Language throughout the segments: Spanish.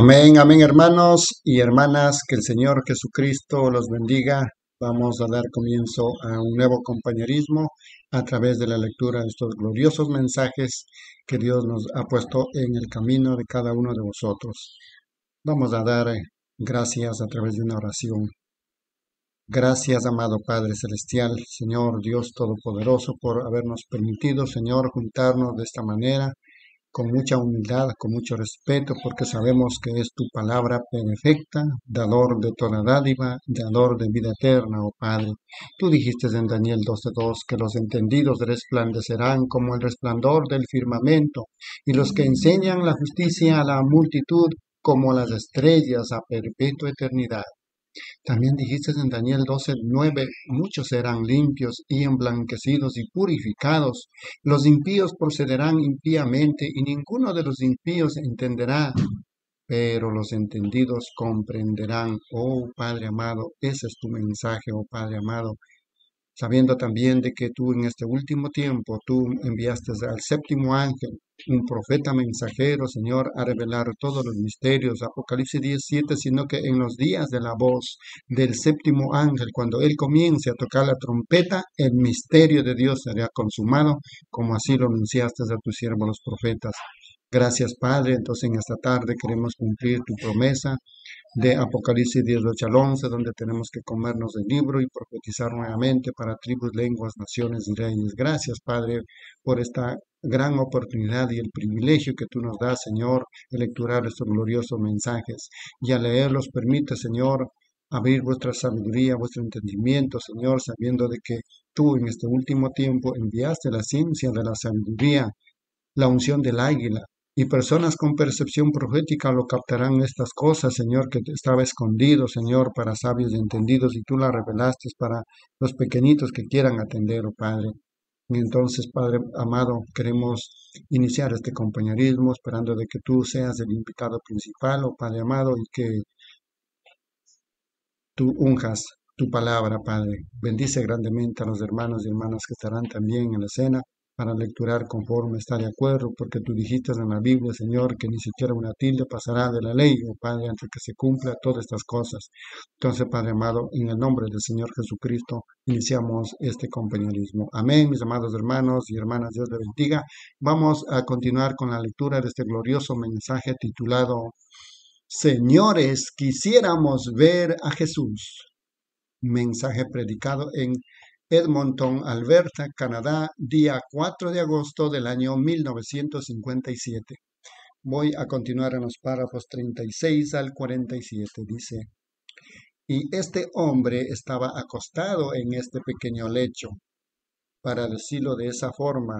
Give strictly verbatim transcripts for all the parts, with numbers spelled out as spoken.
Amén, amén, hermanos y hermanas, que el Señor Jesucristo los bendiga. Vamos a dar comienzo a un nuevo compañerismo a través de la lectura de estos gloriosos mensajes que Dios nos ha puesto en el camino de cada uno de vosotros. Vamos a dar eh, gracias a través de una oración. Gracias, amado Padre Celestial, Señor Dios Todopoderoso, por habernos permitido, Señor, juntarnos de esta manera con mucha humildad, con mucho respeto, porque sabemos que es tu palabra perfecta, dador de toda dádiva, dador de vida eterna, oh Padre. Tú dijiste en Daniel doce dos que los entendidos resplandecerán como el resplandor del firmamento, y los que enseñan la justicia a la multitud como las estrellas a perpetua eternidad. También dijiste en Daniel doce nueve, muchos serán limpios y emblanquecidos y purificados. Los impíos procederán impíamente y ninguno de los impíos entenderá, pero los entendidos comprenderán. Oh Padre amado, ese es tu mensaje, oh Padre amado. Sabiendo también de que tú en este último tiempo, tú enviaste al séptimo ángel, un profeta mensajero, Señor, a revelar todos los misterios. Apocalipsis diecisiete, sino que en los días de la voz del séptimo ángel, cuando él comience a tocar la trompeta, el misterio de Dios será consumado, como así lo anunciaste a tus siervos los profetas. Gracias, Padre. Entonces en esta tarde queremos cumplir tu promesa de Apocalipsis dieciocho al once, donde tenemos que comernos el libro y profetizar nuevamente para tribus, lenguas, naciones y reyes. Gracias, Padre, por esta gran oportunidad y el privilegio que tú nos das, Señor, de lecturar estos gloriosos mensajes. Y al leerlos permite, Señor, abrir vuestra sabiduría, vuestro entendimiento, Señor, sabiendo de que tú en este último tiempo enviaste la ciencia de la sabiduría, la unción del águila, y personas con percepción profética lo captarán estas cosas, Señor, que estaba escondido, Señor, para sabios y entendidos, y tú las revelaste para los pequeñitos que quieran atender, oh Padre. Y entonces, Padre amado, queremos iniciar este compañerismo esperando de que tú seas el invitado principal, oh Padre amado, y que tú unjas tu palabra, Padre. Bendice grandemente a los hermanos y hermanas que estarán también en la escena para lecturar conforme está de acuerdo, porque tú dijiste en la Biblia, Señor, que ni siquiera una tilde pasará de la ley, oh Padre, antes que se cumpla todas estas cosas. Entonces, Padre amado, en el nombre del Señor Jesucristo, iniciamos este compañerismo. Amén, mis amados hermanos y hermanas, Dios les bendiga. Vamos a continuar con la lectura de este glorioso mensaje titulado Señores, quisiéramos ver a Jesús. Mensaje predicado en Edmonton, Alberta, Canadá, día cuatro de agosto del año mil novecientos cincuenta y siete. Voy a continuar en los párrafos treinta y seis al cuarenta y siete. Dice, y este hombre estaba acostado en este pequeño lecho, para decirlo de esa forma.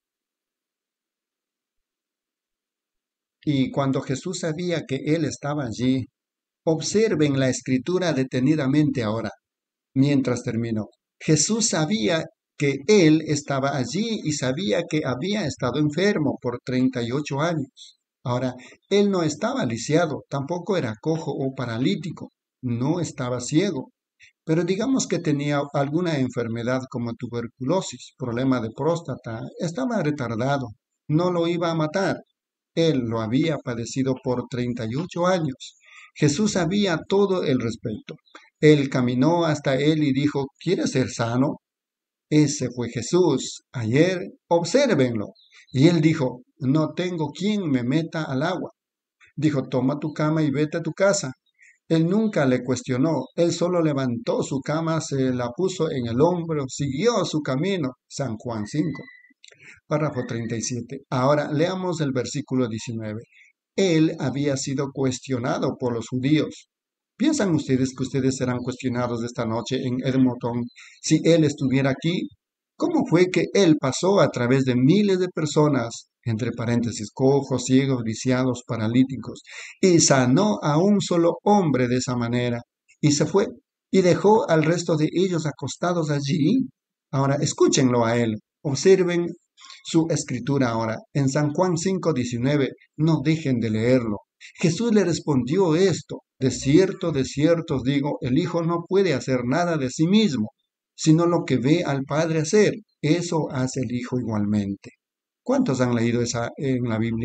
Y cuando Jesús sabía que él estaba allí, observen la escritura detenidamente ahora, mientras terminó. Jesús sabía que él estaba allí y sabía que había estado enfermo por treinta y ocho años. Ahora, él no estaba lisiado, tampoco era cojo o paralítico, no estaba ciego, pero digamos que tenía alguna enfermedad como tuberculosis, problema de próstata, estaba retardado, no lo iba a matar. Él lo había padecido por treinta y ocho años. Jesús sabía todo el respecto. Él caminó hasta él y dijo, ¿quieres ser sano? Ese fue Jesús. Ayer, obsérvenlo. Y él dijo, no tengo quien me meta al agua. Dijo, toma tu cama y vete a tu casa. Él nunca le cuestionó. Él solo levantó su cama, se la puso en el hombro, siguió su camino. San Juan cinco. Párrafo treinta y siete. Ahora leamos el versículo diecinueve. Él había sido cuestionado por los judíos. ¿Piensan ustedes que ustedes serán cuestionados esta noche en Edmonton si él estuviera aquí? ¿Cómo fue que él pasó a través de miles de personas, entre paréntesis, cojos, ciegos, lisiados, paralíticos, y sanó a un solo hombre de esa manera? Y se fue y dejó al resto de ellos acostados allí. Ahora escúchenlo a él. Observen su escritura ahora. En San Juan cinco diecinueve, no dejen de leerlo. Jesús le respondió esto, de cierto, de cierto os digo, el Hijo no puede hacer nada de sí mismo, sino lo que ve al Padre hacer. Eso hace el Hijo igualmente. ¿Cuántos han leído esa en la Biblia?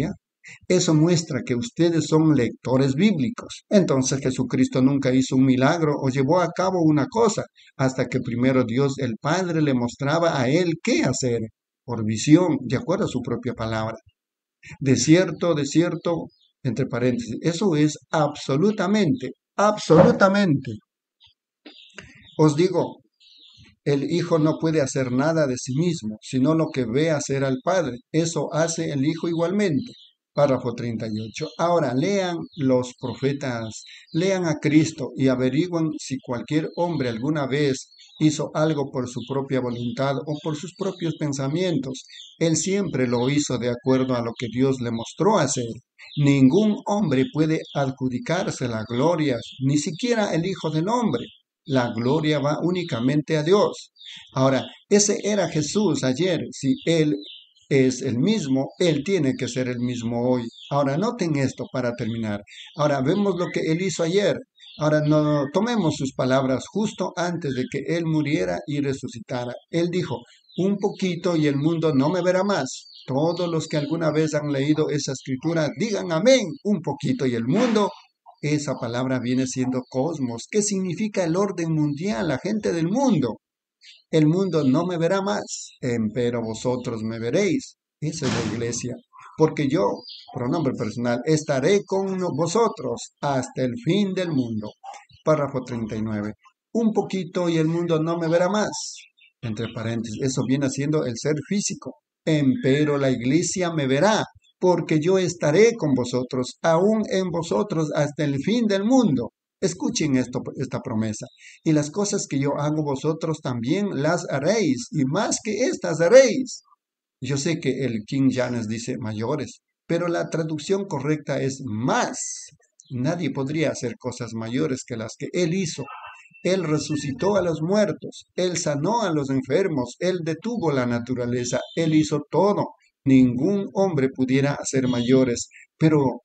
Eso muestra que ustedes son lectores bíblicos. Entonces Jesucristo nunca hizo un milagro o llevó a cabo una cosa hasta que primero Dios el Padre le mostraba a él qué hacer por visión, de acuerdo a su propia palabra. De cierto, de cierto, entre paréntesis, eso es absolutamente, absolutamente. Os digo, el Hijo no puede hacer nada de sí mismo, sino lo que ve hacer al Padre. Eso hace el Hijo igualmente. Párrafo treinta y ocho. Ahora lean los profetas, lean a Cristo y averigüen si cualquier hombre alguna vez hizo algo por su propia voluntad o por sus propios pensamientos. Él siempre lo hizo de acuerdo a lo que Dios le mostró hacer. Ningún hombre puede adjudicarse la gloria, ni siquiera el Hijo del Hombre. La gloria va únicamente a Dios. Ahora, ese era Jesús ayer. Si Él es el mismo, Él tiene que ser el mismo hoy. Ahora, noten esto para terminar. Ahora, vemos lo que Él hizo ayer. Ahora, no tomemos sus palabras justo antes de que Él muriera y resucitara. Él dijo, un poquito y el mundo no me verá más. Todos los que alguna vez han leído esa escritura, digan amén, un poquito y el mundo. Esa palabra viene siendo cosmos. ¿Qué significa el orden mundial, la gente del mundo? El mundo no me verá más, empero vosotros me veréis. Esa es la iglesia. Porque yo, pronombre personal, estaré con vosotros hasta el fin del mundo. Párrafo treinta y nueve. Un poquito y el mundo no me verá más. Entre paréntesis, eso viene siendo el ser físico. Empero la iglesia me verá, porque yo estaré con vosotros, aún en vosotros, hasta el fin del mundo. Escuchen esto, esta promesa. Y las cosas que yo hago vosotros también las haréis, y más que estas haréis. Yo sé que el King James dice mayores, pero la traducción correcta es más. Nadie podría hacer cosas mayores que las que Él hizo. Él resucitó a los muertos, Él sanó a los enfermos, Él detuvo la naturaleza, Él hizo todo. Ningún hombre pudiera hacer mayores, pero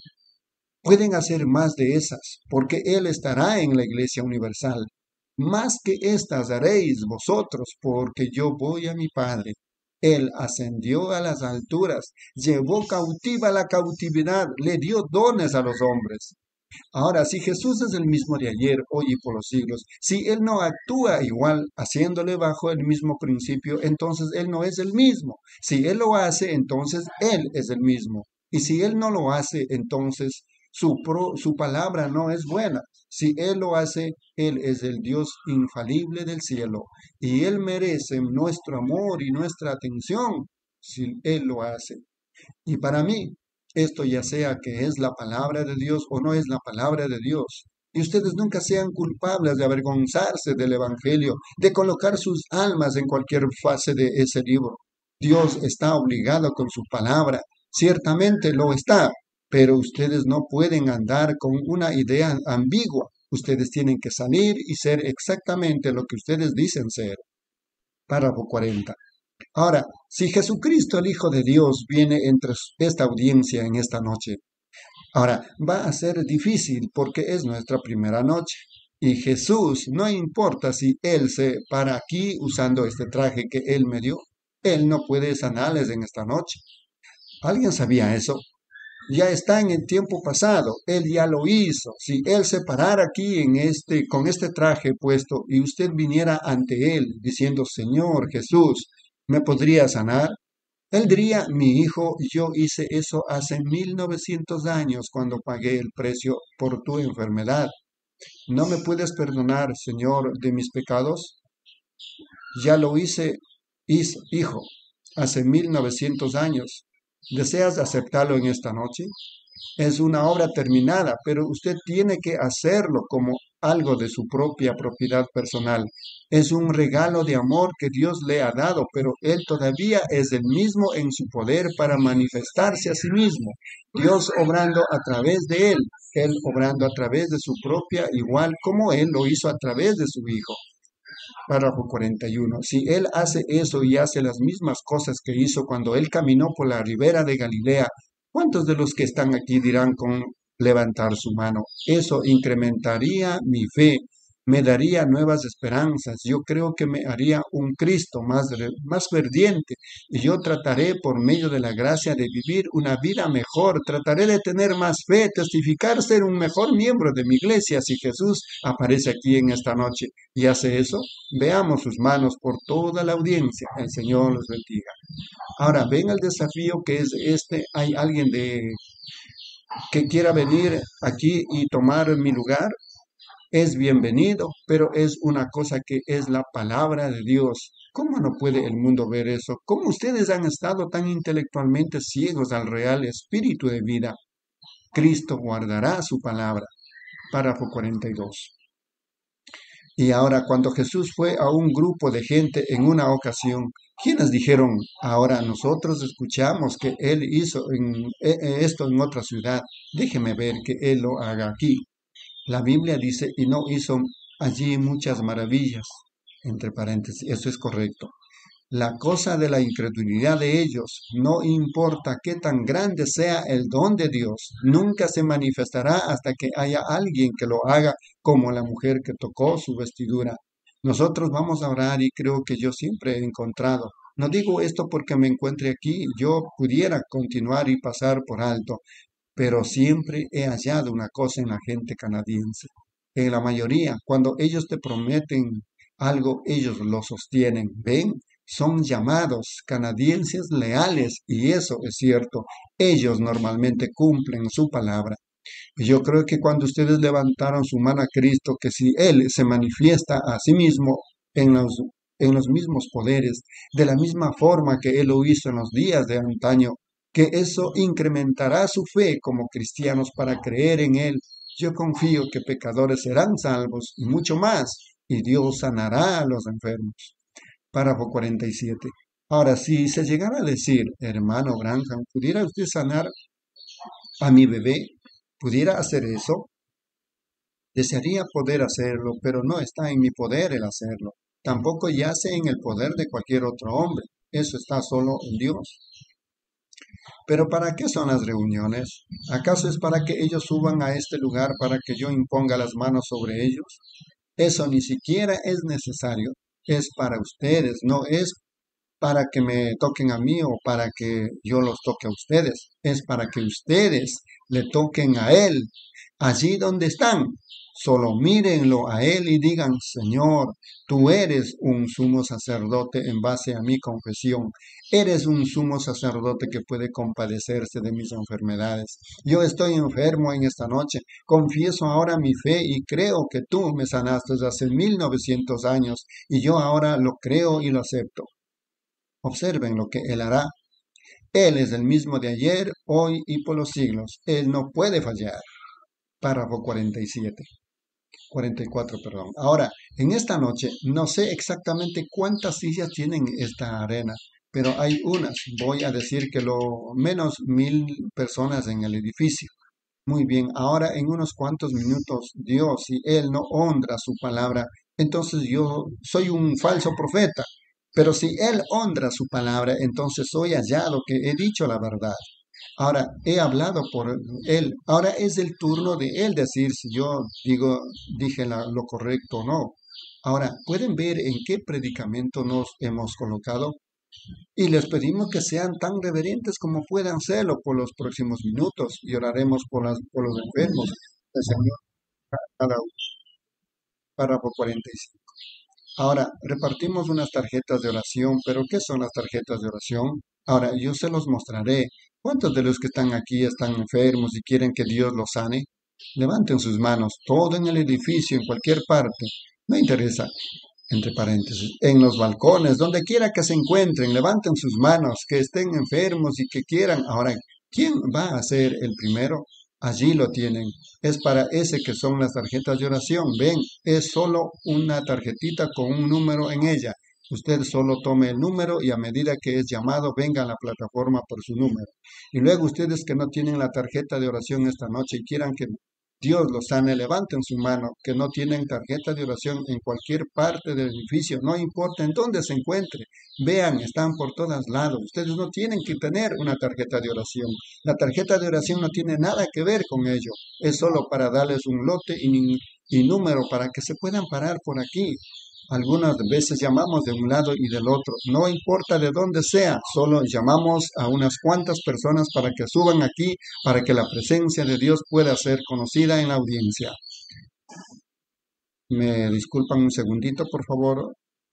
pueden hacer más de esas, porque Él estará en la iglesia universal. Más que estas haréis vosotros, porque yo voy a mi Padre. Él ascendió a las alturas, llevó cautiva la cautividad, le dio dones a los hombres. Ahora, si Jesús es el mismo de ayer, hoy y por los siglos, si Él no actúa igual, haciéndole bajo el mismo principio, entonces Él no es el mismo. Si Él lo hace, entonces Él es el mismo. Y si Él no lo hace, entonces su, pro, su palabra no es buena. Si Él lo hace, Él es el Dios infalible del cielo. Y Él merece nuestro amor y nuestra atención si Él lo hace. Y para mí, esto ya sea que es la palabra de Dios o no es la palabra de Dios. Y ustedes nunca sean culpables de avergonzarse del Evangelio, de colocar sus almas en cualquier fase de ese libro. Dios está obligado con su palabra, ciertamente lo está, pero ustedes no pueden andar con una idea ambigua. Ustedes tienen que salir y ser exactamente lo que ustedes dicen ser. Párrafo cuarenta. Ahora, si Jesucristo, el Hijo de Dios, viene entre esta audiencia en esta noche, ahora va a ser difícil porque es nuestra primera noche. Y Jesús, no importa si Él se para aquí usando este traje que Él me dio, Él no puede sanarles en esta noche. ¿Alguien sabía eso? Ya está en el tiempo pasado, Él ya lo hizo. Si Él se parara aquí en este, con este traje puesto y usted viniera ante Él diciendo, Señor Jesús, ¿me podría sanar? Él diría, mi hijo, yo hice eso hace mil novecientos años cuando pagué el precio por tu enfermedad. ¿No me puedes perdonar, Señor, de mis pecados? Ya lo hice, hizo, hijo, hace mil novecientos años. ¿Deseas aceptarlo en esta noche? Es una obra terminada, pero usted tiene que hacerlo como algo de su propia propiedad personal. Es un regalo de amor que Dios le ha dado, pero Él todavía es el mismo en su poder para manifestarse a sí mismo. Dios obrando a través de Él, Él obrando a través de su propia, igual como Él lo hizo a través de su Hijo. Párrafo cuarenta y uno. Si Él hace eso y hace las mismas cosas que hizo cuando Él caminó por la ribera de Galilea, ¿cuántos de los que están aquí dirán con levantar su mano? Eso incrementaría mi fe. me daría nuevas esperanzas. Yo creo que me haría un Cristo más, re- más ferviente. Y yo trataré por medio de la gracia de vivir una vida mejor. Trataré de tener más fe, testificar, ser un mejor miembro de mi iglesia. Si Jesús aparece aquí en esta noche y hace eso, veamos sus manos por toda la audiencia. El Señor los bendiga. Ahora, ven el desafío que es este. Hay alguien de que quiera venir aquí y tomar mi lugar, es bienvenido, pero es una cosa que es la palabra de Dios. ¿Cómo no puede el mundo ver eso? ¿Cómo ustedes han estado tan intelectualmente ciegos al real espíritu de vida? Cristo guardará su palabra. Párrafo cuarenta y dos. Y ahora, cuando Jesús fue a un grupo de gente en una ocasión, ¿quiénes dijeron? Ahora nosotros escuchamos que Él hizo en- e- e- esto en otra ciudad. Déjeme ver que Él lo haga aquí. La Biblia dice, y no hizo allí muchas maravillas, entre paréntesis, eso es correcto. La cosa de la incredulidad de ellos, no importa qué tan grande sea el don de Dios, nunca se manifestará hasta que haya alguien que lo haga, como la mujer que tocó su vestidura. Nosotros vamos a orar y creo que yo siempre he encontrado. No digo esto porque me encuentre aquí, yo pudiera continuar y pasar por alto, pero siempre he hallado una cosa en la gente canadiense. En la mayoría, cuando ellos te prometen algo, ellos lo sostienen. ¿Ven? Son llamados canadienses leales y eso es cierto. Ellos normalmente cumplen su palabra. Y yo creo que cuando ustedes levantaron su mano a Cristo, que si Él se manifiesta a sí mismo en los, en los mismos poderes, de la misma forma que Él lo hizo en los días de antaño, que eso incrementará su fe como cristianos para creer en Él. Yo confío que pecadores serán salvos y mucho más, y Dios sanará a los enfermos. Párrafo cuarenta y siete. Ahora, si se llegara a decir, hermano Branham, ¿pudiera usted sanar a mi bebé? ¿Pudiera hacer eso? Desearía poder hacerlo, pero no está en mi poder el hacerlo. Tampoco yace en el poder de cualquier otro hombre. Eso está solo en Dios. Pero ¿para qué son las reuniones? ¿Acaso es para que ellos suban a este lugar para que yo imponga las manos sobre ellos? Eso ni siquiera es necesario. Es para ustedes, no es para que me toquen a mí o para que yo los toque a ustedes. Es para que ustedes le toquen a Él allí donde están. Solo mírenlo a Él y digan, Señor, tú eres un sumo sacerdote en base a mi confesión. Eres un sumo sacerdote que puede compadecerse de mis enfermedades. Yo estoy enfermo en esta noche. Confieso ahora mi fe y creo que tú me sanaste hace mil novecientos años y yo ahora lo creo y lo acepto. Observen lo que Él hará. Él es el mismo de ayer, hoy y por los siglos. Él no puede fallar. Párrafo cuarenta y siete. cuarenta y cuatro, perdón. Ahora, en esta noche, no sé exactamente cuántas sillas tienen esta arena, pero hay unas. Voy a decir que lo menos mil personas en el edificio. Muy bien, ahora en unos cuantos minutos, Dios, si Él no honra su palabra, entonces yo soy un falso profeta. Pero si Él honra su palabra, entonces soy hallado que he dicho la verdad. Ahora, he hablado por Él. Ahora es el turno de Él decir si yo digo, dije la- lo correcto o no. Ahora, ¿pueden ver en qué predicamento nos hemos colocado? Y les pedimos que sean tan reverentes como puedan serlo por los próximos minutos y oraremos por, las, por los enfermos. El Señor, cada uno. Párrafo cuarenta y cinco. Ahora, repartimos unas tarjetas de oración, pero ¿qué son las tarjetas de oración? Ahora, yo se los mostraré. ¿Cuántos de los que están aquí están enfermos y quieren que Dios los sane? Levanten sus manos, todo en el edificio, en cualquier parte. No interesa, entre paréntesis, en los balcones, donde quiera que se encuentren, levanten sus manos, que estén enfermos y que quieran. Ahora, ¿quién va a ser el primero? Allí lo tienen. Es para ese que son las tarjetas de oración. Ven, es solo una tarjetita con un número en ella. Usted solo tome el número y a medida que es llamado, venga a la plataforma por su número. Y luego ustedes que no tienen la tarjeta de oración esta noche y quieran que Dios los sane, levanten su mano, que no tienen tarjeta de oración en cualquier parte del edificio, no importa en dónde se encuentre. Vean, están por todos lados. Ustedes no tienen que tener una tarjeta de oración. La tarjeta de oración no tiene nada que ver con ello. Es solo para darles un lote y, y número para que se puedan parar por aquí. Algunas veces llamamos de un lado y del otro, no importa de dónde sea, solo llamamos a unas cuantas personas para que suban aquí, para que la presencia de Dios pueda ser conocida en la audiencia. ¿Me disculpan un segundito, por favor?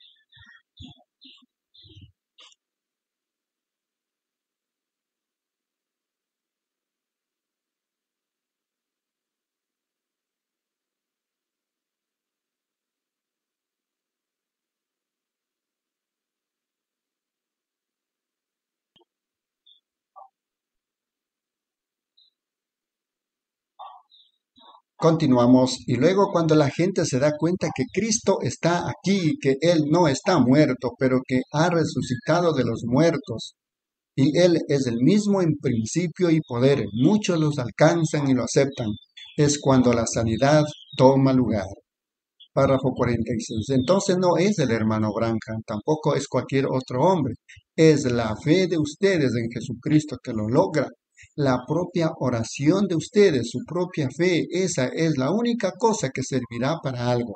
Continuamos y luego cuando la gente se da cuenta que Cristo está aquí, que Él no está muerto, pero que ha resucitado de los muertos, y Él es el mismo en principio y poder, muchos los alcanzan y lo aceptan, es cuando la sanidad toma lugar. Párrafo cuarenta y seis. Entonces no es el hermano Branham, tampoco es cualquier otro hombre, es la fe de ustedes en Jesucristo que lo logra. La propia oración de ustedes, su propia fe, esa es la única cosa que servirá para algo.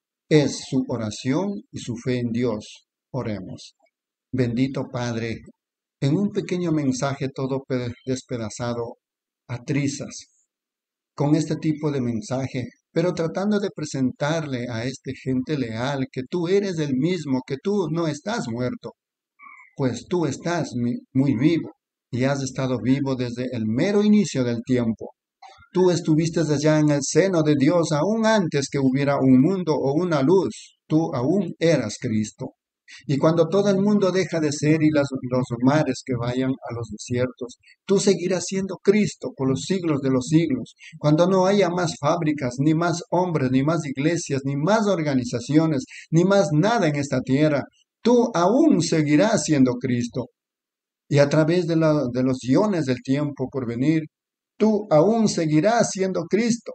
Es su oración y su fe en Dios. Oremos. Bendito Padre, en un pequeño mensaje todo despedazado a trizas, con este tipo de mensaje, pero tratando de presentarle a esta gente leal que tú eres el mismo, que tú no estás muerto, pues tú estás muy vivo y has estado vivo desde el mero inicio del tiempo. Tú estuviste allá en el seno de Dios aún antes que hubiera un mundo o una luz. Tú aún eras Cristo. Y cuando todo el mundo deja de ser y las, los mares que vayan a los desiertos, tú seguirás siendo Cristo por los siglos de los siglos. Cuando no haya más fábricas, ni más hombres, ni más iglesias, ni más organizaciones, ni más nada en esta tierra, tú aún seguirás siendo Cristo. Y a través de, la, de los iones del tiempo por venir, tú aún seguirás siendo Cristo.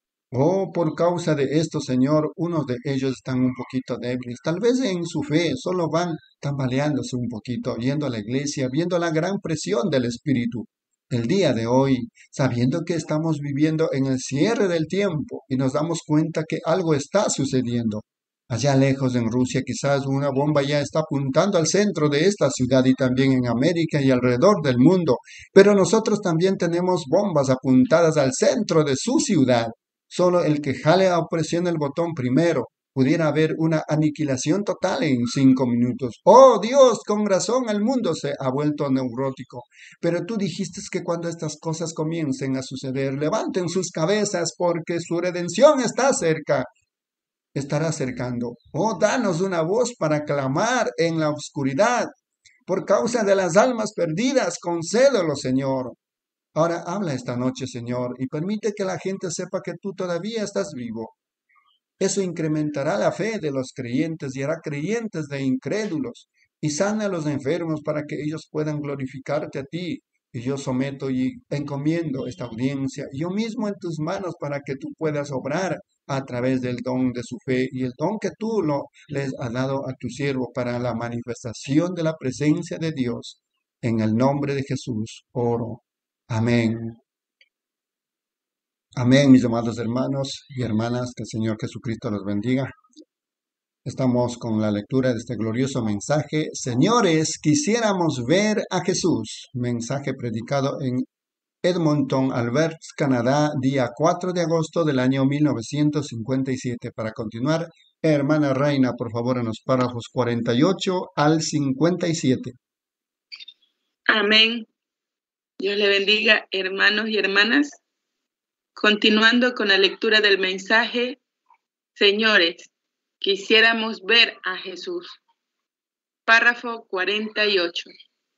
Oh, por causa de esto, Señor, unos de ellos están un poquito débiles. Tal vez en su fe solo van tambaleándose un poquito, yendo a la iglesia, viendo la gran presión del Espíritu. El día de hoy, sabiendo que estamos viviendo en el cierre del tiempo y nos damos cuenta que algo está sucediendo. Allá lejos en Rusia quizás una bomba ya está apuntando al centro de esta ciudad y también en América y alrededor del mundo. Pero nosotros también tenemos bombas apuntadas al centro de su ciudad. Solo el que jale o presione el botón primero pudiera haber una aniquilación total en cinco minutos. ¡Oh, Dios! Con razón el mundo se ha vuelto neurótico. Pero tú dijiste que cuando estas cosas comiencen a suceder, levanten sus cabezas porque su redención está cerca. Estará acercando. Oh, danos una voz para clamar en la oscuridad. Por causa de las almas perdidas, concédelo, Señor. Ahora habla esta noche, Señor, y permite que la gente sepa que tú todavía estás vivo. Eso incrementará la fe de los creyentes y hará creyentes de incrédulos, y sana a los enfermos para que ellos puedan glorificarte a ti. Y yo someto y encomiendo esta audiencia, yo mismo en tus manos, para que tú puedas obrar a través del don de su fe y el don que tú lo, les has dado a tu siervo para la manifestación de la presencia de Dios. En el nombre de Jesús oro. Amén. Amén, mis amados hermanos y hermanas, que el Señor Jesucristo los bendiga. Estamos con la lectura de este glorioso mensaje. Señores, quisiéramos ver a Jesús. Mensaje predicado en Edmonton, Alberta, Canadá, día cuatro de agosto del año mil novecientos cincuenta y siete. Para continuar, hermana Reina, por favor, en los párrafos cuarenta y ocho al cincuenta y siete. Amén. Dios le bendiga, hermanos y hermanas. Continuando con la lectura del mensaje, señores, quisiéramos ver a Jesús. Párrafo cuarenta y ocho.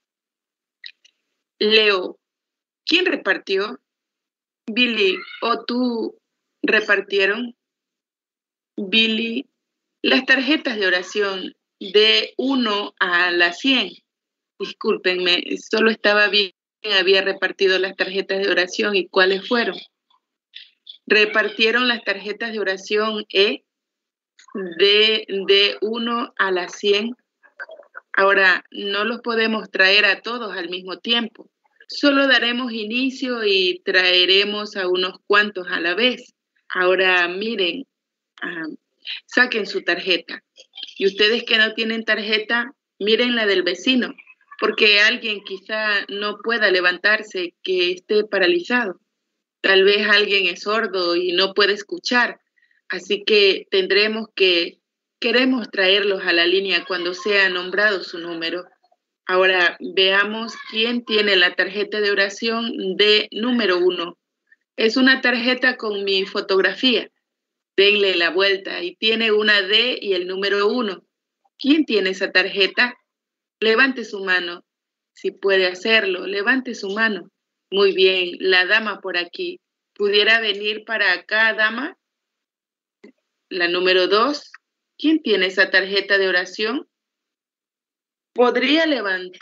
Leo, ¿quién repartió? Billy, ¿o tú repartieron? Billy, las tarjetas de oración de uno a la cien. Discúlpenme, solo estaba bien, había repartido las tarjetas de oración y cuáles fueron. Repartieron las tarjetas de oración E de, de uno a la cien. Ahora, no los podemos traer a todos al mismo tiempo. Solo daremos inicio y traeremos a unos cuantos a la vez. Ahora, miren, Ah, saquen su tarjeta. Y ustedes que no tienen tarjeta, miren la del vecino, porque alguien quizá no pueda levantarse, que esté paralizado. Tal vez alguien es sordo y no puede escuchar. Así que tendremos que, queremos traerlos a la línea cuando sea nombrado su número. Ahora veamos quién tiene la tarjeta de oración de número uno. Es una tarjeta con mi fotografía. Denle la vuelta y tiene una D y el número uno. ¿Quién tiene esa tarjeta? Levante su mano. Si puede hacerlo, levante su mano. Muy bien, la dama por aquí. ¿Pudiera venir para acá, dama? La número dos. ¿Quién tiene esa tarjeta de oración? ¿Podría levantar?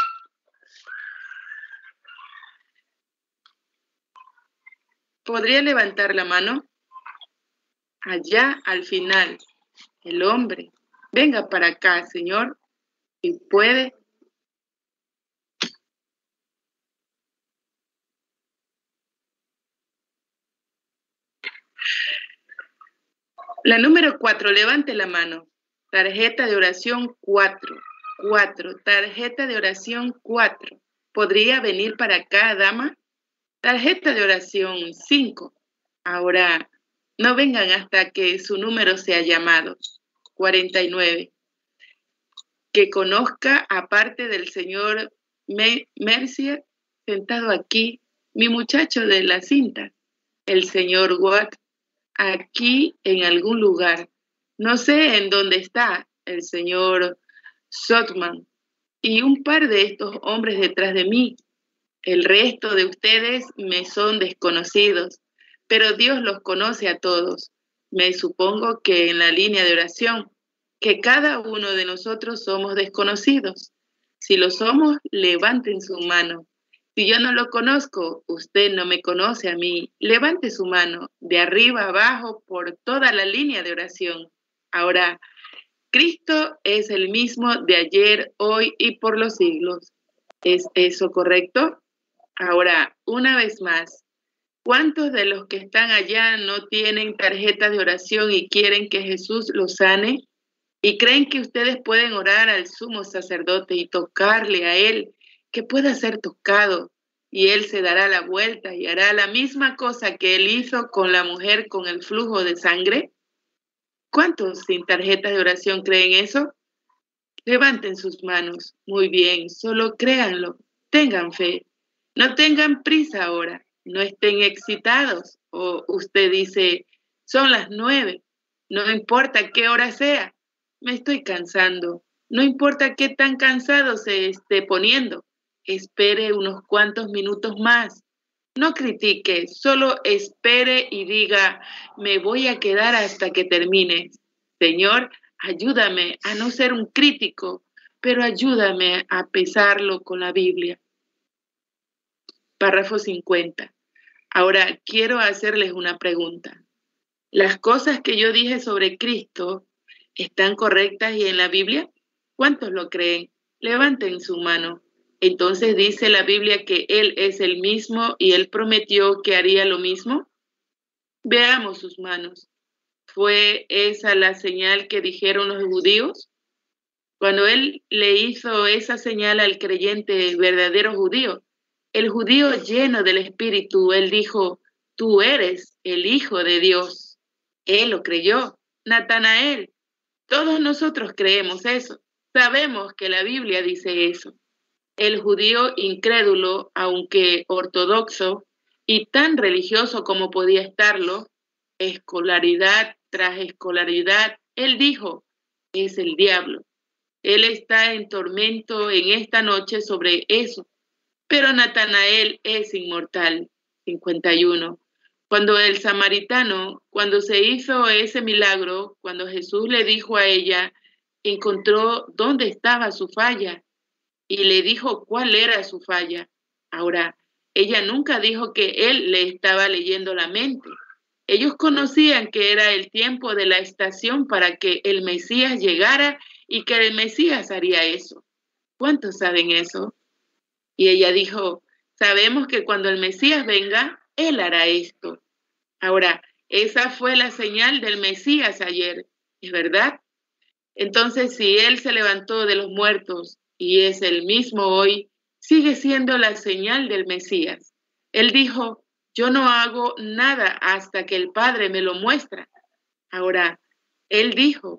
¿Podría levantar la mano? Allá al final, el hombre. Venga para acá, señor. Si puede. La número cuatro, levante la mano. Tarjeta de oración cuatro. Cuatro, tarjeta de oración cuatro. ¿Podría venir para acá, dama? Tarjeta de oración cinco. Ahora, no vengan hasta que su número sea llamado. cuarenta y nueve. Que conozca, aparte del señor Mercier, sentado aquí, mi muchacho de la cinta, el señor Watt, aquí en algún lugar. No sé en dónde está el señor Sotman y un par de estos hombres detrás de mí. El resto de ustedes me son desconocidos, pero Dios los conoce a todos. Me supongo que en la línea de oración, que cada uno de nosotros somos desconocidos. Si lo somos, levanten su mano. Si yo no lo conozco, usted no me conoce a mí. Levante su mano de arriba a abajo por toda la línea de oración. Ahora, Cristo es el mismo de ayer, hoy y por los siglos. ¿Es eso correcto? Ahora, una vez más, ¿cuántos de los que están allá no tienen tarjeta de oración y quieren que Jesús los sane? ¿Y creen que ustedes pueden orar al sumo sacerdote y tocarle a él, que pueda ser tocado? Y él se dará la vuelta y hará la misma cosa que él hizo con la mujer con el flujo de sangre. ¿Cuántos sin tarjeta de oración creen eso? Levanten sus manos. Muy bien, solo créanlo. Tengan fe. No tengan prisa ahora. No estén excitados. O usted dice, son las nueve. No importa qué hora sea. Me estoy cansando. No importa qué tan cansado se esté poniendo. Espere unos cuantos minutos más. No critique, solo espere y diga, me voy a quedar hasta que termine. Señor, ayúdame a no ser un crítico, pero ayúdame a pesarlo con la Biblia. Párrafo cincuenta. Ahora quiero hacerles una pregunta. ¿Las cosas que yo dije sobre Cristo están correctas y en la Biblia? ¿Cuántos lo creen? Levanten su mano. Entonces dice la Biblia que Él es el mismo y Él prometió que haría lo mismo. Veamos sus manos. ¿Fue esa la señal que dijeron los judíos? Cuando Él le hizo esa señal al creyente verdadero judío, el judío lleno del Espíritu, Él dijo, tú eres el Hijo de Dios. Él lo creyó. Natanael, todos nosotros creemos eso. Sabemos que la Biblia dice eso. El judío incrédulo, aunque ortodoxo y tan religioso como podía estarlo, escolaridad tras escolaridad, él dijo, es el diablo. Él está en tormento en esta noche sobre eso. Pero Natanael es inmortal. cincuenta y uno. Cuando el samaritano, cuando se hizo ese milagro, cuando Jesús le dijo a ella, encontró dónde estaba su falla y le dijo cuál era su falla. Ahora, ella nunca dijo que él le estaba leyendo la mente. Ellos conocían que era el tiempo de la estación para que el Mesías llegara y que el Mesías haría eso. ¿Cuántos saben eso? Y ella dijo, sabemos que cuando el Mesías venga, él hará esto. Ahora, Esa fue la señal del Mesías ayer, ¿es verdad? Entonces, si Él se levantó de los muertos y es el mismo hoy, sigue siendo la señal del Mesías. Él dijo, yo no hago nada hasta que el Padre me lo muestra. Ahora, Él dijo,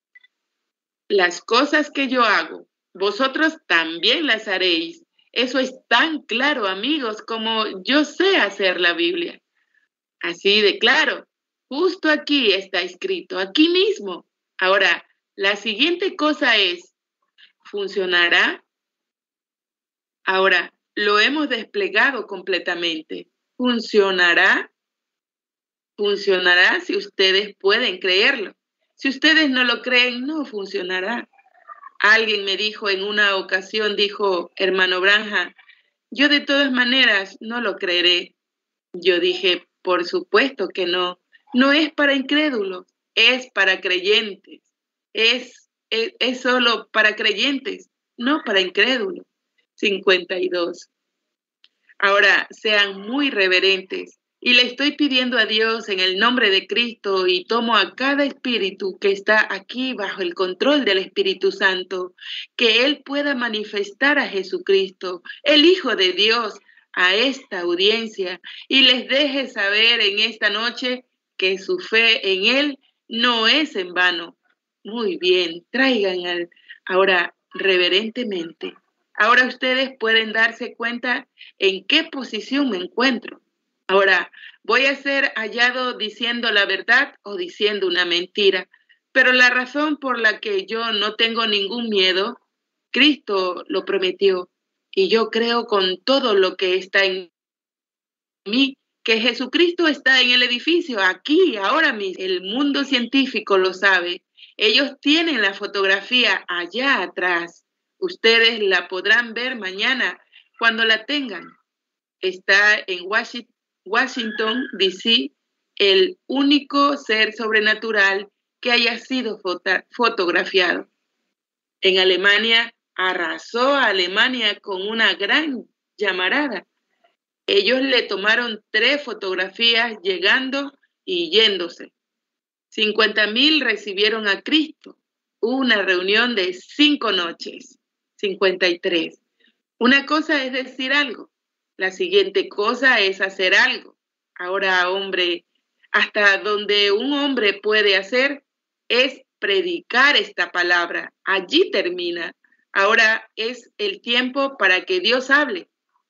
las cosas que yo hago, vosotros también las haréis. Eso es tan claro, amigos, como yo sé hacer la Biblia. Así de claro. Justo aquí está escrito, aquí mismo. Ahora, la siguiente cosa es, ¿funcionará? Ahora, lo hemos desplegado completamente. ¿Funcionará? Funcionará si ustedes pueden creerlo. Si ustedes no lo creen, no funcionará. Alguien me dijo en una ocasión, dijo, hermano Branja, yo de todas maneras no lo creeré. Yo dije, por supuesto que no. No es para incrédulos, es para creyentes. Es, es, es solo para creyentes, no para incrédulos. cincuenta y dos. Ahora, sean muy reverentes. Y le estoy pidiendo a Dios en el nombre de Cristo y tomo a cada espíritu que está aquí bajo el control del Espíritu Santo, que Él pueda manifestar a Jesucristo, el Hijo de Dios, a esta audiencia y les deje saber en esta noche que su fe en Él no es en vano. Muy bien, traigan al, ahora reverentemente. Ahora ustedes pueden darse cuenta en qué posición me encuentro. Ahora, voy a ser hallado diciendo la verdad o diciendo una mentira, pero la razón por la que yo no tengo ningún miedo, Cristo lo prometió y yo creo con todo lo que está en mí que Jesucristo está en el edificio, aquí, ahora mismo. El mundo científico lo sabe. Ellos tienen la fotografía allá atrás. Ustedes la podrán ver mañana cuando la tengan. Está en Washington, D C, el único ser sobrenatural que haya sido foto- fotografiado. En Alemania, arrasó a Alemania con una gran llamarada. Ellos le tomaron tres fotografías llegando y yéndose. cincuenta mil recibieron a Cristo. Una reunión de cinco noches. cincuenta y tres. Una cosa es decir algo. La siguiente cosa es hacer algo. Ahora, hombre, hasta donde un hombre puede hacer es predicar esta palabra. Allí termina. Ahora es el tiempo para que Dios hable.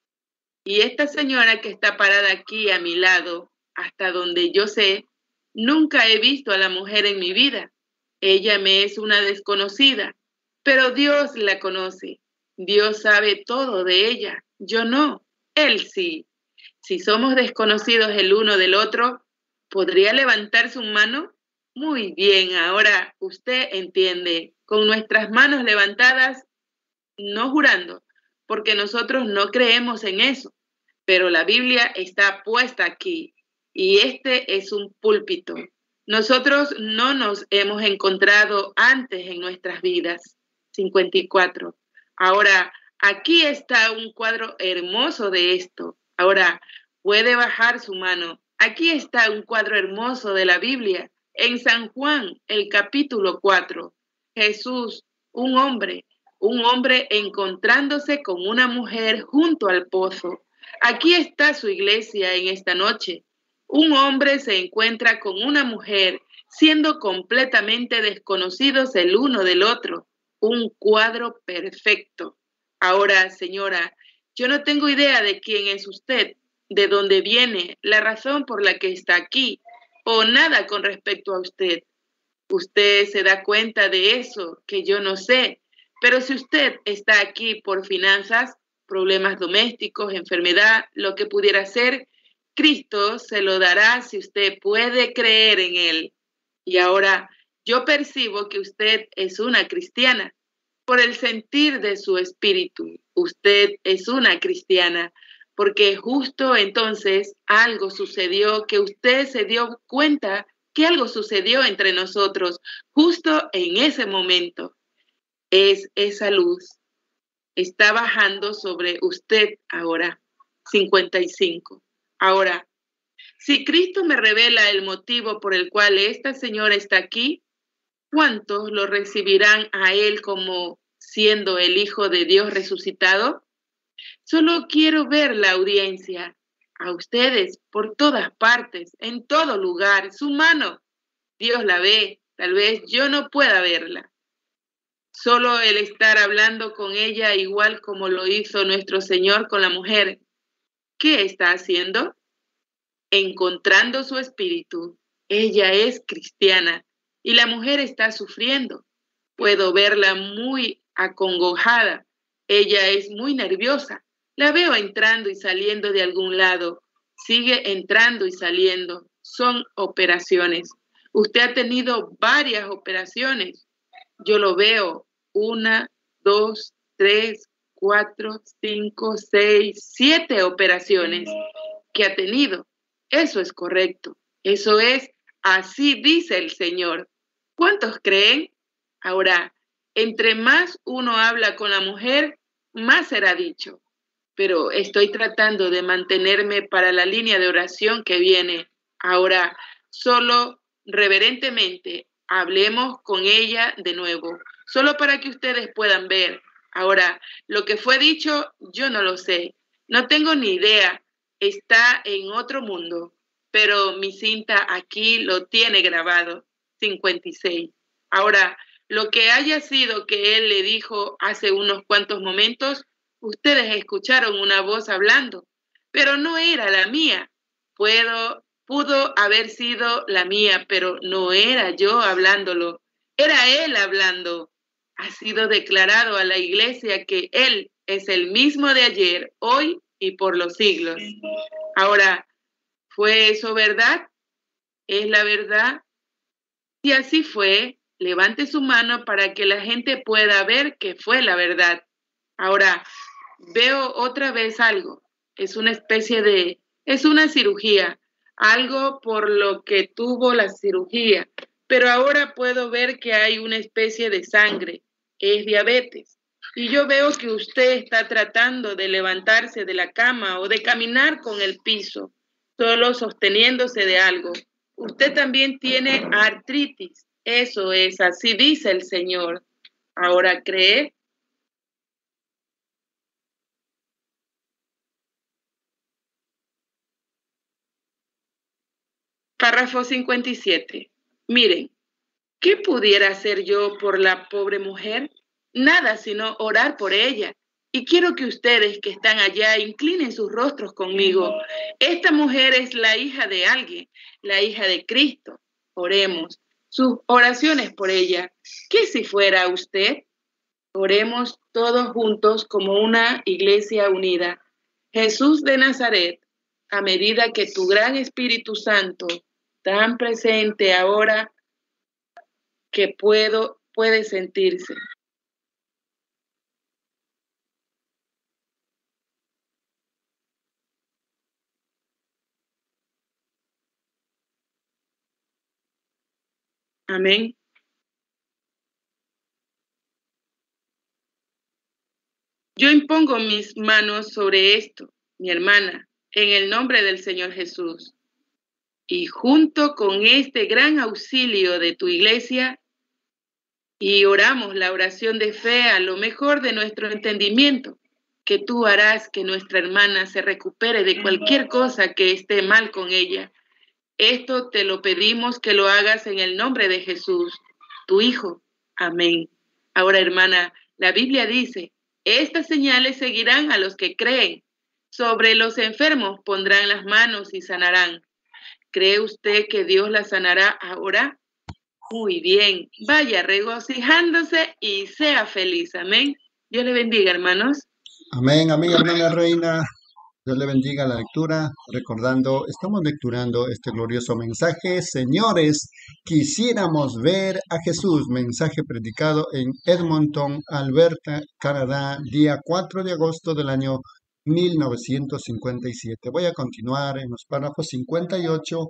Y esta señora que está parada aquí a mi lado, hasta donde yo sé, nunca he visto a la mujer en mi vida. Ella me es una desconocida, pero Dios la conoce. Dios sabe todo de ella. Yo no, Él sí. Si somos desconocidos el uno del otro, ¿podría levantar su mano? Muy bien, ahora usted entiende. Con nuestras manos levantadas, no jurando, porque nosotros no creemos en eso, pero la Biblia está puesta aquí y este es un púlpito. Nosotros no nos hemos encontrado antes en nuestras vidas. cincuenta y cuatro. Ahora, aquí está un cuadro hermoso de esto. Ahora, puede bajar su mano. Aquí está un cuadro hermoso de la Biblia. En San Juan, el capítulo cuatro. Jesús, un hombre, un hombre encontrándose con una mujer junto al pozo. Aquí está su iglesia en esta noche. Un hombre se encuentra con una mujer siendo completamente desconocidos el uno del otro. Un cuadro perfecto. Ahora, señora, yo no tengo idea de quién es usted, de dónde viene, la razón por la que está aquí, o nada con respecto a usted. Usted se da cuenta de eso, que yo no sé. Pero si usted está aquí por finanzas, problemas domésticos, enfermedad, lo que pudiera ser, Cristo se lo dará si usted puede creer en Él. Y ahora yo percibo que usted es una cristiana. Por el sentir de su espíritu, usted es una cristiana, porque justo entonces algo sucedió que usted se dio cuenta que algo sucedió entre nosotros justo en ese momento. Es esa luz. Está bajando sobre usted ahora. cincuenta y cinco. Ahora, Si Cristo me revela el motivo por el cual esta señora está aquí, ¿cuántos lo recibirán a él como siendo el Hijo de Dios resucitado? Solo quiero ver la audiencia, a ustedes por todas partes, en todo lugar, su mano. Dios la ve, tal vez yo no pueda verla. Solo el estar hablando con ella igual como lo hizo nuestro Señor con la mujer. ¿Qué está haciendo? Encontrando su espíritu. Ella es cristiana y la mujer está sufriendo. Puedo verla muy acongojada. Ella es muy nerviosa. La veo entrando y saliendo de algún lado. Sigue entrando y saliendo. Son operaciones. Usted ha tenido varias operaciones. Yo lo veo. Una, dos, tres, cuatro, cinco, seis, siete operaciones que ha tenido. Eso es correcto. Eso es, así dice el Señor. ¿Cuántos creen? Ahora, entre más uno habla con la mujer, más será dicho. Pero estoy tratando de mantenerme para la línea de oración que viene. Ahora, solo reverentemente hablemos con ella de nuevo, solo para que ustedes puedan ver. Ahora, lo que fue dicho, yo no lo sé. No tengo ni idea. Está en otro mundo. Pero mi cinta aquí lo tiene grabado. cincuenta y seis. Ahora, lo que haya sido que él le dijo hace unos cuantos momentos, ustedes escucharon una voz hablando, pero no era la mía. Puedo, pudo haber sido la mía, pero no era yo hablándolo. Era él hablando. Ha sido declarado a la iglesia que él es el mismo de ayer, hoy y por los siglos. Ahora, ¿fue eso verdad? ¿Es la verdad? Si así fue, levante su mano para que la gente pueda ver que fue la verdad. Ahora, veo otra vez algo. Es una especie de, es una cirugía, algo por lo que tuvo la cirugía. Pero ahora puedo ver que hay una especie de sangre. Es diabetes. Y yo veo que usted está tratando de levantarse de la cama o de caminar con el piso, solo sosteniéndose de algo. Usted también tiene artritis. Eso es, así dice el Señor. Ahora, ¿cree? Párrafo cincuenta y siete. Miren, ¿qué pudiera hacer yo por la pobre mujer? Nada sino orar por ella. Y quiero que ustedes que están allá inclinen sus rostros conmigo. Esta mujer es la hija de alguien, la hija de Cristo. Oremos. Sus oraciones por ella. ¿Qué si fuera usted? Oremos todos juntos como una iglesia unida. Jesús de Nazaret, a medida que tu gran Espíritu Santo, tan presente ahora que puedo, puede sentirse. Amén. Yo impongo mis manos sobre esto, mi hermana, en el nombre del Señor Jesús. Y junto con este gran auxilio de tu iglesia, y oramos la oración de fe a lo mejor de nuestro entendimiento, que tú harás que nuestra hermana se recupere de cualquier cosa que esté mal con ella. Esto te lo pedimos que lo hagas en el nombre de Jesús, tu Hijo. Amén. Ahora, hermana, la Biblia dice, estas señales seguirán a los que creen. Sobre los enfermos pondrán las manos y sanarán. ¿Cree usted que Dios la sanará ahora? Muy bien, vaya regocijándose y sea feliz. Amén. Dios le bendiga, hermanos. Amén, amén, hermana Reina. Dios le bendiga la lectura, recordando, estamos lecturando este glorioso mensaje. Señores, quisiéramos ver a Jesús, mensaje predicado en Edmonton, Alberta, Canadá, día cuatro de agosto del año mil novecientos cincuenta y siete. Voy a continuar en los párrafos cincuenta y ocho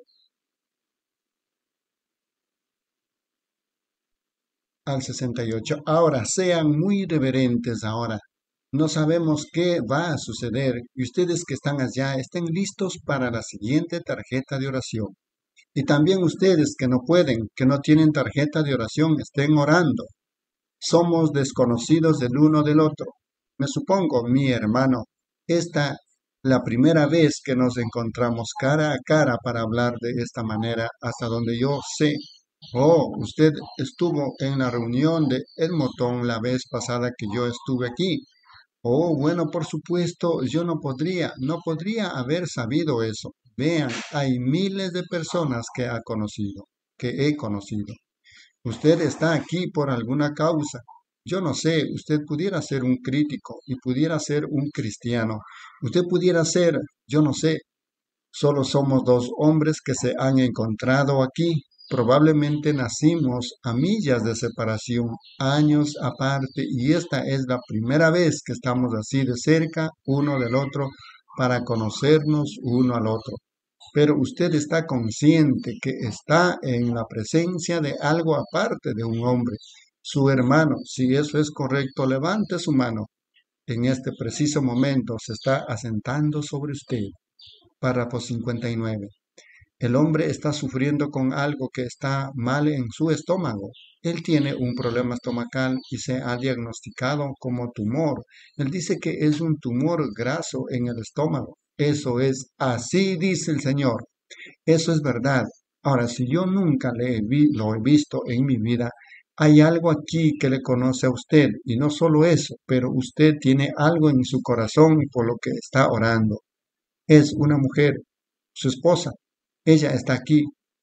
al sesenta y ocho. Ahora, sean muy reverentes ahora. No sabemos qué va a suceder y ustedes que están allá estén listos para la siguiente tarjeta de oración. Y también ustedes que no pueden, que no tienen tarjeta de oración, estén orando. Somos desconocidos del uno del otro. Me supongo, mi hermano, esta la primera vez que nos encontramos cara a cara para hablar de esta manera, hasta donde yo sé. Oh, usted estuvo en la reunión de Edmonton la vez pasada que yo estuve aquí. Oh, bueno, por supuesto, yo no podría, no podría haber sabido eso. Vean, hay miles de personas que ha conocido, que he conocido. Usted está aquí por alguna causa. Yo no sé, usted pudiera ser un crítico y pudiera ser un cristiano. Usted pudiera ser, yo no sé, solo somos dos hombres que se han encontrado aquí. Probablemente nacimos a millas de separación, años aparte, y esta es la primera vez que estamos así de cerca uno del otro para conocernos uno al otro. Pero usted está consciente que está en la presencia de algo aparte de un hombre, su hermano. Si eso es correcto, levante su mano. En este preciso momento se está asentando sobre usted. Párrafo cincuenta y nueve. El hombre está sufriendo con algo que está mal en su estómago. Él tiene un problema estomacal y se ha diagnosticado como tumor. Él dice que es un tumor graso en el estómago. Eso es, así dice el Señor. Eso es verdad. Ahora, si yo nunca le he vi- lo he visto en mi vida, hay algo aquí que le conoce a usted. Y no solo eso, pero usted tiene algo en su corazón por lo que está orando. Es una mujer, su esposa. Ella está aquí.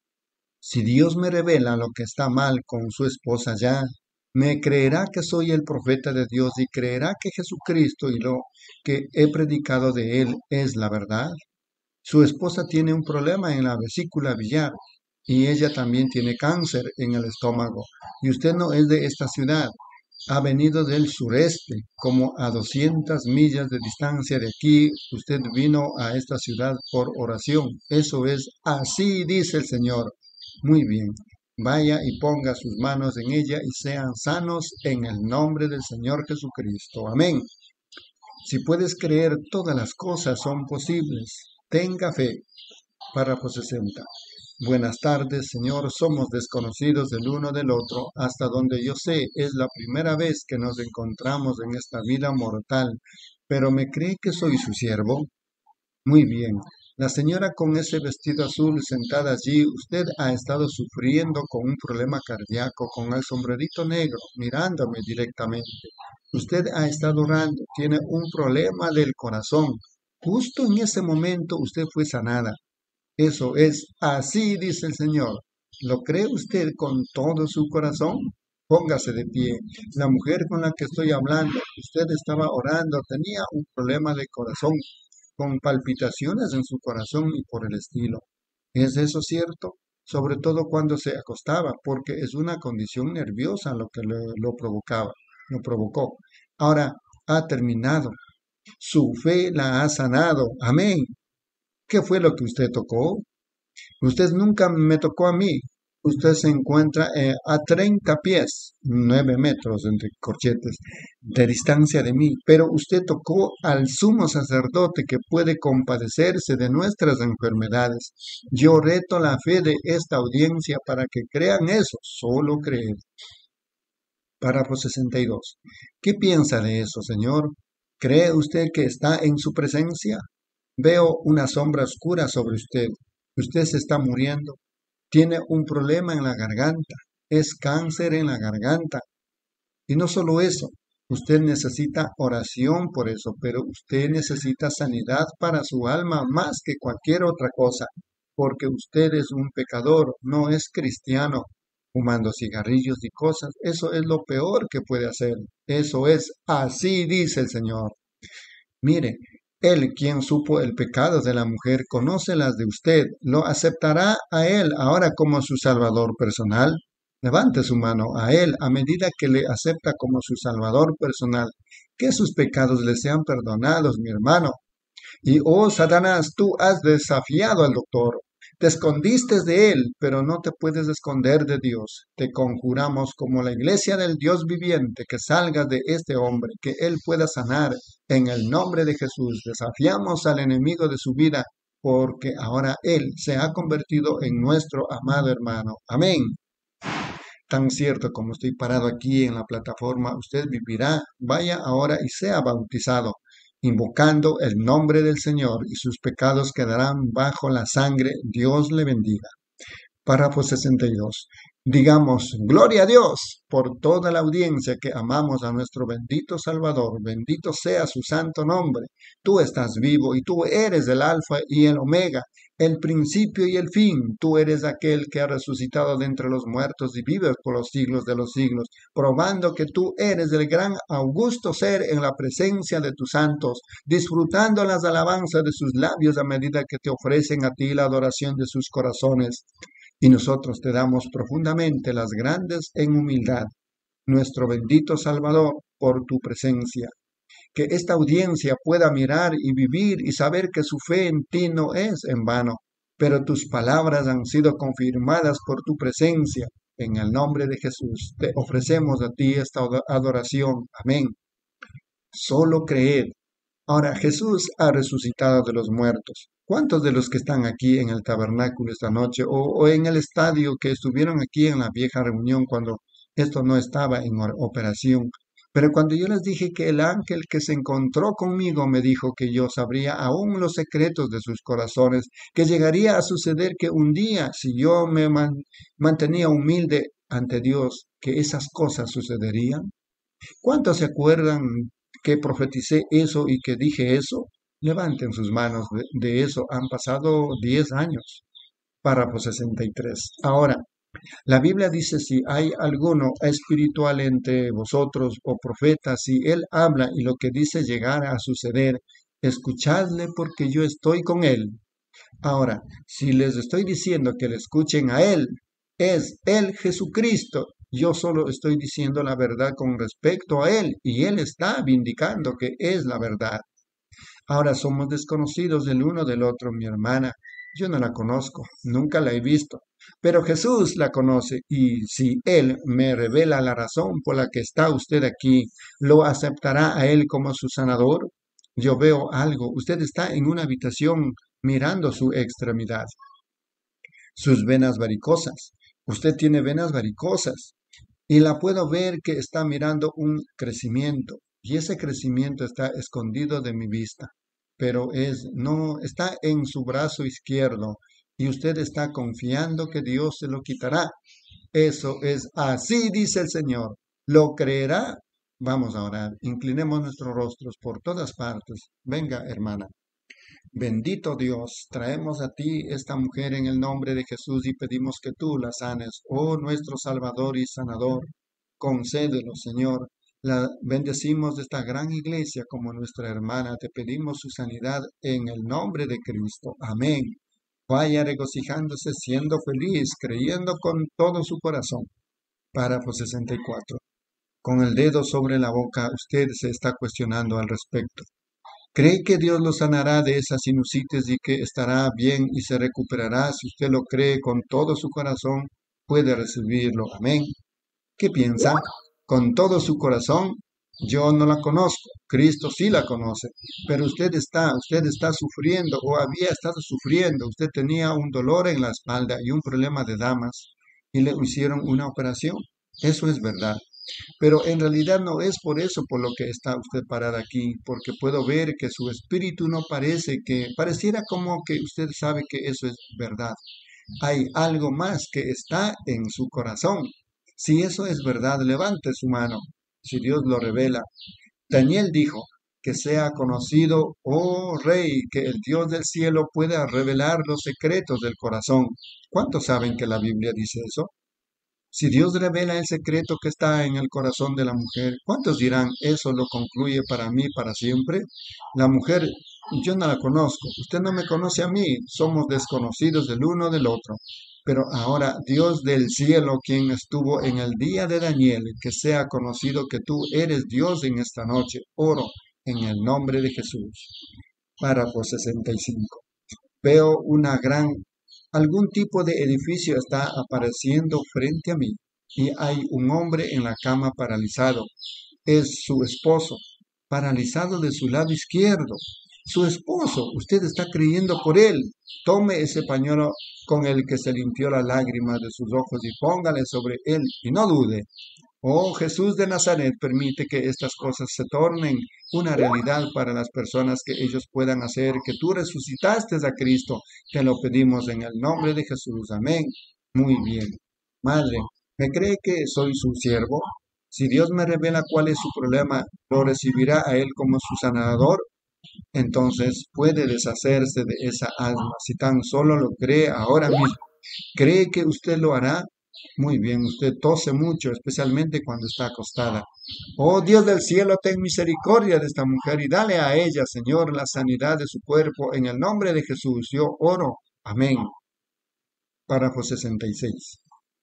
Si Dios me revela lo que está mal con su esposa ya, me creerá que soy el profeta de Dios y creerá que Jesucristo y lo que he predicado de él es la verdad. Su esposa tiene un problema en la vesícula biliar y ella también tiene cáncer en el estómago. Y usted no es de esta ciudad, ha venido del sureste, como a doscientas millas de distancia de aquí. Usted vino a esta ciudad por oración. Eso es, así dice el Señor. Muy bien, vaya y ponga sus manos en ella y sean sanos en el nombre del Señor Jesucristo. Amén. Si puedes creer, todas las cosas son posibles. Tenga fe. Párrafo sesenta. Buenas tardes, Señor. Somos desconocidos del uno del otro. Hasta donde yo sé, es la primera vez que nos encontramos en esta vida mortal. ¿Pero me cree que soy su siervo? Muy bien. La señora con ese vestido azul sentada allí, usted ha estado sufriendo con un problema cardíaco, con el sombrerito negro, mirándome directamente. Usted ha estado orando, tiene un problema del corazón. Justo en ese momento usted fue sanada. Eso es, así dice el Señor. ¿Lo cree usted con todo su corazón? Póngase de pie. La mujer con la que estoy hablando, usted estaba orando, tenía un problema de corazón, con palpitaciones en su corazón y por el estilo. ¿Es eso cierto? Sobre todo cuando se acostaba, porque es una condición nerviosa lo que le- lo provocaba, lo provocó. Ahora ha terminado. Su fe la ha sanado. Amén. ¿Qué fue lo que usted tocó? Usted nunca me tocó a mí. Usted se encuentra eh, a treinta pies, nueve metros entre corchetes, de distancia de mí, pero usted tocó al sumo sacerdote que puede compadecerse de nuestras enfermedades. Yo reto la fe de esta audiencia para que crean eso, solo creer. Párrafo sesenta y dos. ¿Qué piensa de eso, Señor? ¿Cree usted que está en su presencia? Veo una sombra oscura sobre usted. Usted se está muriendo. Tiene un problema en la garganta. Es cáncer en la garganta. Y no solo eso, usted necesita oración por eso, pero usted necesita sanidad para su alma más que cualquier otra cosa, porque usted es un pecador, no es cristiano, fumando cigarrillos y cosas. Eso es lo peor que puede hacer. Eso es, así dice el Señor. Mire, él, quien supo el pecado de la mujer, conoce las de usted. ¿Lo aceptará a él ahora como su salvador personal? Levante su mano a él a medida que le acepta como su salvador personal. Que sus pecados le sean perdonados, mi hermano. Y oh, Satanás, tú has desafiado al doctor. Te escondiste de Él, pero no te puedes esconder de Dios. Te conjuramos como la iglesia del Dios viviente que salgas de este hombre, que Él pueda sanar en el nombre de Jesús. Desafiamos al enemigo de su vida porque ahora Él se ha convertido en nuestro amado hermano. Amén. Tan cierto como estoy parado aquí en la plataforma, usted vivirá. Vaya ahora y sea bautizado, invocando el nombre del Señor, y sus pecados quedarán bajo la sangre. Dios le bendiga. Párrafo sesenta y dos. Digamos, gloria a Dios por toda la audiencia que amamos a nuestro bendito Salvador. Bendito sea su santo nombre. Tú estás vivo y tú eres el alfa y el omega, el principio y el fin. Tú eres aquel que ha resucitado de entre los muertos y vives por los siglos de los siglos, probando que tú eres el gran augusto ser en la presencia de tus santos, disfrutando las alabanzas de sus labios a medida que te ofrecen a ti la adoración de sus corazones. Y nosotros te damos profundamente las grandes en humildad, nuestro bendito Salvador, por tu presencia. Que esta audiencia pueda mirar y vivir y saber que su fe en ti no es en vano, pero tus palabras han sido confirmadas por tu presencia. En el nombre de Jesús te ofrecemos a ti esta adoración. Amén. Solo creed. Ahora, Jesús ha resucitado de los muertos. ¿Cuántos de los que están aquí en el tabernáculo esta noche o, o en el estadio que estuvieron aquí en la vieja reunión cuando esto no estaba en operación? Pero cuando yo les dije que el ángel que se encontró conmigo me dijo que yo sabría aún los secretos de sus corazones, que llegaría a suceder que un día, si yo me man, mantenía humilde ante Dios, que esas cosas sucederían. ¿Cuántos se acuerdan que profeticé eso y que dije eso? Levanten sus manos de, de eso. Han pasado diez años. Párrafo sesenta y tres. Ahora, la Biblia dice, si hay alguno espiritual entre vosotros o profeta, si él habla y lo que dice llegara a suceder, escuchadle porque yo estoy con él. Ahora, si les estoy diciendo que le escuchen a él, es él Jesucristo. Yo solo estoy diciendo la verdad con respecto a él y él está vindicando que es la verdad. Ahora somos desconocidos del uno del otro, mi hermana. Yo no la conozco, nunca la he visto, pero Jesús la conoce y si Él me revela la razón por la que está usted aquí, ¿lo aceptará a Él como su sanador? Yo veo algo. Usted está en una habitación mirando su extremidad, sus venas varicosas. Usted tiene venas varicosas y la puedo ver que está mirando un crecimiento y ese crecimiento está escondido de mi vista, pero es no está en su brazo izquierdo y usted está confiando que Dios se lo quitará. Eso es así, dice el Señor. ¿Lo creerá? Vamos a orar. Inclinemos nuestros rostros por todas partes. Venga, hermana. Bendito Dios, traemos a ti esta mujer en el nombre de Jesús y pedimos que tú la sanes, oh nuestro Salvador y Sanador. Concédelo, Señor. La bendecimos de esta gran iglesia como nuestra hermana. Te pedimos su sanidad en el nombre de Cristo. Amén. Vaya regocijándose, siendo feliz, creyendo con todo su corazón. Párrafo sesenta y cuatro. Con el dedo sobre la boca, usted se está cuestionando al respecto. ¿Cree que Dios lo sanará de esa sinusitis y que estará bien y se recuperará? Si usted lo cree con todo su corazón, puede recibirlo. Amén. ¿Qué piensa? Con todo su corazón. Yo no la conozco, Cristo sí la conoce, pero usted está, usted está sufriendo o había estado sufriendo, usted tenía un dolor en la espalda y un problema de damas y le hicieron una operación. Eso es verdad. Pero en realidad no es por eso por lo que está usted parada aquí, porque puedo ver que su espíritu no parece que, pareciera como que usted sabe que eso es verdad. Hay algo más que está en su corazón. Si eso es verdad, levante su mano, si Dios lo revela. Daniel dijo, que sea conocido, oh Rey, que el Dios del cielo pueda revelar los secretos del corazón. ¿Cuántos saben que la Biblia dice eso? Si Dios revela el secreto que está en el corazón de la mujer, ¿cuántos dirán, eso lo concluye para mí para siempre? La mujer, yo no la conozco, usted no me conoce a mí, somos desconocidos del uno del otro. Pero ahora, Dios del cielo, quien estuvo en el día de Daniel, que sea conocido que tú eres Dios en esta noche, oro en el nombre de Jesús. Párrafo sesenta y cinco. Veo una gran Algún tipo de edificio está apareciendo frente a mí y hay un hombre en la cama paralizado. Es su esposo, paralizado de su lado izquierdo. Su esposo, usted está creyendo por él. Tome ese pañuelo con el que se limpió las lágrimas de sus ojos y póngale sobre él y no dude. Oh Jesús de Nazaret, permite que estas cosas se tornen una realidad para las personas, que ellos puedan hacer que tú resucitaste a Cristo. Te lo pedimos en el nombre de Jesús. Amén. Muy bien. Madre, ¿me cree que soy su siervo? Si Dios me revela cuál es su problema, ¿lo recibirá a Él como su sanador? Entonces puede deshacerse de esa alma si tan solo lo cree ahora mismo. ¿Cree que usted lo hará? Muy bien, usted tose mucho, especialmente cuando está acostada. Oh Dios del cielo, ten misericordia de esta mujer y dale a ella, Señor, la sanidad de su cuerpo. En el nombre de Jesús, yo oro. Amén. Párrafo sesenta y seis.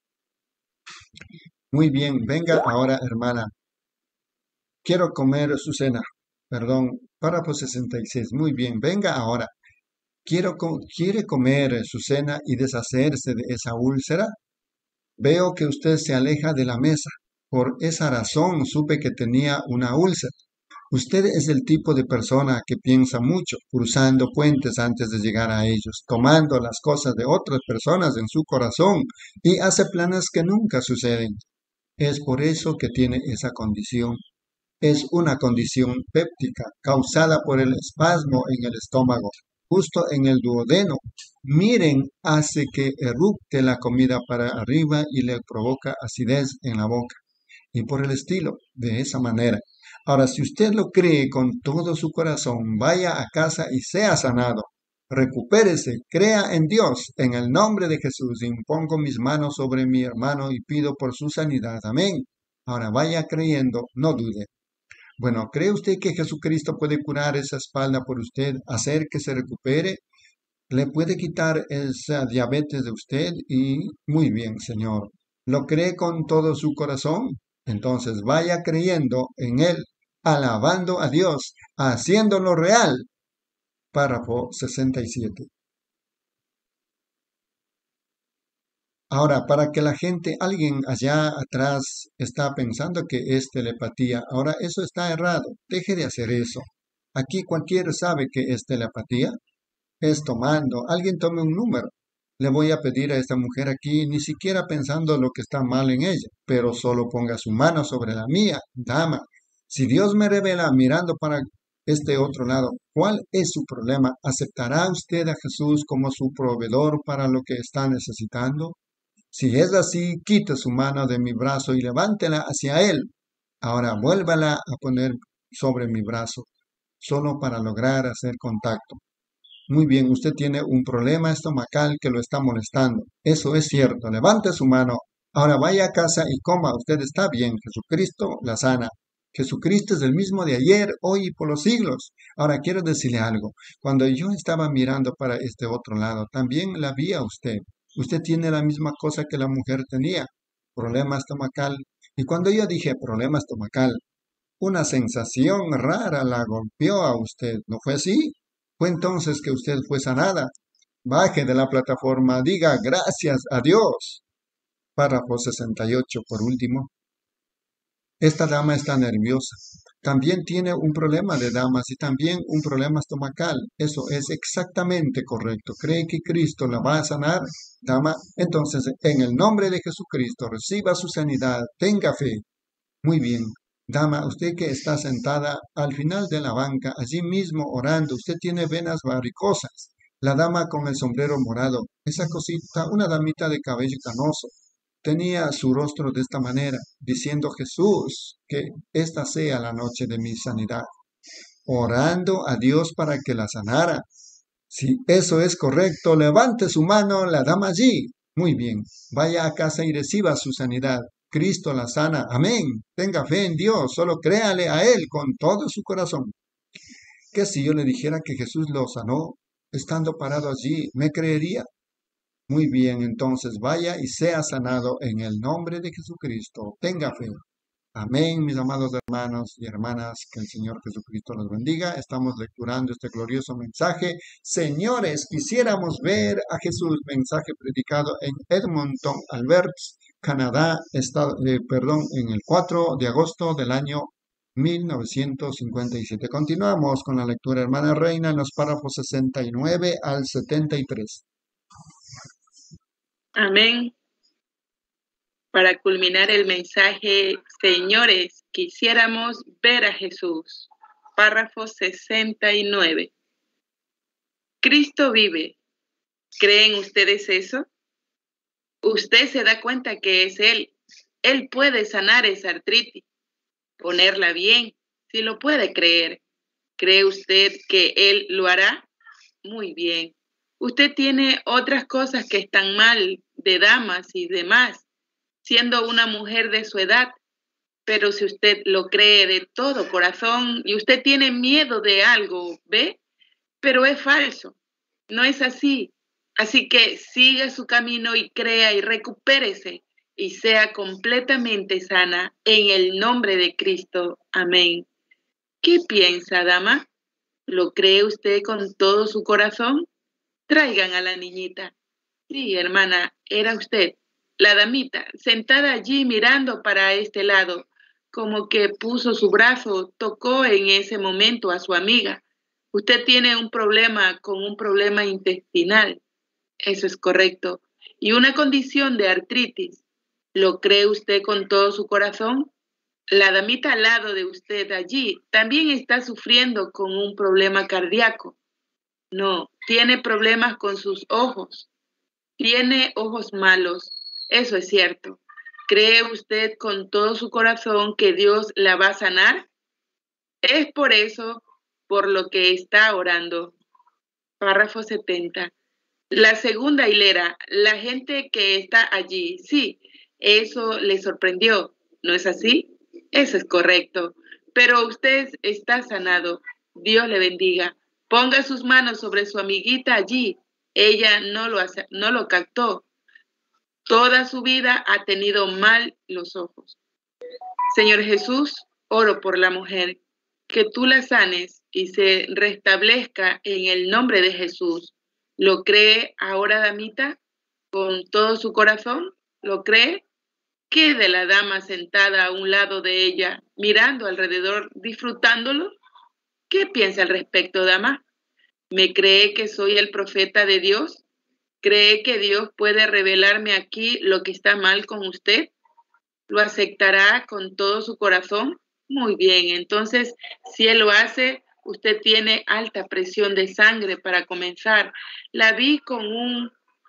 Muy bien, venga ahora, hermana. Quiero comer su cena. Perdón, párrafo sesenta y seis. Muy bien, venga ahora. Quiero co- ¿Quiere comer su cena y deshacerse de esa úlcera? Veo que usted se aleja de la mesa. Por esa razón supe que tenía una úlcera. Usted es el tipo de persona que piensa mucho, cruzando puentes antes de llegar a ellos, tomando las cosas de otras personas en su corazón y hace planes que nunca suceden. Es por eso que tiene esa condición. Es una condición péptica causada por el espasmo en el estómago, justo en el duodeno. Miren, hace que erupte la comida para arriba y le provoca acidez en la boca. Y por el estilo, de esa manera. Ahora, si usted lo cree con todo su corazón, vaya a casa y sea sanado. Recupérese, crea en Dios. En el nombre de Jesús impongo mis manos sobre mi hermano y pido por su sanidad. Amén. Ahora vaya creyendo, no dude. Bueno, ¿cree usted que Jesucristo puede curar esa espalda por usted, hacer que se recupere? ¿Le puede quitar esa diabetes de usted? Y muy bien, Señor. ¿Lo cree con todo su corazón? Entonces vaya creyendo en Él, alabando a Dios, haciéndolo real. Párrafo sesenta y siete. Ahora, para que la gente, alguien allá atrás está pensando que es telepatía. Ahora, eso está errado. Deje de hacer eso. Aquí cualquiera sabe que es telepatía. Es tomando. Alguien tome un número. Le voy a pedir a esta mujer aquí, ni siquiera pensando lo que está mal en ella, pero solo ponga su mano sobre la mía, dama. Si Dios me revela mirando para este otro lado, ¿cuál es su problema? ¿Aceptará usted a Jesús como su proveedor para lo que está necesitando? Si es así, quite su mano de mi brazo y levántela hacia Él. Ahora vuélvala a poner sobre mi brazo, solo para lograr hacer contacto. Muy bien, usted tiene un problema estomacal que lo está molestando. Eso es cierto. Levante su mano. Ahora vaya a casa y coma. Usted está bien. Jesucristo la sana. Jesucristo es el mismo de ayer, hoy y por los siglos. Ahora quiero decirle algo. Cuando yo estaba mirando para este otro lado, también la vi a usted. Usted tiene la misma cosa que la mujer tenía, problema estomacal. Y cuando yo dije problema estomacal, una sensación rara la golpeó a usted. ¿No fue así? Fue entonces que usted fue sanada. Baje de la plataforma, diga gracias a Dios. Párrafo sesenta y ocho por último. Esta dama está nerviosa. También tiene un problema de damas y también un problema estomacal. Eso es exactamente correcto. ¿Cree que Cristo la va a sanar, dama? Entonces, en el nombre de Jesucristo, reciba su sanidad. Tenga fe. Muy bien. Dama, usted que está sentada al final de la banca, allí mismo orando, usted tiene venas varicosas. La dama con el sombrero morado, esa cosita, una damita de cabello canoso, tenía su rostro de esta manera, diciendo Jesús, que esta sea la noche de mi sanidad, orando a Dios para que la sanara. Si eso es correcto, levante su mano, la dama allí. Muy bien, vaya a casa y reciba su sanidad. Cristo la sana. Amén. Tenga fe en Dios, solo créale a Él con todo su corazón. ¿Qué si yo le dijera que Jesús lo sanó estando parado allí? ¿Me creería? Muy bien, entonces vaya y sea sanado en el nombre de Jesucristo. Tenga fe. Amén, mis amados hermanos y hermanas, que el Señor Jesucristo los bendiga. Estamos lecturando este glorioso mensaje. Señores, quisiéramos ver a Jesús, mensaje predicado en Edmonton, Alberta, Canadá, estado, eh, perdón, en el cuatro de agosto del año mil novecientos cincuenta y siete. Continuamos con la lectura, hermana Reina, en los párrafos sesenta y nueve al setenta y tres. Amén. Para culminar el mensaje, señores, quisiéramos ver a Jesús. Párrafo sesenta y nueve. Cristo vive. ¿Creen ustedes eso? Usted se da cuenta que es Él. Él puede sanar esa artritis, ponerla bien, si lo puede creer. ¿Cree usted que Él lo hará? Muy bien. Usted tiene otras cosas que están mal, de damas y demás, siendo una mujer de su edad, pero si usted lo cree de todo corazón y usted tiene miedo de algo, ¿ve? Pero es falso, no es así. Así que siga su camino y crea y recupérese y sea completamente sana en el nombre de Cristo. Amén. ¿Qué piensa, dama? ¿Lo cree usted con todo su corazón? Traigan a la niñita. Sí, hermana, era usted. La damita, sentada allí mirando para este lado, como que puso su brazo, tocó en ese momento a su amiga. Usted tiene un problema con un problema intestinal. Eso es correcto. Y una condición de artritis. ¿Lo cree usted con todo su corazón? La damita al lado de usted allí también está sufriendo con un problema cardíaco. No, tiene problemas con sus ojos. Tiene ojos malos, eso es cierto. ¿Cree usted con todo su corazón que Dios la va a sanar? Es por eso por lo que está orando. Párrafo setenta. La segunda hilera, la gente que está allí, sí, eso le sorprendió, ¿no es así? Eso es correcto. Pero usted está sanado. Dios le bendiga. Ponga sus manos sobre su amiguita allí. Ella no lo, hace, no lo captó. Toda su vida ha tenido mal los ojos. Señor Jesús, oro por la mujer, que tú la sanes y se restablezca en el nombre de Jesús. ¿Lo cree ahora, damita? ¿Con todo su corazón? ¿Lo cree? Quede la dama sentada a un lado de ella, mirando alrededor, disfrutándolo. ¿Qué piensa al respecto, dama? ¿Me cree que soy el profeta de Dios? ¿Cree que Dios puede revelarme aquí lo que está mal con usted? ¿Lo aceptará con todo su corazón? Muy bien, entonces, si Él lo hace, usted tiene alta presión de sangre para comenzar. La vi con un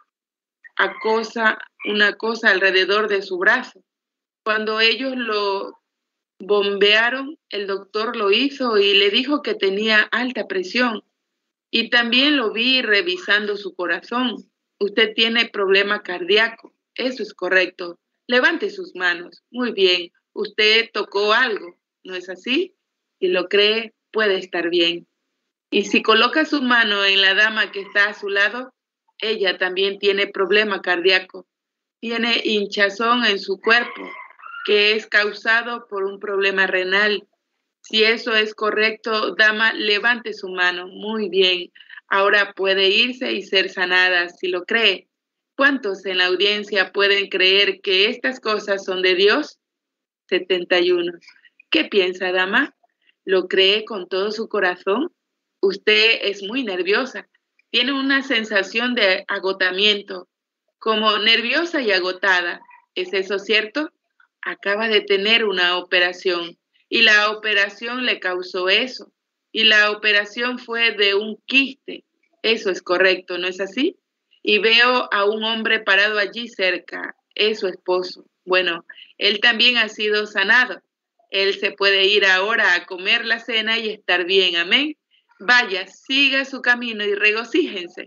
acosa, una cosa alrededor de su brazo. Cuando ellos lo bombearon, el doctor lo hizo y le dijo que tenía alta presión. Y también lo vi revisando su corazón. Usted tiene problema cardíaco. Eso es correcto. Levante sus manos. Muy bien. Usted tocó algo, ¿no es así? Si lo cree, puede estar bien. Y si coloca su mano en la dama que está a su lado, ella también tiene problema cardíaco. Tiene hinchazón en su cuerpo, que es causado por un problema renal. Si eso es correcto, dama, levante su mano. Muy bien. Ahora puede irse y ser sanada, si lo cree. ¿Cuántos en la audiencia pueden creer que estas cosas son de Dios? setenta y uno. ¿Qué piensa, dama? ¿Lo cree con todo su corazón? Usted es muy nerviosa. Tiene una sensación de agotamiento, como nerviosa y agotada. ¿Es eso cierto? Acaba de tener una operación y la operación le causó eso. Y la operación fue de un quiste. Eso es correcto, ¿no es así? Y veo a un hombre parado allí cerca, es su esposo. Bueno, él también ha sido sanado. Él se puede ir ahora a comer la cena y estar bien, amén. Vaya, siga su camino y regocíjense.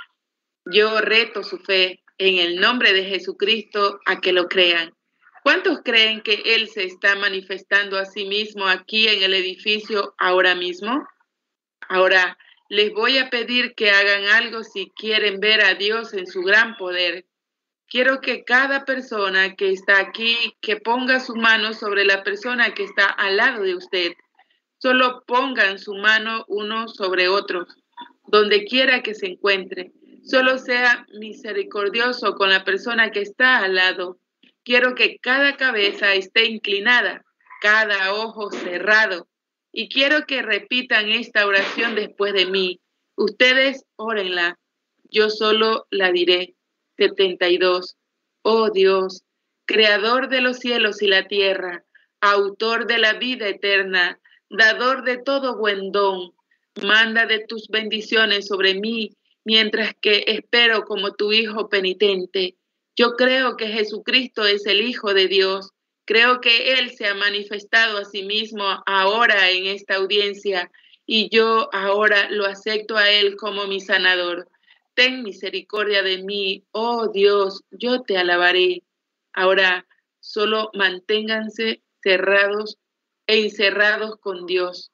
Yo reto su fe en el nombre de Jesucristo a que lo crean. ¿Cuántos creen que Él se está manifestando a sí mismo aquí en el edificio ahora mismo? Ahora, les voy a pedir que hagan algo si quieren ver a Dios en su gran poder. Quiero que cada persona que está aquí, que ponga su mano sobre la persona que está al lado de usted. Solo pongan su mano uno sobre otro, donde quiera que se encuentre. Solo sea misericordioso con la persona que está al lado. Quiero que cada cabeza esté inclinada, cada ojo cerrado. Y quiero que repitan esta oración después de mí. Ustedes órenla. Yo solo la diré. setenta y dos. Oh Dios, creador de los cielos y la tierra, autor de la vida eterna, dador de todo buen don, manda de tus bendiciones sobre mí, mientras que espero como tu hijo penitente. Yo creo que Jesucristo es el Hijo de Dios. Creo que Él se ha manifestado a sí mismo ahora en esta audiencia y yo ahora lo acepto a Él como mi sanador. Ten misericordia de mí, oh Dios, yo te alabaré. Ahora solo manténganse cerrados e encerrados con Dios.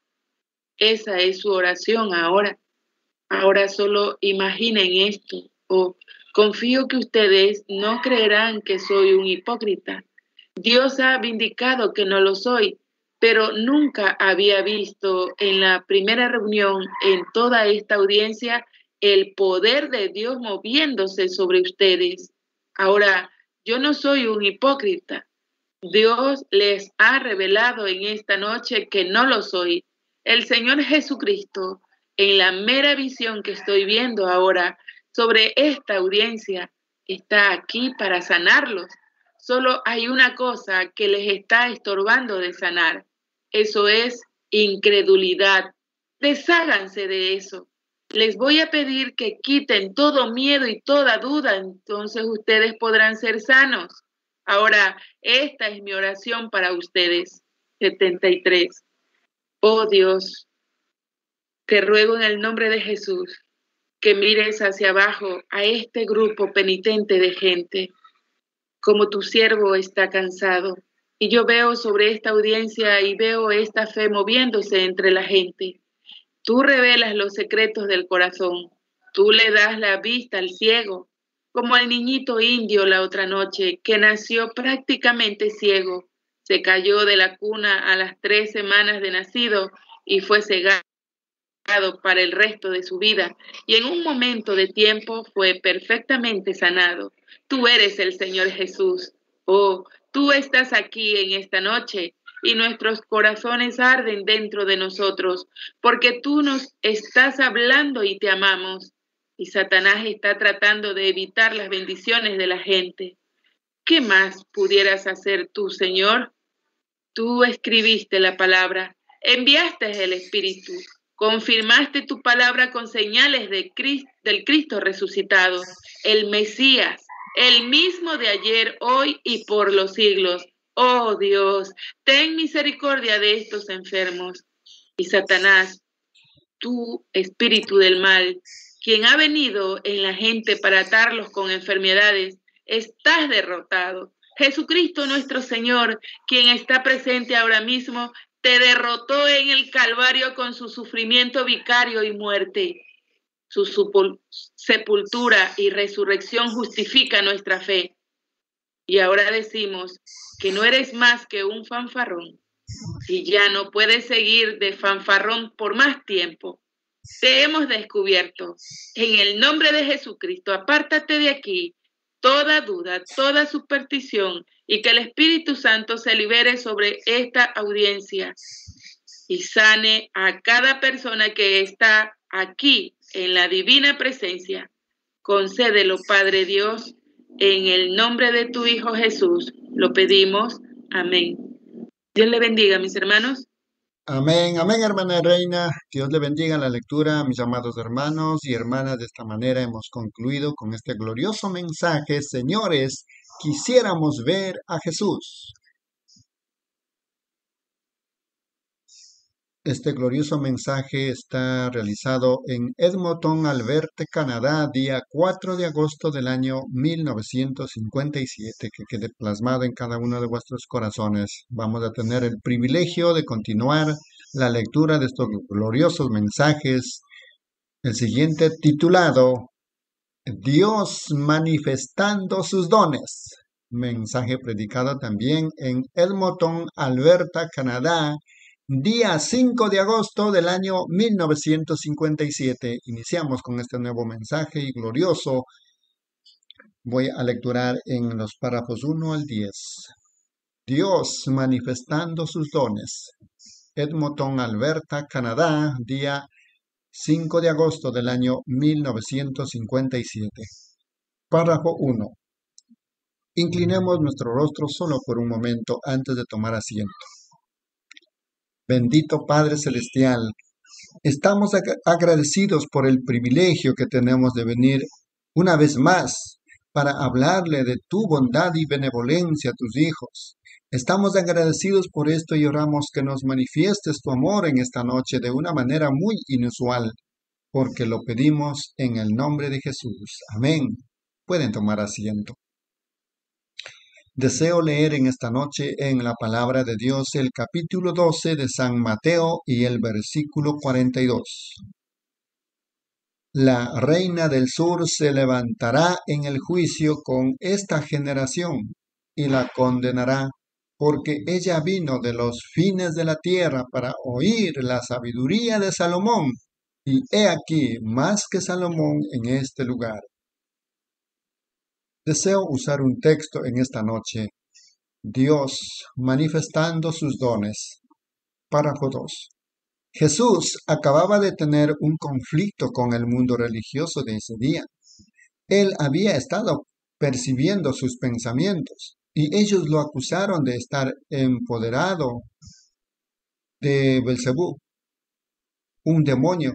Esa es su oración ahora. Ahora solo imaginen esto. Oh, confío que ustedes no creerán que soy un hipócrita. Dios ha vindicado que no lo soy, pero nunca había visto en la primera reunión, en toda esta audiencia, el poder de Dios moviéndose sobre ustedes. Ahora, yo no soy un hipócrita. Dios les ha revelado en esta noche que no lo soy. El Señor Jesucristo, en la mera visión que estoy viendo ahora sobre esta audiencia, está aquí para sanarlos. Solo hay una cosa que les está estorbando de sanar. Eso es incredulidad. Desháganse de eso. Les voy a pedir que quiten todo miedo y toda duda, entonces ustedes podrán ser sanos. Ahora, esta es mi oración para ustedes. setenta y tres. Oh Dios, te ruego en el nombre de Jesús que mires hacia abajo a este grupo penitente de gente. Como tu siervo está cansado, y yo veo sobre esta audiencia y veo esta fe moviéndose entre la gente. Tú revelas los secretos del corazón. Tú le das la vista al ciego, como al niñito indio la otra noche, que nació prácticamente ciego. Se cayó de la cuna a las tres semanas de nacido y fue cegado para el resto de su vida. Y en un momento de tiempo fue perfectamente sanado. Tú eres el Señor Jesús. Oh, tú estás aquí en esta noche. Y nuestros corazones arden dentro de nosotros, porque tú nos estás hablando y te amamos. Y Satanás está tratando de evitar las bendiciones de la gente. ¿Qué más pudieras hacer tú, Señor? Tú escribiste la palabra, enviaste el Espíritu, confirmaste tu palabra con señales de Cristo, del Cristo resucitado, el Mesías, el mismo de ayer, hoy y por los siglos. Oh Dios, ten misericordia de estos enfermos. Y Satanás, tú, espíritu del mal, quien ha venido en la gente para atarlos con enfermedades, estás derrotado. Jesucristo nuestro Señor, quien está presente ahora mismo, te derrotó en el Calvario con su sufrimiento vicario y muerte. Su sepultura y resurrección justifica nuestra fe. Y ahora decimos que no eres más que un fanfarrón y ya no puedes seguir de fanfarrón por más tiempo. Te hemos descubierto. En el nombre de Jesucristo, apártate de aquí toda duda, toda superstición y que el Espíritu Santo se libere sobre esta audiencia y sane a cada persona que está aquí en la divina presencia. Concédelo, Padre Dios. En el nombre de tu Hijo Jesús lo pedimos. Amén. Dios le bendiga, mis hermanos. Amén, amén, hermana Reina. Dios le bendiga la lectura, mis amados hermanos y hermanas. De esta manera hemos concluido con este glorioso mensaje. Señores, quisiéramos ver a Jesús. Este glorioso mensaje está realizado en Edmonton, Alberta, Canadá, día cuatro de agosto del año mil novecientos cincuenta y siete, que quede plasmado en cada uno de vuestros corazones. Vamos a tener el privilegio de continuar la lectura de estos gloriosos mensajes. El siguiente titulado Dios manifestando sus dones. Mensaje predicado también en Edmonton, Alberta, Canadá, día cinco de agosto del año mil novecientos cincuenta y siete. Iniciamos con este nuevo mensaje y glorioso. Voy a lecturar en los párrafos uno al diez. Dios manifestando sus dones. Edmonton, Alberta, Canadá, día cinco de agosto del año mil novecientos cincuenta y siete. Párrafo uno. Inclinemos nuestro rostro solo por un momento antes de tomar asiento. Bendito Padre Celestial, estamos ag- agradecidos por el privilegio que tenemos de venir una vez más para hablarle de tu bondad y benevolencia a tus hijos. Estamos agradecidos por esto y oramos que nos manifiestes tu amor en esta noche de una manera muy inusual, porque lo pedimos en el nombre de Jesús. Amén. Pueden tomar asiento. Deseo leer en esta noche en la palabra de Dios el capítulo doce de San Mateo y el versículo cuarenta y dos. La reina del sur se levantará en el juicio con esta generación y la condenará, porque ella vino de los fines de la tierra para oír la sabiduría de Salomón, y he aquí más que Salomón en este lugar. Deseo usar un texto en esta noche. Dios manifestando sus dones. Párrafo dos. Jesús acababa de tener un conflicto con el mundo religioso de ese día. Él había estado percibiendo sus pensamientos y ellos lo acusaron de estar empoderado de Belcebú, un demonio.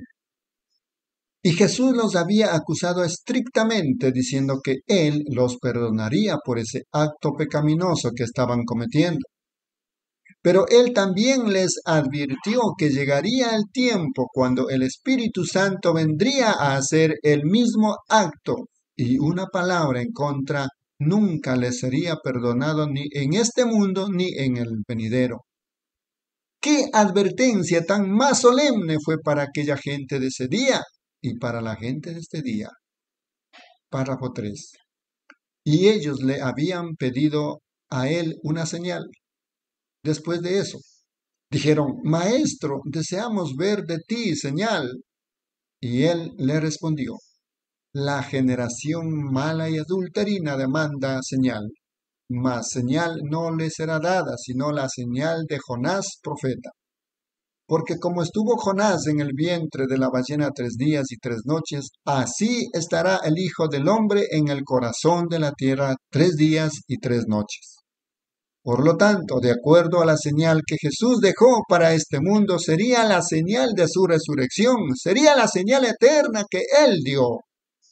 Y Jesús los había acusado estrictamente diciendo que Él los perdonaría por ese acto pecaminoso que estaban cometiendo. Pero Él también les advirtió que llegaría el tiempo cuando el Espíritu Santo vendría a hacer el mismo acto y una palabra en contra nunca les sería perdonado ni en este mundo ni en el venidero. ¡Qué advertencia tan más solemne fue para aquella gente de ese día y para la gente de este día! Párrafo tres. Y ellos le habían pedido a Él una señal. Después de eso, dijeron: Maestro, deseamos ver de ti señal. Y él le respondió: La generación mala y adulterina demanda señal, mas señal no le será dada, sino la señal de Jonás profeta. Porque como estuvo Jonás en el vientre de la ballena tres días y tres noches, así estará el Hijo del Hombre en el corazón de la tierra tres días y tres noches. Por lo tanto, de acuerdo a la señal que Jesús dejó para este mundo, sería la señal de su resurrección, sería la señal eterna que Él dio.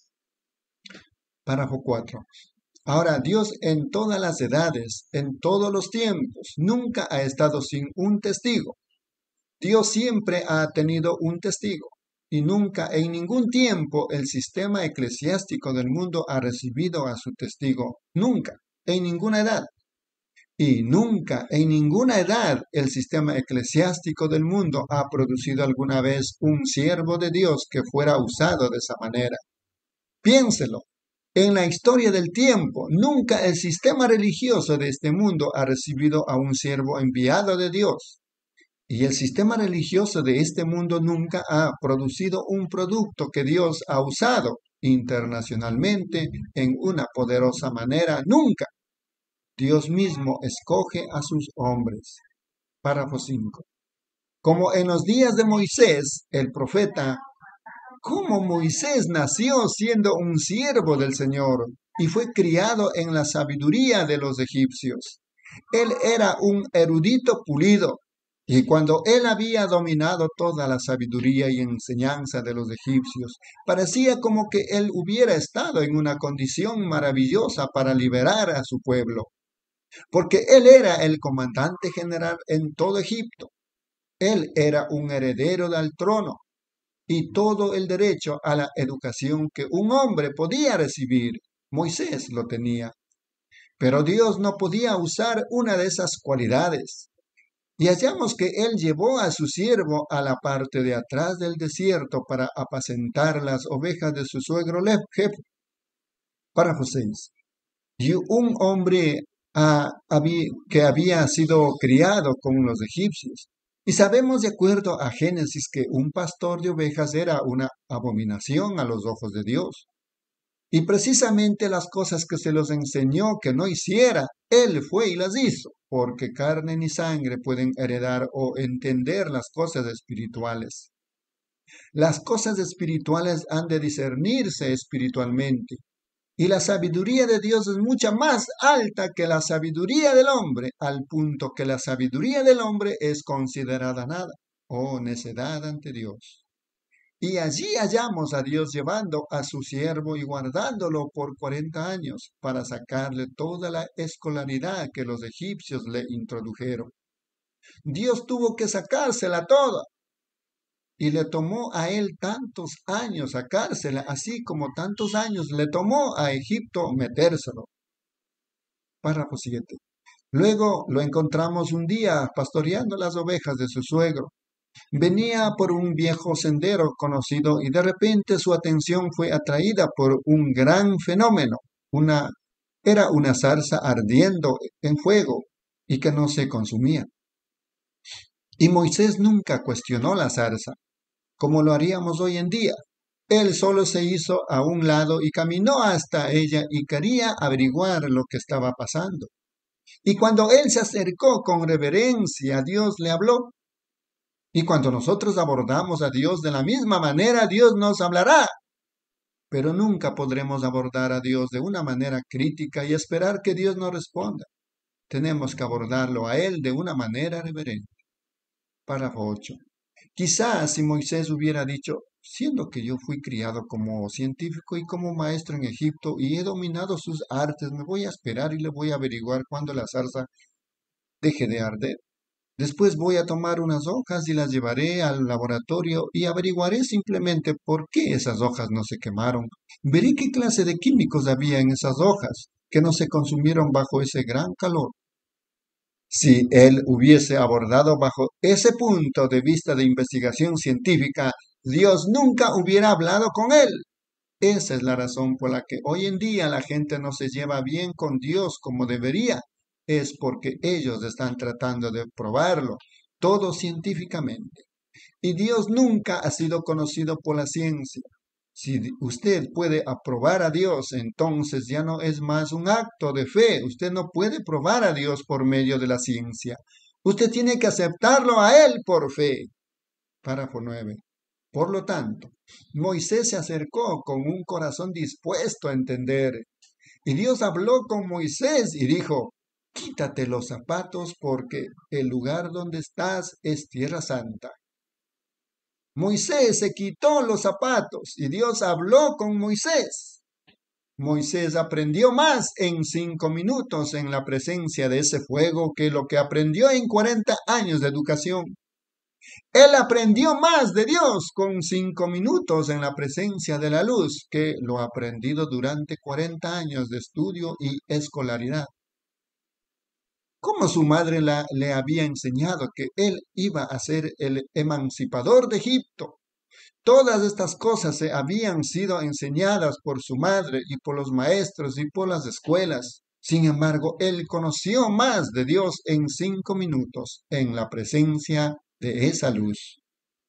Párrafo cuatro. Ahora, Dios en todas las edades, en todos los tiempos, nunca ha estado sin un testigo. Dios siempre ha tenido un testigo y nunca, en ningún tiempo, el sistema eclesiástico del mundo ha recibido a su testigo. Nunca, en ninguna edad. Y nunca, en ninguna edad, el sistema eclesiástico del mundo ha producido alguna vez un siervo de Dios que fuera usado de esa manera. Piénselo. En la historia del tiempo, nunca el sistema religioso de este mundo ha recibido a un siervo enviado de Dios. Y el sistema religioso de este mundo nunca ha producido un producto que Dios ha usado internacionalmente en una poderosa manera. Nunca. Dios mismo escoge a sus hombres. Párrafo cinco. Como en los días de Moisés, el profeta, como Moisés nació siendo un siervo del Señor y fue criado en la sabiduría de los egipcios. Él era un erudito pulido, y cuando él había dominado toda la sabiduría y enseñanza de los egipcios, parecía como que él hubiera estado en una condición maravillosa para liberar a su pueblo. Porque él era el comandante general en todo Egipto. Él era un heredero del trono y todo el derecho a la educación que un hombre podía recibir. Moisés lo tenía. Pero Dios no podía usar una de esas cualidades. Y hallamos que él llevó a su siervo a la parte de atrás del desierto para apacentar las ovejas de su suegro Jefo. Párrafo seis. Y un hombre ah, habí- que había sido criado con los egipcios. Y sabemos de acuerdo a Génesis que un pastor de ovejas era una abominación a los ojos de Dios. Y precisamente las cosas que se los enseñó que no hiciera, él fue y las hizo, porque carne ni sangre pueden heredar o entender las cosas espirituales. Las cosas espirituales han de discernirse espiritualmente. Y la sabiduría de Dios es mucha más alta que la sabiduría del hombre, al punto que la sabiduría del hombre es considerada nada, o necedad ante Dios. Y allí hallamos a Dios llevando a su siervo y guardándolo por cuarenta años para sacarle toda la escolaridad que los egipcios le introdujeron. Dios tuvo que sacársela toda. Y le tomó a él tantos años sacársela, así como tantos años le tomó a Egipto metérselo. Párrafo siete. Luego lo encontramos un día pastoreando las ovejas de su suegro. Venía por un viejo sendero conocido y de repente su atención fue atraída por un gran fenómeno. Una, era una zarza ardiendo en fuego y que no se consumía. Y Moisés nunca cuestionó la zarza, como lo haríamos hoy en día. Él solo se hizo a un lado y caminó hasta ella y quería averiguar lo que estaba pasando. Y cuando él se acercó con reverencia, Dios le habló. Y cuando nosotros abordamos a Dios de la misma manera, Dios nos hablará. Pero nunca podremos abordar a Dios de una manera crítica y esperar que Dios nos responda. Tenemos que abordarlo a Él de una manera reverente. Párrafo ocho. Quizás si Moisés hubiera dicho, siendo que yo fui criado como científico y como maestro en Egipto y he dominado sus artes, me voy a esperar y le voy a averiguar cuándo la zarza deje de arder. Después voy a tomar unas hojas y las llevaré al laboratorio y averiguaré simplemente por qué esas hojas no se quemaron. Veré qué clase de químicos había en esas hojas que no se consumieron bajo ese gran calor. Si él hubiese abordado bajo ese punto de vista de investigación científica, Dios nunca hubiera hablado con él. Esa es la razón por la que hoy en día la gente no se lleva bien con Dios como debería. Es porque ellos están tratando de probarlo, todo científicamente. Y Dios nunca ha sido conocido por la ciencia. Si usted puede aprobar a Dios, entonces ya no es más un acto de fe. Usted no puede probar a Dios por medio de la ciencia. Usted tiene que aceptarlo a Él por fe. Párrafo nueve. Por lo tanto, Moisés se acercó con un corazón dispuesto a entender. Y Dios habló con Moisés y dijo, quítate los zapatos porque el lugar donde estás es tierra santa. Moisés se quitó los zapatos y Dios habló con Moisés. Moisés aprendió más en cinco minutos en la presencia de ese fuego que lo que aprendió en cuarenta años de educación. Él aprendió más de Dios con cinco minutos en la presencia de la luz que lo aprendido durante cuarenta años de estudio y escolaridad. Como su madre la, le había enseñado que él iba a ser el emancipador de Egipto. Todas estas cosas se habían sido enseñadas por su madre y por los maestros y por las escuelas. Sin embargo, él conoció más de Dios en cinco minutos en la presencia de esa luz.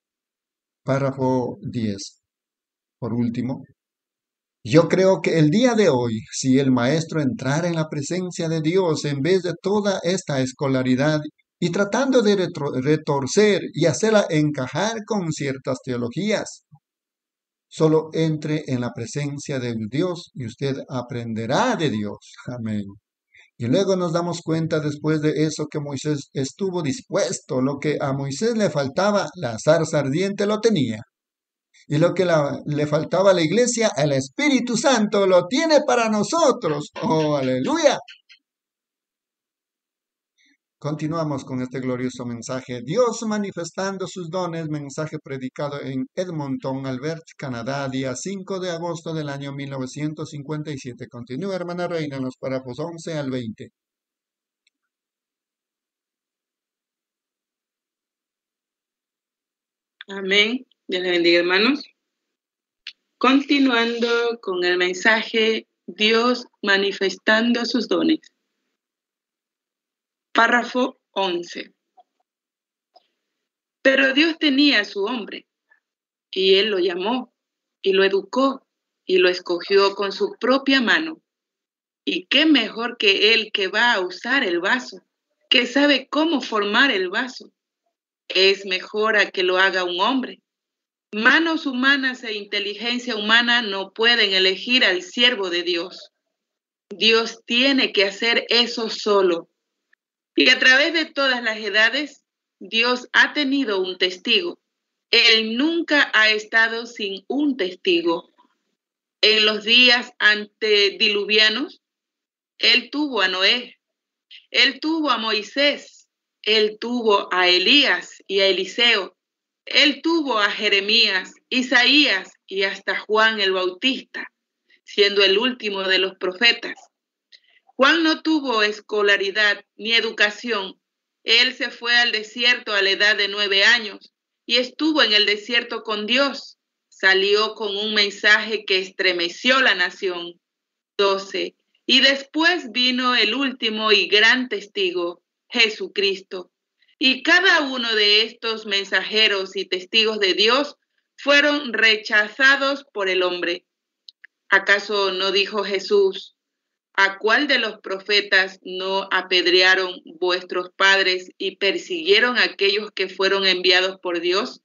Párrafo diez. Por último, yo creo que el día de hoy, si el maestro entrara en la presencia de Dios en vez de toda esta escolaridad y tratando de retro- retorcer y hacerla encajar con ciertas teologías, solo entre en la presencia de Dios y usted aprenderá de Dios. Amén. Y luego nos damos cuenta después de eso que Moisés estuvo dispuesto. Lo que a Moisés le faltaba, la zarza ardiente lo tenía. Y lo que la- le faltaba a la iglesia, el Espíritu Santo lo tiene para nosotros. ¡Oh, aleluya! Continuamos con este glorioso mensaje. Dios manifestando sus dones, mensaje predicado en Edmonton, Alberta, Canadá, día cinco de agosto del año mil novecientos cincuenta y siete. Continúa, hermana Reina, en los párrafos once al veinte. Amén. Dios le bendiga, hermanos. Continuando con el mensaje Dios manifestando sus dones. Párrafo once. Pero Dios tenía a su hombre, y él lo llamó, y lo educó, y lo escogió con su propia mano. ¿Y qué mejor que él que va a usar el vaso, que sabe cómo formar el vaso? Es mejor a que lo haga un hombre. Manos humanas e inteligencia humana no pueden elegir al siervo de Dios. Dios tiene que hacer eso solo. Y a través de todas las edades, Dios ha tenido un testigo. Él nunca ha estado sin un testigo. En los días antediluvianos, Él tuvo a Noé, Él tuvo a Moisés, Él tuvo a Elías y a Eliseo, Él tuvo a Jeremías, Isaías y hasta Juan el Bautista, siendo el último de los profetas. Juan no tuvo escolaridad ni educación. Él se fue al desierto a la edad de nueve años y estuvo en el desierto con Dios. Salió con un mensaje que estremeció la nación. doce. Y después vino el último y gran testigo, Jesucristo. Y cada uno de estos mensajeros y testigos de Dios fueron rechazados por el hombre. ¿Acaso no dijo Jesús: ¿a cuál de los profetas no apedrearon vuestros padres y persiguieron a aquellos que fueron enviados por Dios?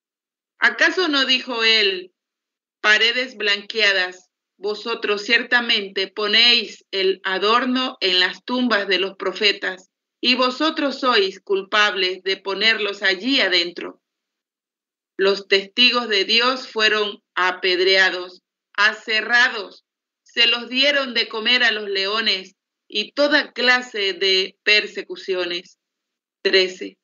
¿Acaso no dijo él: paredes blanqueadas, vosotros ciertamente ponéis el adorno en las tumbas de los profetas, y vosotros sois culpables de ponerlos allí adentro? Los testigos de Dios fueron apedreados, aserrados, se los dieron de comer a los leones y toda clase de persecuciones. trece.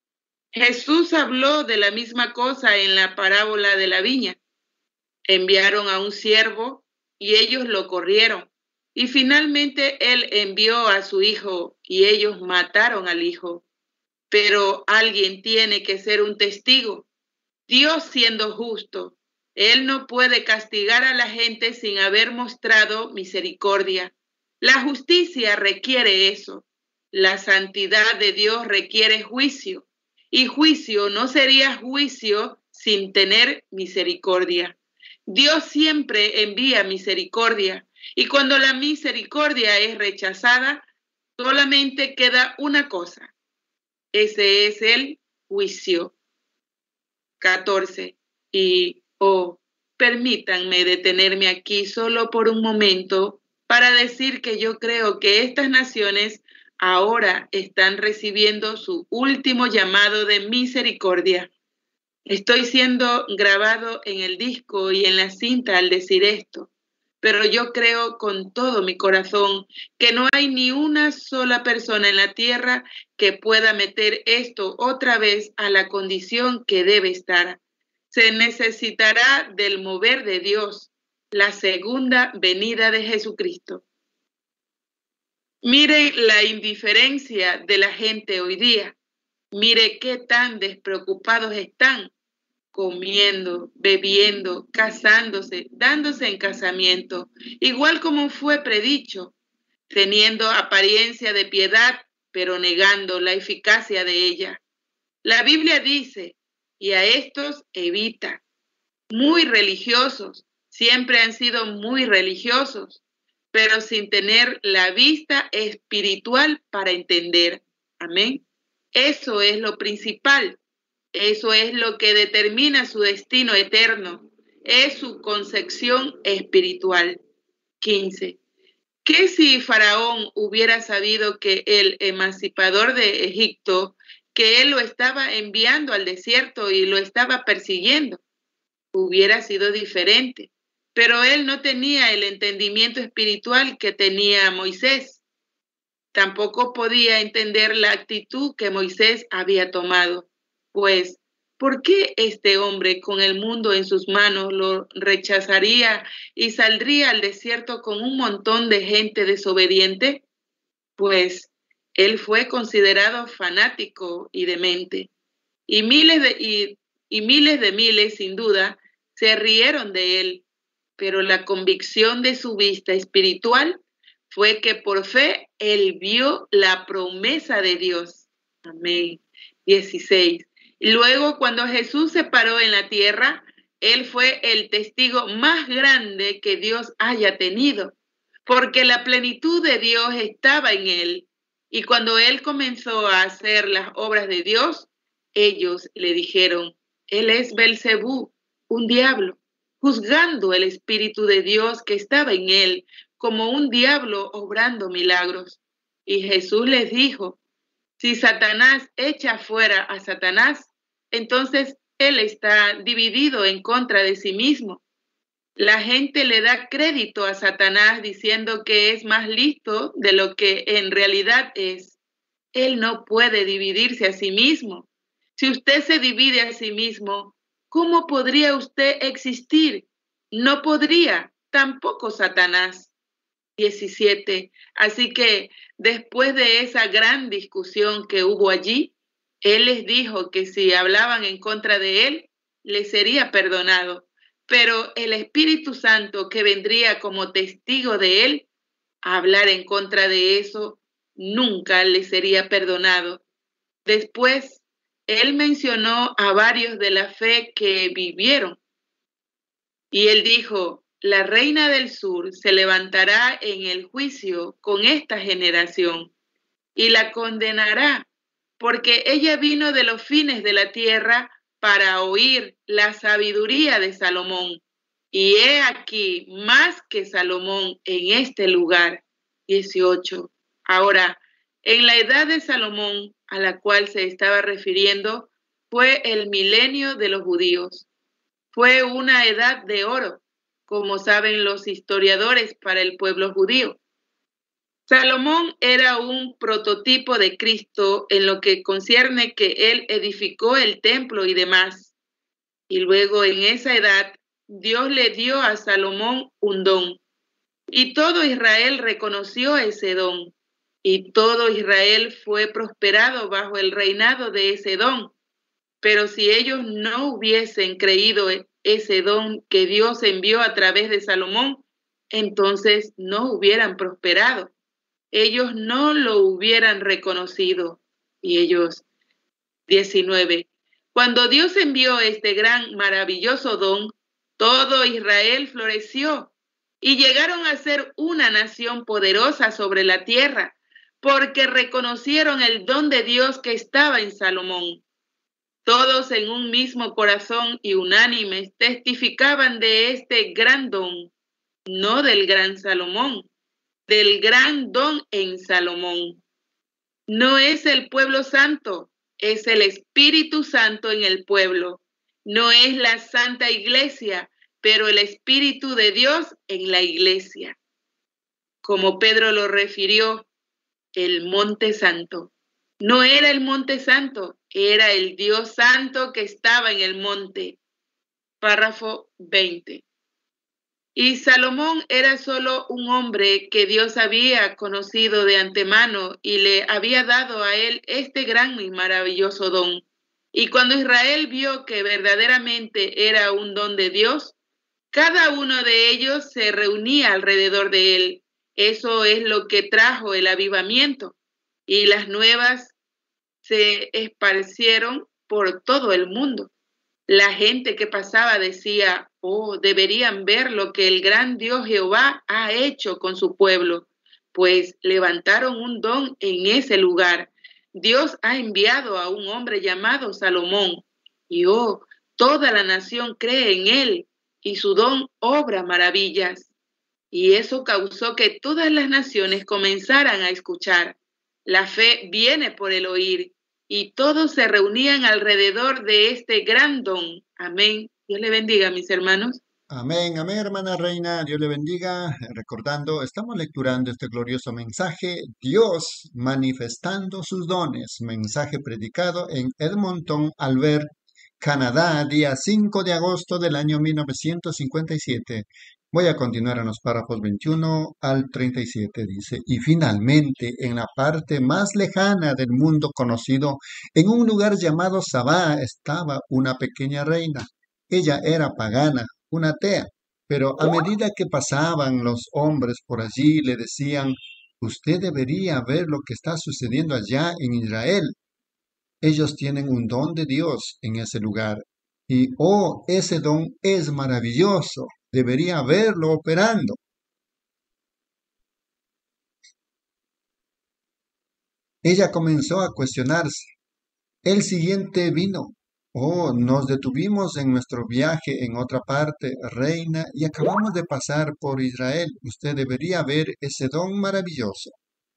Jesús habló de la misma cosa en la parábola de la viña. Enviaron a un siervo y ellos lo corrieron. Y finalmente él envió a su hijo y ellos mataron al hijo. Pero alguien tiene que ser un testigo. Dios, siendo justo, Él no puede castigar a la gente sin haber mostrado misericordia. La justicia requiere eso. La santidad de Dios requiere juicio. Y juicio no sería juicio sin tener misericordia. Dios siempre envía misericordia. Y cuando la misericordia es rechazada, solamente queda una cosa. Ese es el juicio. catorce. Y, oh, permítanme detenerme aquí solo por un momento para decir que yo creo que estas naciones ahora están recibiendo su último llamado de misericordia. Estoy siendo grabado en el disco y en la cinta al decir esto, pero yo creo con todo mi corazón que no hay ni una sola persona en la tierra que pueda meter esto otra vez a la condición que debe estar. Se necesitará del mover de Dios, la segunda venida de Jesucristo. Mire la indiferencia de la gente hoy día. Mire qué tan despreocupados están, comiendo, bebiendo, casándose, dándose en casamiento, igual como fue predicho, teniendo apariencia de piedad, pero negando la eficacia de ella. La Biblia dice: y a estos evita. Muy religiosos, siempre han sido muy religiosos, pero sin tener la vista espiritual para entender. Amén. Eso es lo principal. Eso es lo que determina su destino eterno. Es su concepción espiritual. quince. ¿Qué si Faraón hubiera sabido que el emancipador de Egipto, que él lo estaba enviando al desierto y lo estaba persiguiendo? Hubiera sido diferente, pero él no tenía el entendimiento espiritual que tenía Moisés. Tampoco podía entender la actitud que Moisés había tomado, pues, ¿por qué este hombre con el mundo en sus manos lo rechazaría y saldría al desierto con un montón de gente desobediente? Pues él fue considerado fanático y demente, y miles de, y, y miles de miles, sin duda, se rieron de él. pero la convicción de su vista espiritual fue que por fe él vio la promesa de Dios. Amén. dieciséis. Y luego, cuando Jesús se paró en la tierra, él fue el testigo más grande que Dios haya tenido, porque la plenitud de Dios estaba en él. Y cuando él comenzó a hacer las obras de Dios, ellos le dijeron: él es Belcebú, un diablo, juzgando el Espíritu de Dios que estaba en él, como un diablo obrando milagros. Y Jesús les dijo: si Satanás echa fuera a Satanás, entonces él está dividido en contra de sí mismo. La gente le da crédito a Satanás diciendo que es más listo de lo que en realidad es. Él no puede dividirse a sí mismo. Si usted se divide a sí mismo, ¿cómo podría usted existir? No podría, tampoco Satanás. diecisiete. Así que después de esa gran discusión que hubo allí, él les dijo que si hablaban en contra de él, les sería perdonado. Pero el Espíritu Santo que vendría como testigo de él, a hablar en contra de eso, nunca le sería perdonado. Después, él mencionó a varios de la fe que vivieron. Y él dijo: la reina del sur se levantará en el juicio con esta generación y la condenará, porque ella vino de los fines de la tierra para oír la sabiduría de Salomón. Y he aquí más que Salomón en este lugar. dieciocho. Ahora, en la edad de Salomón, a la cual se estaba refiriendo, fue el milenio de los judíos. Fue una edad de oro, como saben los historiadores, para el pueblo judío. Salomón era un prototipo de Cristo en lo que concierne que él edificó el templo y demás. Y luego en esa edad, Dios le dio a Salomón un don. Y todo Israel reconoció ese don. Y todo Israel fue prosperado bajo el reinado de ese don. Pero si ellos no hubiesen creído ese don que Dios envió a través de Salomón, entonces no hubieran prosperado. Ellos no lo hubieran reconocido. Y ellos, diecinueve. Cuando Dios envió este gran, maravilloso don, todo Israel floreció y llegaron a ser una nación poderosa sobre la tierra, porque reconocieron el don de Dios que estaba en Salomón. Todos en un mismo corazón y unánimes testificaban de este gran don, no del gran Salomón, del gran don en Salomón. No es el pueblo santo, es el Espíritu Santo en el pueblo. No es la Santa Iglesia, pero el Espíritu de Dios en la Iglesia. Como Pedro lo refirió, el Monte Santo. No era el Monte Santo, era el Dios Santo que estaba en el monte. Párrafo veinte. Y Salomón era solo un hombre que Dios había conocido de antemano y le había dado a él este gran y maravilloso don. Y cuando Israel vio que verdaderamente era un don de Dios, cada uno de ellos se reunía alrededor de él. Eso es lo que trajo el avivamiento. Y las nuevas se esparcieron por todo el mundo. La gente que pasaba decía: oh, deberían ver lo que el gran Dios Jehová ha hecho con su pueblo, pues levantaron un don en ese lugar. Dios ha enviado a un hombre llamado Salomón, y oh, toda la nación cree en él, y su don obra maravillas. Y eso causó que todas las naciones comenzaran a escuchar. La fe viene por el oír, y todos se reunían alrededor de este gran don. Amén. Dios le bendiga, mis hermanos. Amén, amén, hermana Reina, Dios le bendiga. Recordando, estamos lecturando este glorioso mensaje, Dios manifestando sus dones, mensaje predicado en Edmonton, Alberta, Canadá, día cinco de agosto del año mil novecientos cincuenta y siete. Voy a continuar en los párrafos veintiuno al treinta y siete, dice: y finalmente, en la parte más lejana del mundo conocido, en un lugar llamado Sabá, estaba una pequeña reina. Ella era pagana, una atea. Pero a medida que pasaban los hombres por allí, le decían, usted debería ver lo que está sucediendo allá en Israel. Ellos tienen un don de Dios en ese lugar. Y, oh, ese don es maravilloso. Debería verlo operando. Ella comenzó a cuestionarse. El siguiente vino. Oh, nos detuvimos en nuestro viaje en otra parte, reina, y acabamos de pasar por Israel. Usted debería ver ese don maravilloso.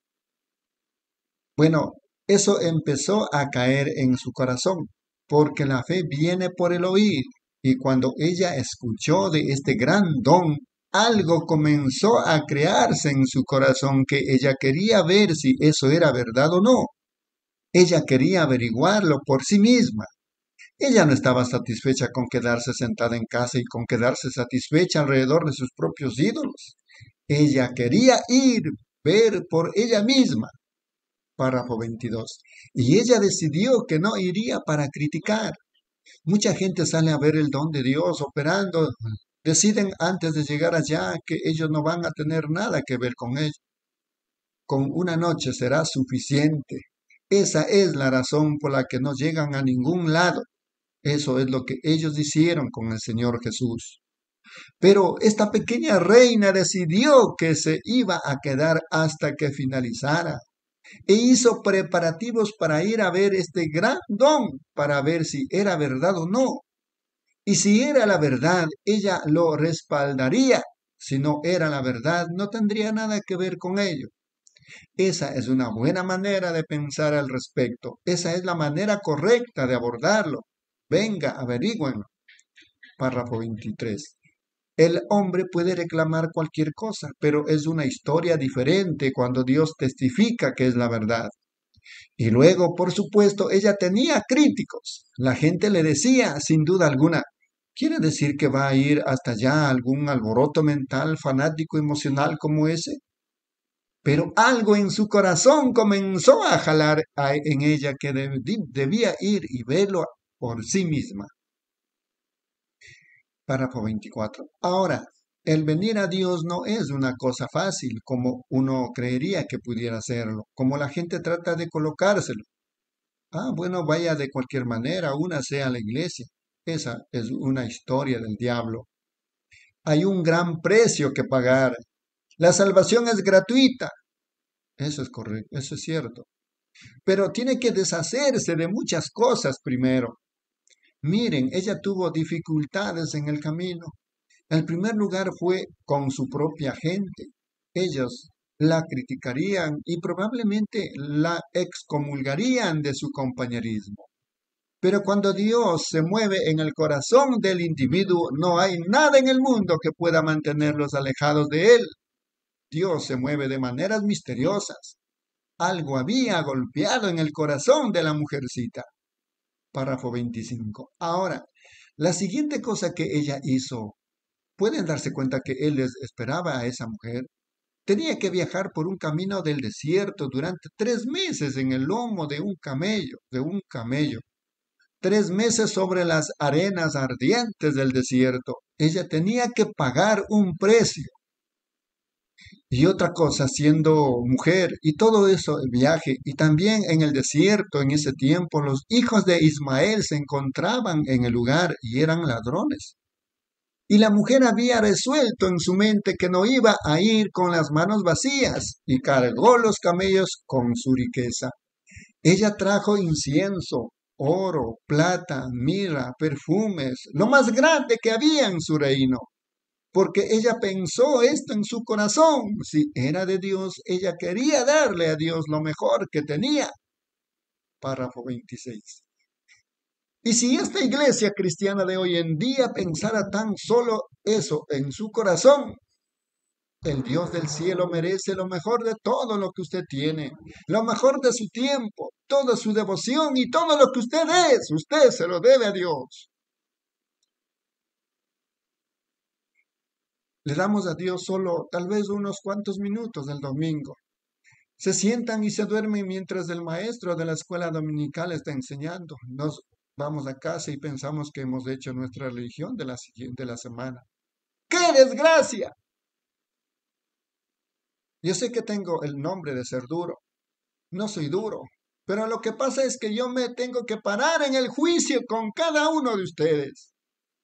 Bueno, eso empezó a caer en su corazón, porque la fe viene por el oír, y cuando ella escuchó de este gran don, algo comenzó a crearse en su corazón que ella quería ver si eso era verdad o no. Ella quería averiguarlo por sí misma. Ella no estaba satisfecha con quedarse sentada en casa y con quedarse satisfecha alrededor de sus propios ídolos. Ella quería ir, ver por ella misma. Párrafo veintidós. Y ella decidió que no iría para criticar. Mucha gente sale a ver el don de Dios operando. Deciden antes de llegar allá que ellos no van a tener nada que ver con ello. Con una noche será suficiente. Esa es la razón por la que no llegan a ningún lado. Eso es lo que ellos hicieron con el Señor Jesús. Pero esta pequeña reina decidió que se iba a quedar hasta que finalizara e hizo preparativos para ir a ver este gran don, para ver si era verdad o no. Y si era la verdad, ella lo respaldaría. Si no era la verdad, no tendría nada que ver con ello. Esa es una buena manera de pensar al respecto. Esa es la manera correcta de abordarlo. Venga, averigüenlo. Párrafo veintitrés. El hombre puede reclamar cualquier cosa, pero es una historia diferente cuando Dios testifica que es la verdad. Y luego, por supuesto, ella tenía críticos. La gente le decía, sin duda alguna, ¿quiere decir que va a ir hasta allá algún alboroto mental, fanático, emocional como ese? Pero algo en su corazón comenzó a jalar a- en ella que deb- debía ir y verlo por sí misma. Párrafo veinticuatro. Ahora, el venir a Dios no es una cosa fácil como uno creería que pudiera serlo, como la gente trata de colocárselo. Ah, bueno, vaya de cualquier manera, una sea la iglesia. Esa es una historia del diablo. Hay un gran precio que pagar. La salvación es gratuita. Eso es correcto, eso es cierto. Pero tiene que deshacerse de muchas cosas primero. Miren, ella tuvo dificultades en el camino. El primer lugar fue con su propia gente. Ellos la criticarían y probablemente la excomulgarían de su compañerismo. Pero cuando Dios se mueve en el corazón del individuo, no hay nada en el mundo que pueda mantenerlos alejados de Él. Dios se mueve de maneras misteriosas. Algo había golpeado en el corazón de la mujercita. Párrafo veinticinco. Ahora, la siguiente cosa que ella hizo, ¿pueden darse cuenta que Él les esperaba a esa mujer? Tenía que viajar por un camino del desierto durante tres meses en el lomo de un camello, de un camello. Tres meses sobre las arenas ardientes del desierto. Ella tenía que pagar un precio. Y otra cosa, siendo mujer, y todo eso, el viaje, y también en el desierto, en ese tiempo, los hijos de Ismael se encontraban en el lugar y eran ladrones. Y la mujer había resuelto en su mente que no iba a ir con las manos vacías, y cargó los camellos con su riqueza. Ella trajo incienso, oro, plata, mirra, perfumes, lo más grande que había en su reino, porque ella pensó esto en su corazón. Si era de Dios, ella quería darle a Dios lo mejor que tenía. Párrafo veintiséis. Y si esta iglesia cristiana de hoy en día pensara tan solo eso en su corazón, el Dios del cielo merece lo mejor de todo lo que usted tiene, lo mejor de su tiempo, toda su devoción y todo lo que usted es. Usted se lo debe a Dios. Le damos a Dios solo tal vez unos cuantos minutos del domingo. Se sientan y se duermen mientras el maestro de la escuela dominical está enseñando. Nos vamos a casa y pensamos que hemos hecho nuestra religión de la siguiente de la semana. ¡Qué desgracia! Yo sé que tengo el nombre de ser duro. No soy duro. Pero lo que pasa es que yo me tengo que parar en el juicio con cada uno de ustedes.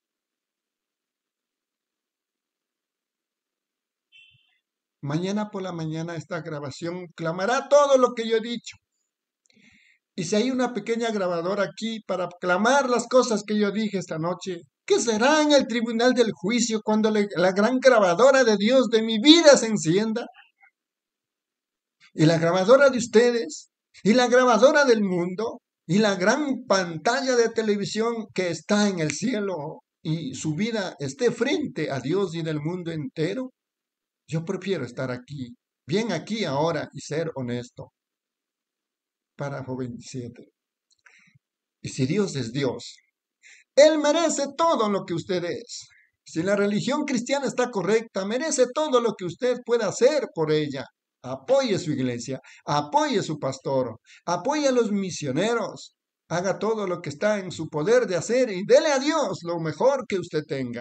Mañana por la mañana esta grabación clamará todo lo que yo he dicho. Y si hay una pequeña grabadora aquí para clamar las cosas que yo dije esta noche, ¿qué será en el tribunal del juicio cuando le, la gran grabadora de Dios de mi vida se encienda? Y la grabadora de ustedes, y la grabadora del mundo, y la gran pantalla de televisión que está en el cielo, y su vida esté frente a Dios y del mundo entero. Yo prefiero estar aquí, bien aquí ahora y ser honesto. Párrafo veintisiete. Y si Dios es Dios, Él merece todo lo que usted es. Si la religión cristiana está correcta, merece todo lo que usted pueda hacer por ella. Apoye su iglesia, apoye su pastor, apoye a los misioneros. Haga todo lo que está en su poder de hacer y dele a Dios lo mejor que usted tenga.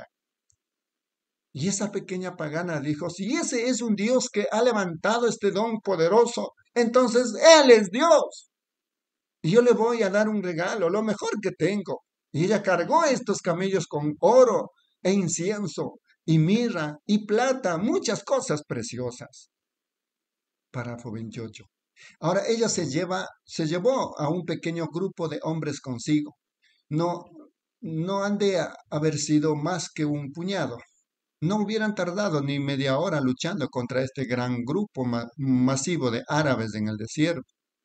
Y esa pequeña pagana dijo, si ese es un Dios que ha levantado este don poderoso, entonces Él es Dios. Y yo le voy a dar un regalo, lo mejor que tengo. Y ella cargó estos camellos con oro e incienso y mirra y plata, muchas cosas preciosas. Párrafo veintiocho. Ahora ella se lleva, se llevó a un pequeño grupo de hombres consigo. No, no han de haber sido más que un puñado. No hubieran tardado ni media hora luchando contra este gran grupo ma masivo de árabes en el desierto.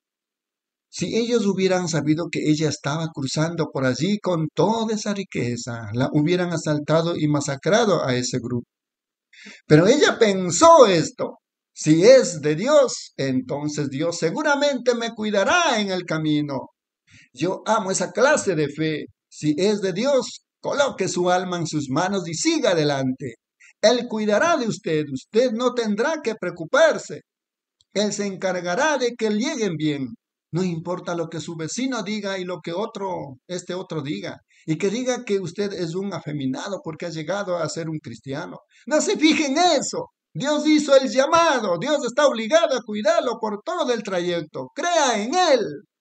Si ellos hubieran sabido que ella estaba cruzando por allí con toda esa riqueza, la hubieran asaltado y masacrado a ese grupo. Pero ella pensó esto. Si es de Dios, entonces Dios seguramente me cuidará en el camino. Yo amo esa clase de fe. Si es de Dios, coloque su alma en sus manos y siga adelante. Él cuidará de usted. Usted no tendrá que preocuparse. Él se encargará de que lleguen bien. No importa lo que su vecino diga y lo que otro, este otro diga. Y que diga que usted es un afeminado porque ha llegado a ser un cristiano. No se fije en eso. Dios hizo el llamado. Dios está obligado a cuidarlo por todo el trayecto. Crea en Él.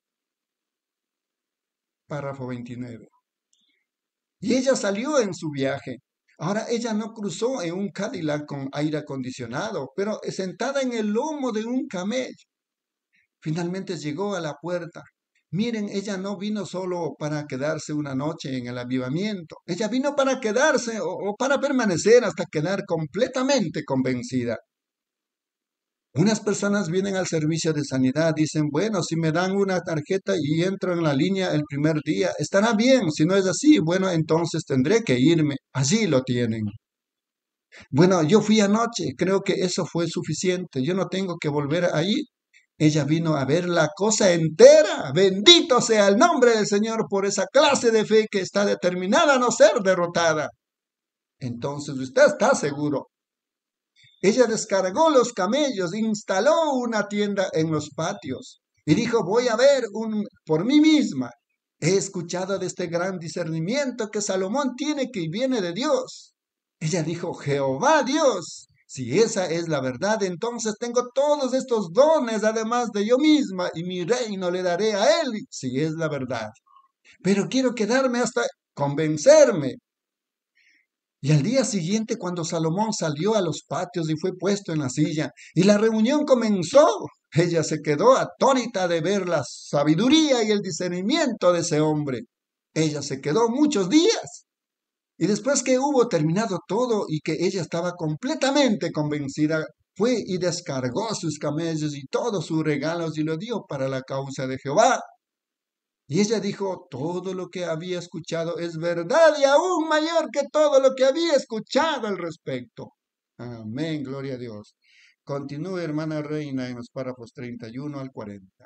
Párrafo veintinueve. Y ella salió en su viaje. Ahora ella no cruzó en un Cadillac con aire acondicionado, pero sentada en el lomo de un camello. Finalmente llegó a la puerta. Miren, ella no vino solo para quedarse una noche en el avivamiento. Ella vino para quedarse o, o para permanecer hasta quedar completamente convencida. Unas personas vienen al servicio de sanidad, dicen, bueno, si me dan una tarjeta y entro en la línea el primer día, estará bien. Si no es así, bueno, entonces tendré que irme. Allí lo tienen. Bueno, yo fui anoche, creo que eso fue suficiente. Yo no tengo que volver a ir. Ella vino a ver la cosa entera. Bendito sea el nombre del Señor por esa clase de fe que está determinada a no ser derrotada. Entonces usted está seguro. Ella descargó los camellos, instaló una tienda en los patios y dijo, voy a ver un, por mí misma. He escuchado de este gran discernimiento que Salomón tiene que viene de Dios. Ella dijo, Jehová Dios. Si esa es la verdad, entonces tengo todos estos dones, además de yo misma, y mi reino le daré a él, si es la verdad. Pero quiero quedarme hasta convencerme. Y al día siguiente, cuando Salomón salió a los patios y fue puesto en la silla, y la reunión comenzó, ella se quedó atónita de ver la sabiduría y el discernimiento de ese hombre. Ella se quedó muchos días. Y después que hubo terminado todo y que ella estaba completamente convencida, fue y descargó sus camellos y todos sus regalos y lo dio para la causa de Jehová. Y ella dijo, todo lo que había escuchado es verdad y aún mayor que todo lo que había escuchado al respecto. Amén, gloria a Dios. Continúe, hermana Reina, en los párrafos treinta y uno al cuarenta.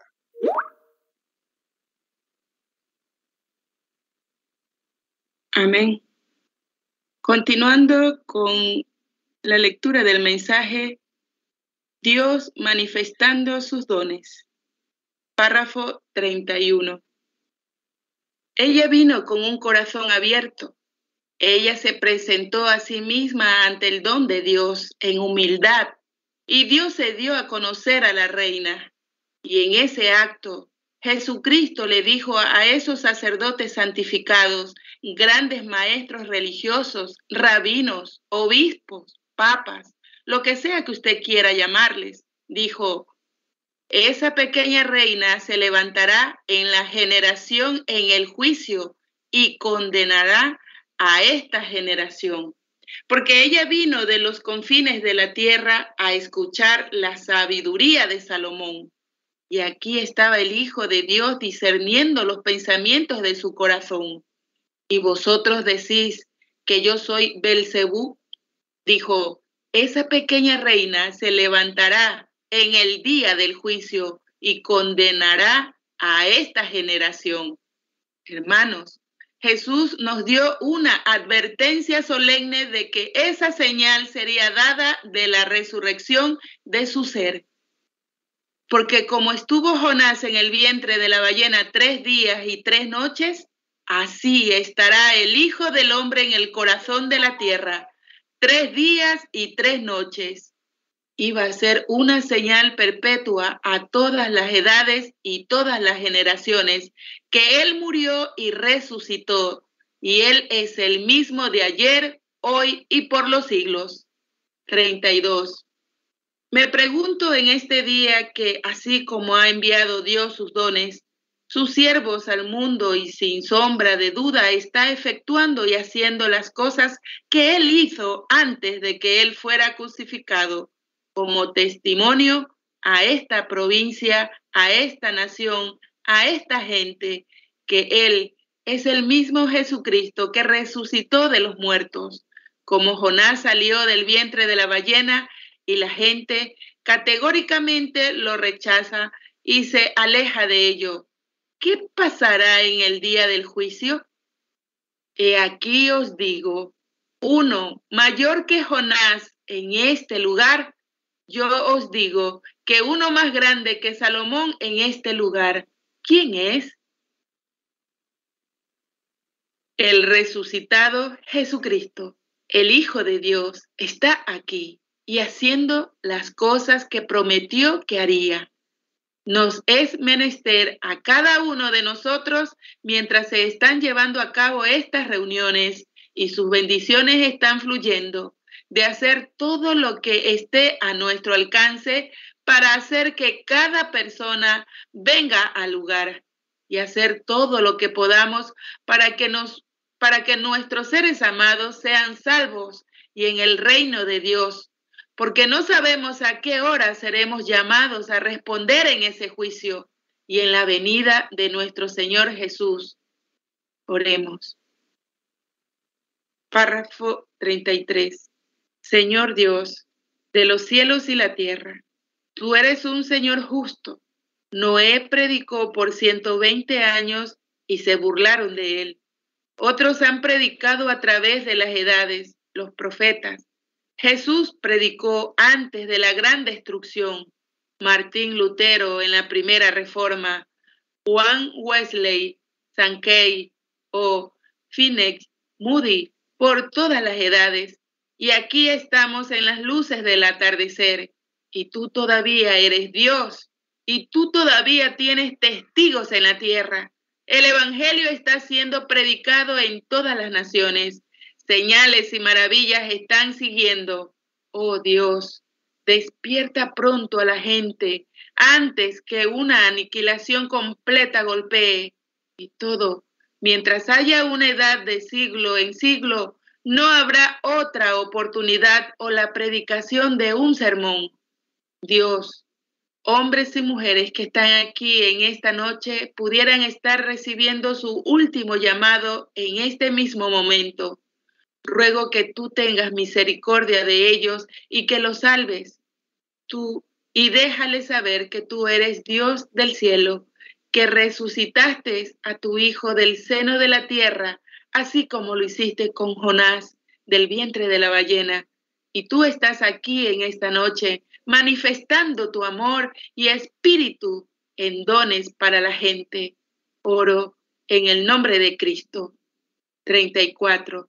Amén. Continuando con la lectura del mensaje, Dios manifestando sus dones. Párrafo treinta y uno. Ella vino con un corazón abierto, Ella se presentó a sí misma ante el don de Dios en humildad y Dios se dio a conocer a la reina. Y en ese acto, Jesucristo le dijo a esos sacerdotes santificados, grandes maestros religiosos, rabinos, obispos, papas, lo que sea que usted quiera llamarles, dijo: esa pequeña reina se levantará en la generación en el juicio y condenará a esta generación, porque ella vino de los confines de la tierra a escuchar la sabiduría de Salomón. Y aquí estaba el Hijo de Dios discerniendo los pensamientos de su corazón. Y vosotros decís que yo soy Belcebú. Dijo: esa pequeña reina se levantará en el día del juicio y condenará a esta generación. Hermanos, Jesús nos dio una advertencia solemne de que esa señal sería dada de la resurrección de su ser. Porque como estuvo Jonás en el vientre de la ballena tres días y tres noches, así estará el Hijo del Hombre en el corazón de la tierra, tres días y tres noches. Iba a ser una señal perpetua a todas las edades y todas las generaciones, que Él murió y resucitó, y Él es el mismo de ayer, hoy y por los siglos. treinta y dos. Me pregunto en este día que, así como ha enviado Dios sus dones, sus siervos al mundo y sin sombra de duda está efectuando y haciendo las cosas que Él hizo antes de que Él fuera crucificado, como testimonio a esta provincia, a esta nación, a esta gente, que Él es el mismo Jesucristo que resucitó de los muertos, como Jonás salió del vientre de la ballena y la gente categóricamente lo rechaza y se aleja de ello. ¿Qué pasará en el día del juicio? He aquí os digo, uno mayor que Jonás en este lugar. Yo os digo que uno más grande que Salomón en este lugar. ¿Quién es? El resucitado Jesucristo, el Hijo de Dios, está aquí y haciendo las cosas que prometió que haría. Nos es menester a cada uno de nosotros, mientras se están llevando a cabo estas reuniones y sus bendiciones están fluyendo, de hacer todo lo que esté a nuestro alcance para hacer que cada persona venga al lugar y hacer todo lo que podamos para que nos para que nuestros seres amados sean salvos y en el reino de Dios, porque no sabemos a qué hora seremos llamados a responder en ese juicio y en la venida de nuestro Señor Jesús. Oremos. Párrafo treinta y tres. Señor Dios, de los cielos y la tierra, tú eres un Señor justo. Noé predicó por ciento veinte años y se burlaron de él. Otros han predicado a través de las edades, los profetas. Jesús predicó antes de la gran destrucción. Martín Lutero en la primera reforma, Juan Wesley, Sankey o Finney Moody por todas las edades. Y aquí estamos en las luces del atardecer. Y tú todavía eres Dios. Y tú todavía tienes testigos en la tierra. El evangelio está siendo predicado en todas las naciones. Señales y maravillas están siguiendo. Oh Dios, despierta pronto a la gente antes que una aniquilación completa golpee. Y todo, mientras haya una edad de siglo en siglo, no habrá otra oportunidad o la predicación de un sermón. Dios, hombres y mujeres que están aquí en esta noche pudieran estar recibiendo su último llamado en este mismo momento. Ruego que tú tengas misericordia de ellos y que los salves. Tú, y déjales saber que tú eres Dios del cielo, que resucitaste a tu Hijo del seno de la tierra, así como lo hiciste con Jonás del vientre de la ballena. Y tú estás aquí en esta noche manifestando tu amor y espíritu en dones para la gente. Oro en el nombre de Cristo. treinta y cuatro.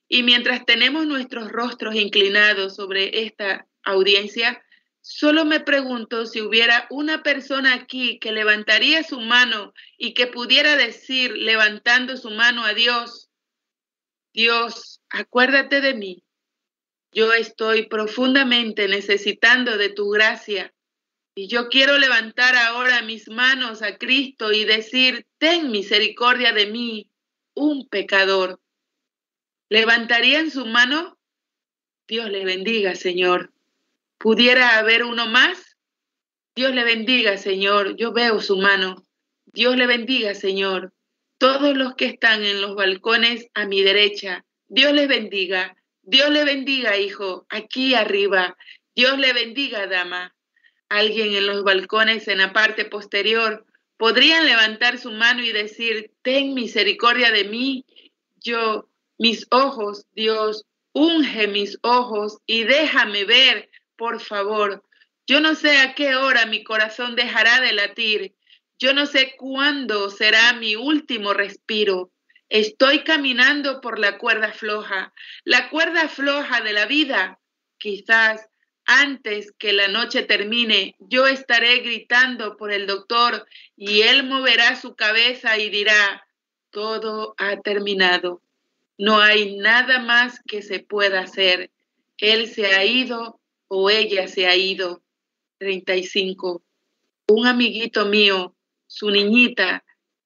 Y mientras tenemos nuestros rostros inclinados sobre esta audiencia, solo me pregunto si hubiera una persona aquí que levantaría su mano y que pudiera decir, levantando su mano a Dios: Dios, acuérdate de mí. Yo estoy profundamente necesitando de tu gracia y yo quiero levantar ahora mis manos a Cristo y decir: ten misericordia de mí, un pecador. ¿Levantarían su mano? Dios le bendiga, Señor. ¿Pudiera haber uno más? Dios le bendiga, Señor. Yo veo su mano. Dios le bendiga, Señor. Todos los que están en los balcones a mi derecha, Dios les bendiga. Dios le bendiga, hijo, aquí arriba. Dios le bendiga, dama. Alguien en los balcones en la parte posterior, ¿podrían levantar su mano y decir: ten misericordia de mí? Yo, mis ojos, Dios, unge mis ojos y déjame ver, por favor. Yo no sé a qué hora mi corazón dejará de latir. Yo no sé cuándo será mi último respiro. Estoy caminando por la cuerda floja, la cuerda floja de la vida. Quizás antes que la noche termine, yo estaré gritando por el doctor y él moverá su cabeza y dirá: todo ha terminado. No hay nada más que se pueda hacer. Él se ha ido o ella se ha ido. treinta y cinco. Un amiguito mío, su niñita,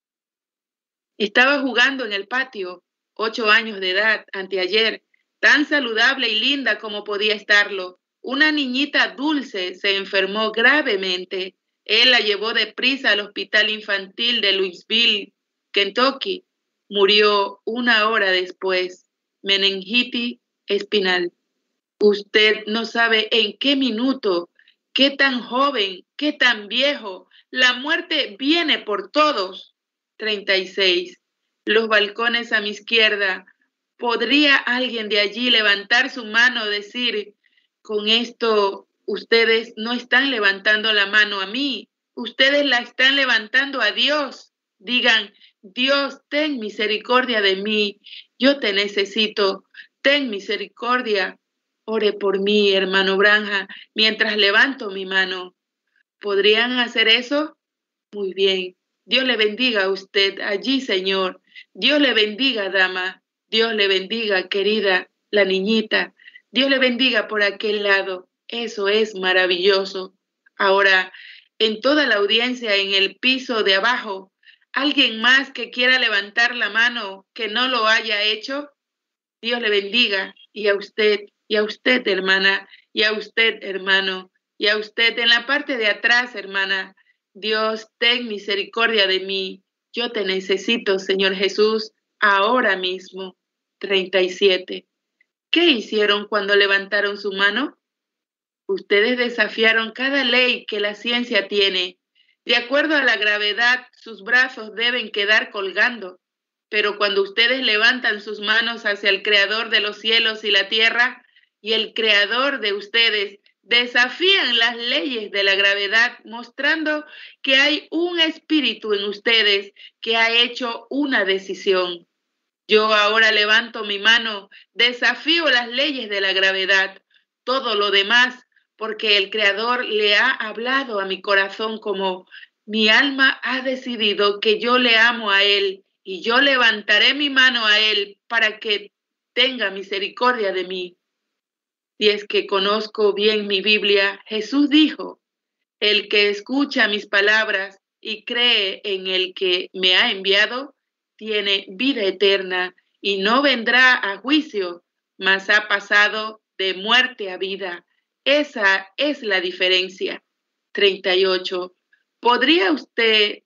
estaba jugando en el patio, ocho años de edad, anteayer, tan saludable y linda como podía estarlo. Una niñita dulce se enfermó gravemente. Él la llevó deprisa al hospital infantil de Louisville, Kentucky. Murió una hora después, meningitis espinal. Usted no sabe en qué minuto, qué tan joven, qué tan viejo, la muerte viene por todos. treinta y seis. Los balcones a mi izquierda. ¿Podría alguien de allí levantar su mano y decir: con esto ustedes no están levantando la mano a mí, ustedes la están levantando a Dios? Digan: Dios, ten misericordia de mí, yo te necesito, ten misericordia. Ore por mí, hermano Branja, mientras levanto mi mano. ¿Podrían hacer eso? Muy bien. Dios le bendiga a usted allí, Señor. Dios le bendiga, dama. Dios le bendiga, querida, la niñita. Dios le bendiga por aquel lado. Eso es maravilloso. Ahora, en toda la audiencia, en el piso de abajo, ¿alguien más que quiera levantar la mano que no lo haya hecho? Dios le bendiga. Y a usted, y a usted, hermana, y a usted, hermano, y a usted en la parte de atrás, hermana. Dios, ten misericordia de mí. Yo te necesito, Señor Jesús, ahora mismo. treinta y siete. ¿Qué hicieron cuando levantaron su mano? Ustedes desafiaron cada ley que la ciencia tiene. De acuerdo a la gravedad, sus brazos deben quedar colgando. Pero cuando ustedes levantan sus manos hacia el Creador de los cielos y la tierra, y el Creador de ustedes desafían las leyes de la gravedad, mostrando que hay un espíritu en ustedes que ha hecho una decisión. Yo ahora levanto mi mano, desafío las leyes de la gravedad, todo lo demás, porque el Creador le ha hablado a mi corazón como: mi alma ha decidido que yo le amo a Él y yo levantaré mi mano a Él para que tenga misericordia de mí. Si es que conozco bien mi Biblia, Jesús dijo: el que escucha mis palabras y cree en el que me ha enviado, tiene vida eterna y no vendrá a juicio, mas ha pasado de muerte a vida. Esa es la diferencia. treinta y ocho. ¿Podría usted,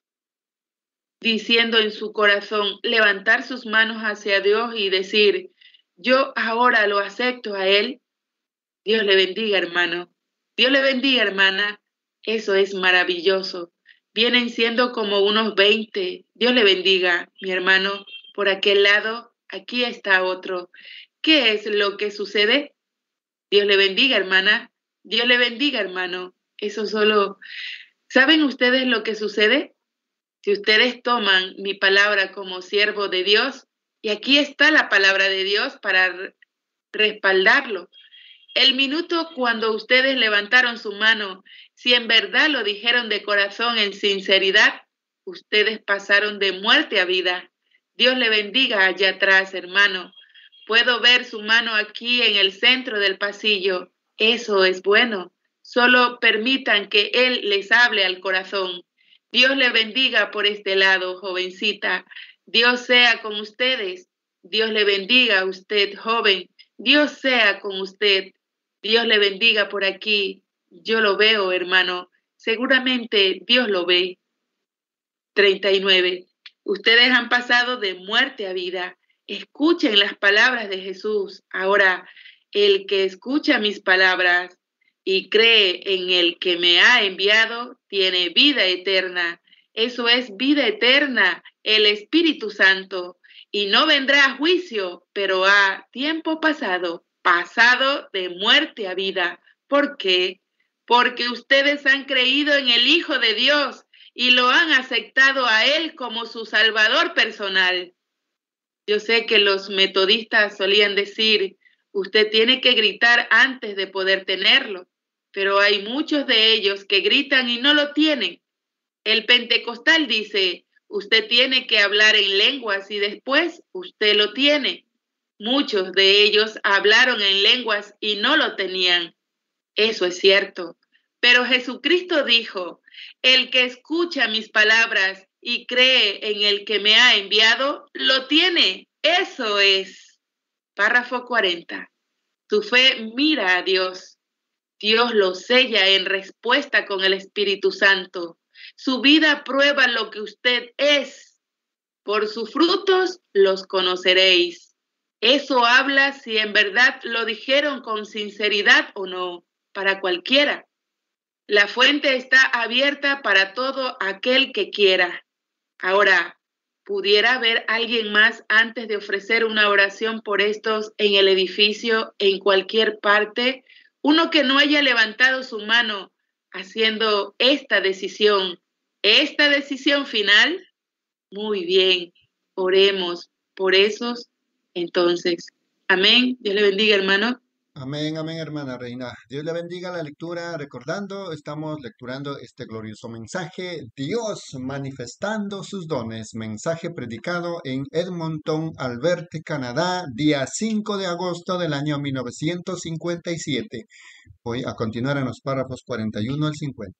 diciendo en su corazón, levantar sus manos hacia Dios y decir: yo ahora lo acepto a Él? Dios le bendiga, hermano. Dios le bendiga, hermana. Eso es maravilloso. Vienen siendo como unos veinte. Dios le bendiga, mi hermano. Por aquel lado, aquí está otro. ¿Qué es lo que sucede? Dios le bendiga, hermana. Dios le bendiga, hermano. Eso solo... ¿Saben ustedes lo que sucede? Si ustedes toman mi palabra como siervo de Dios, Y aquí está la palabra de Dios para respaldarlo. El minuto cuando ustedes levantaron su mano, si en verdad lo dijeron de corazón, en sinceridad, ustedes pasaron de muerte a vida. Dios le bendiga allá atrás, hermano. Puedo ver su mano aquí en el centro del pasillo. Eso es bueno. Solo permitan que Él les hable al corazón. Dios le bendiga por este lado, jovencita. Dios sea con ustedes. Dios le bendiga a usted, joven. Dios sea con usted. Dios le bendiga por aquí. Yo lo veo, hermano. Seguramente Dios lo ve. treinta y nueve. Ustedes han pasado de muerte a vida. Escuchen las palabras de Jesús. Ahora, el que escucha mis palabras y cree en el que me ha enviado, tiene vida eterna. Eso es vida eterna, el Espíritu Santo. Y no vendrá a juicio, pero a tiempo pasado, pasado de muerte a vida. ¿Por qué? Porque ustedes han creído en el Hijo de Dios y lo han aceptado a Él como su Salvador personal. Yo sé que los metodistas solían decir, usted tiene que gritar antes de poder tenerlo, pero hay muchos de ellos que gritan y no lo tienen. El pentecostal dice, usted tiene que hablar en lenguas y después usted lo tiene. Muchos de ellos hablaron en lenguas y no lo tenían. Eso es cierto. Pero Jesucristo dijo, el que escucha mis palabras y cree en el que me ha enviado, lo tiene. Eso es. Párrafo cuarenta. Tu fe mira a Dios. Dios lo sella en respuesta con el Espíritu Santo. Su vida prueba lo que usted es. Por sus frutos los conoceréis. Eso habla si en verdad lo dijeron con sinceridad o no, para cualquiera. La fuente está abierta para todo aquel que quiera. Ahora, ¿pudiera haber alguien más antes de ofrecer una oración por estos en el edificio, en cualquier parte? Uno que no haya levantado su mano haciendo esta decisión, esta decisión final. Muy bien, oremos por esos entonces. Amén. Dios le bendiga, hermano. Amén, amén, hermana Reina. Dios le bendiga la lectura. Recordando, estamos lecturando este glorioso mensaje, Dios manifestando sus dones. Mensaje predicado en Edmonton, Alberta, Canadá, día cinco de agosto del año mil novecientos cincuenta y siete. Voy a continuar en los párrafos cuarenta y uno al cincuenta.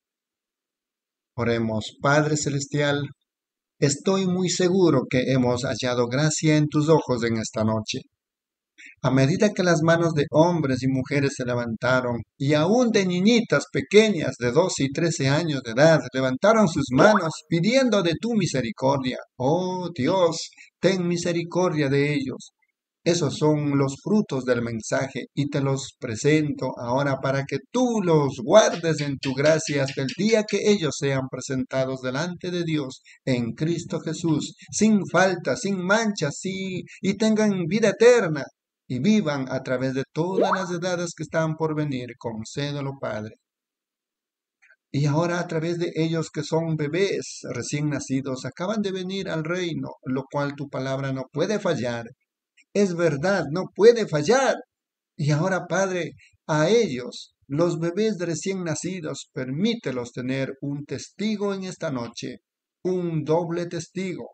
Oremos, Padre Celestial, estoy muy seguro que hemos hallado gracia en tus ojos en esta noche. A medida que las manos de hombres y mujeres se levantaron, y aún de niñitas pequeñas de doce y trece años de edad, levantaron sus manos pidiendo de tu misericordia. Oh Dios, ten misericordia de ellos. Esos son los frutos del mensaje y te los presento ahora para que tú los guardes en tu gracia hasta el día que ellos sean presentados delante de Dios en Cristo Jesús, sin falta, sin mancha, sí, y tengan vida eterna y vivan a través de todas las edades que están por venir. Concédelo, Padre. Y ahora a través de ellos que son bebés recién nacidos, acaban de venir al reino, lo cual tu palabra no puede fallar. Es verdad, no puede fallar. Y ahora, Padre, a ellos, los bebés recién nacidos, permítelos tener un testigo en esta noche, un doble testigo.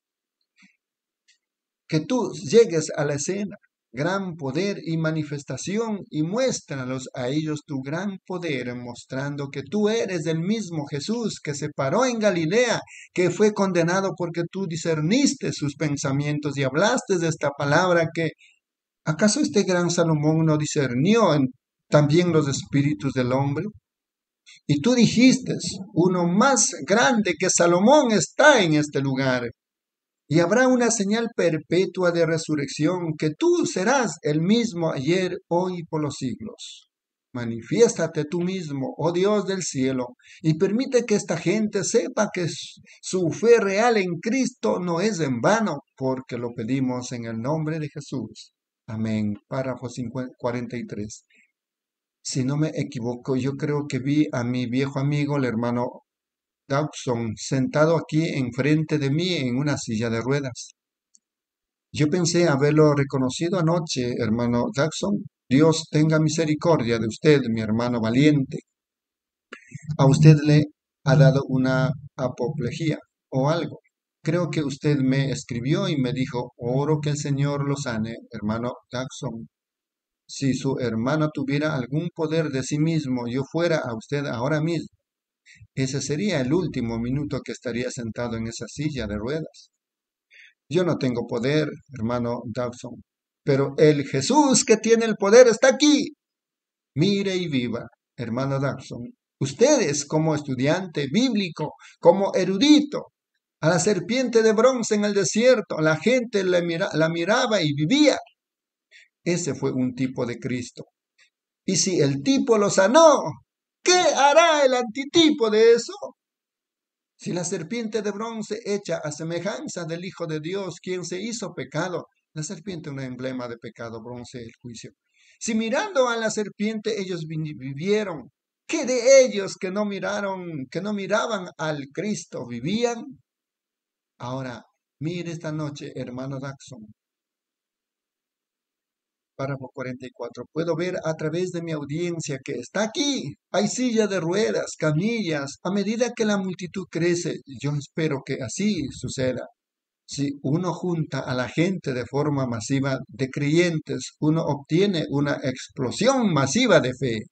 Que tú llegues a la escena, gran poder y manifestación, y muéstralos a ellos tu gran poder, mostrando que tú eres el mismo Jesús que se paró en Galilea, que fue condenado porque tú discerniste sus pensamientos y hablaste de esta palabra que, ¿acaso este gran Salomón no discernió en, también los espíritus del hombre? Y tú dijiste, uno más grande que Salomón está en este lugar. Y habrá una señal perpetua de resurrección, que tú serás el mismo ayer, hoy y por los siglos. Manifiéstate tú mismo, oh Dios del cielo, y permite que esta gente sepa que su fe real en Cristo no es en vano, porque lo pedimos en el nombre de Jesús. Amén. Párrafo cuarenta y tres. Si no me equivoco, yo creo que vi a mi viejo amigo, el hermano Dawson, sentado aquí enfrente de mí en una silla de ruedas. Yo pensé haberlo reconocido anoche, hermano Jackson. Dios tenga misericordia de usted, mi hermano valiente. A usted le ha dado una apoplejía o algo. Creo que usted me escribió y me dijo, oro que el Señor lo sane, hermano Jackson. Si su hermano tuviera algún poder de sí mismo, yo fuera a usted ahora mismo. Ese sería el último minuto que estaría sentado en esa silla de ruedas. Yo no tengo poder, hermano Dawson, pero el Jesús que tiene el poder está aquí. Mire y viva, hermano Dawson. Ustedes, como estudiante bíblico, como erudito, a la serpiente de bronce en el desierto, la gente la, mira, la miraba y vivía. Ese fue un tipo de Cristo. Y si el tipo lo sanó, ¿qué hará el antitipo de eso? Si la serpiente de bronce hecha a semejanza del Hijo de Dios, quien se hizo pecado, la serpiente es un emblema de pecado, bronce, el juicio. Si mirando a la serpiente ellos vivieron, ¿qué de ellos que no miraron, que no miraban al Cristo vivían? Ahora, mire esta noche, hermano Jackson. Párrafo cuarenta y cuatro. Puedo ver a través de mi audiencia que está aquí. Hay silla de ruedas, camillas. A medida que la multitud crece, yo espero que así suceda. Si uno junta a la gente de forma masiva de creyentes, uno obtiene una explosión masiva de fe.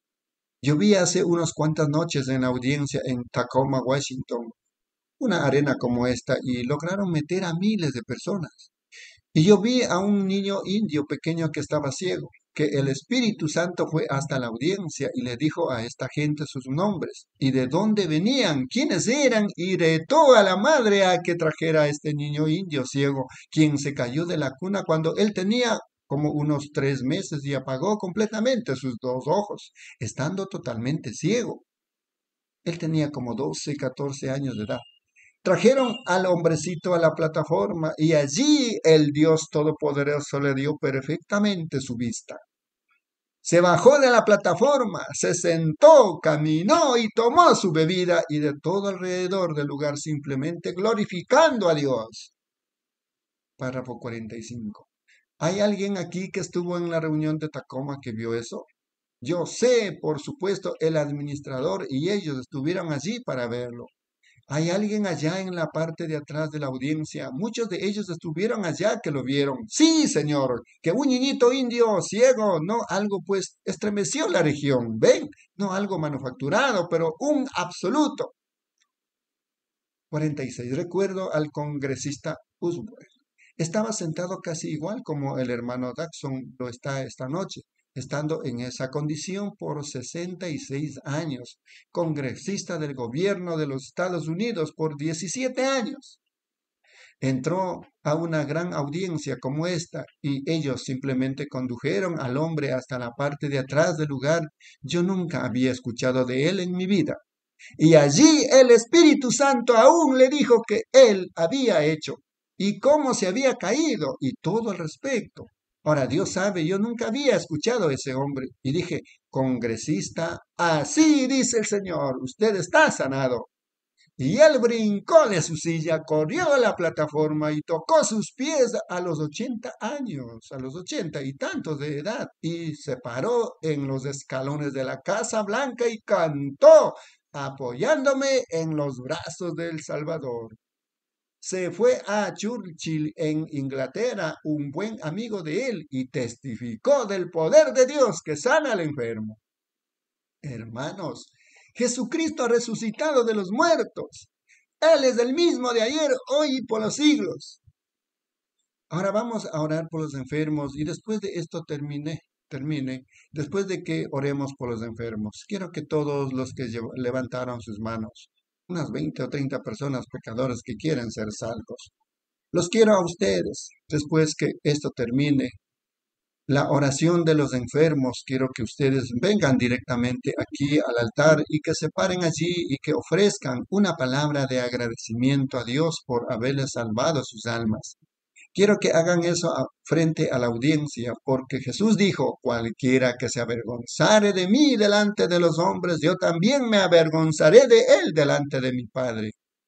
Yo vi hace unas cuantas noches en la audiencia en Tacoma, Washington, una arena como esta y lograron meter a miles de personas. Y yo vi a un niño indio pequeño que estaba ciego, que el Espíritu Santo fue hasta la audiencia y le dijo a esta gente sus nombres y de dónde venían, quiénes eran, y retó a la madre a que trajera a este niño indio ciego, quien se cayó de la cuna cuando él tenía como unos tres meses y apagó completamente sus dos ojos, estando totalmente ciego. Él tenía como doce, catorce años de edad. Trajeron al hombrecito a la plataforma y allí el Dios Todopoderoso le dio perfectamente su vista. Se bajó de la plataforma, se sentó, caminó y tomó su bebida y de todo alrededor del lugar simplemente glorificando a Dios. Párrafo cuarenta y cinco. ¿Hay alguien aquí que estuvo en la reunión de Tacoma que vio eso? Yo sé, por supuesto, el administrador y ellos estuvieron allí para verlo. ¿Hay alguien allá en la parte de atrás de la audiencia? Muchos de ellos estuvieron allá que lo vieron. Sí, señor, que un niñito indio ciego, no algo pues estremeció la región. ¿Ven? No algo manufacturado, pero un absoluto. cuarenta y seis. Recuerdo al congresista Usborne. Estaba sentado casi igual como el hermano Jackson lo está esta noche, estando en esa condición por sesenta y seis años, congresista del gobierno de los Estados Unidos por diecisiete años. Entró a una gran audiencia como esta y ellos simplemente condujeron al hombre hasta la parte de atrás del lugar. Yo nunca había escuchado de él en mi vida. Y allí el Espíritu Santo aún le dijo que él había hecho y cómo se había caído y todo al respecto. Ahora, Dios sabe, yo nunca había escuchado a ese hombre y dije, congresista, así dice el Señor, usted está sanado. Y él brincó de su silla, corrió a la plataforma y tocó sus pies a los ochenta años, a los ochenta y tantos de edad, y se paró en los escalones de la Casa Blanca y cantó, apoyándome en los brazos del Salvador. Se fue a Churchill en Inglaterra, un buen amigo de él, y testificó del poder de Dios que sana al enfermo. Hermanos, Jesucristo ha resucitado de los muertos. Él es el mismo de ayer, hoy y por los siglos. Ahora vamos a orar por los enfermos y después de esto termine, termine, después de que oremos por los enfermos, quiero que todos los que levantaron sus manos, unas veinte o treinta personas pecadores que quieren ser salvos, los quiero a ustedes, después que esto termine, la oración de los enfermos, quiero que ustedes vengan directamente aquí al altar y que se paren allí y que ofrezcan una palabra de agradecimiento a Dios por haberles salvado sus almas. Quiero que hagan eso frente a la audiencia, porque Jesús dijo, cualquiera que se avergonzare de mí delante de los hombres, yo también me avergonzaré de él delante de mi Padre.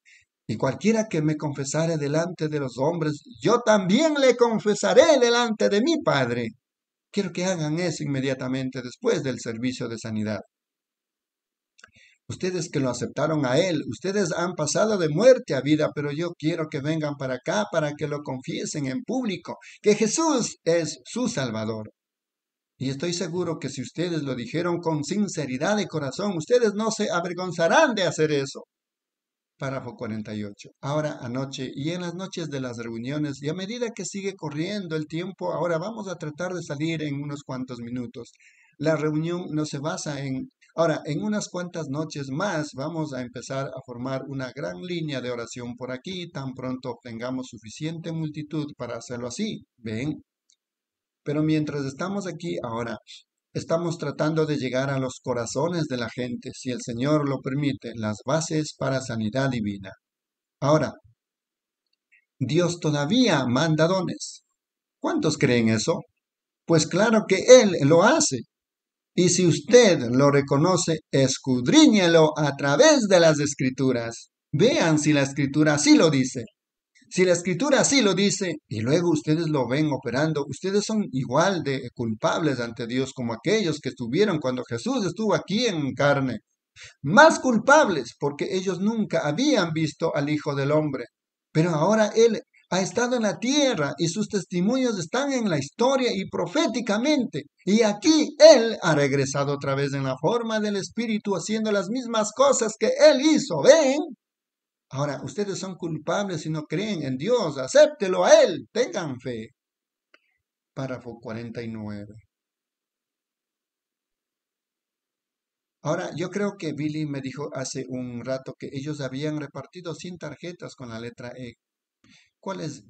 Y cualquiera que me confesare delante de los hombres, yo también le confesaré delante de mi Padre. Quiero que hagan eso inmediatamente después del servicio de sanidad. Ustedes que lo aceptaron a Él, ustedes han pasado de muerte a vida, pero yo quiero que vengan para acá para que lo confiesen en público, que Jesús es su Salvador. Y estoy seguro que si ustedes lo dijeron con sinceridad de corazón, ustedes no se avergonzarán de hacer eso. Párrafo cuarenta y ocho. Ahora anoche y en las noches de las reuniones, y a medida que sigue corriendo el tiempo, ahora vamos a tratar de salir en unos cuantos minutos. La reunión no se basa en... Ahora, en unas cuantas noches más vamos a empezar a formar una gran línea de oración por aquí, tan pronto obtengamos suficiente multitud para hacerlo así. ¿Ven? Pero mientras estamos aquí ahora, estamos tratando de llegar a los corazones de la gente, si el Señor lo permite, las bases para sanidad divina. Ahora, Dios todavía manda dones. ¿Cuántos creen eso? Pues claro que Él lo hace. Y si usted lo reconoce, escudriñelo a través de las Escrituras. Vean si la Escritura así lo dice. Si la Escritura así lo dice y luego ustedes lo ven operando, ustedes son igual de culpables ante Dios como aquellos que estuvieron cuando Jesús estuvo aquí en carne. Más culpables porque ellos nunca habían visto al Hijo del Hombre. Pero ahora Él ha estado en la tierra y sus testimonios están en la historia y proféticamente. Y aquí Él ha regresado otra vez en la forma del Espíritu haciendo las mismas cosas que Él hizo. ¿Ven? Ahora, ustedes son culpables si no creen en Dios. Acéptelo a Él. Tengan fe. Párrafo cuarenta y nueve. Ahora, yo creo que Billy me dijo hace un rato que ellos habían repartido cien tarjetas con la letra E. ¿Cuáles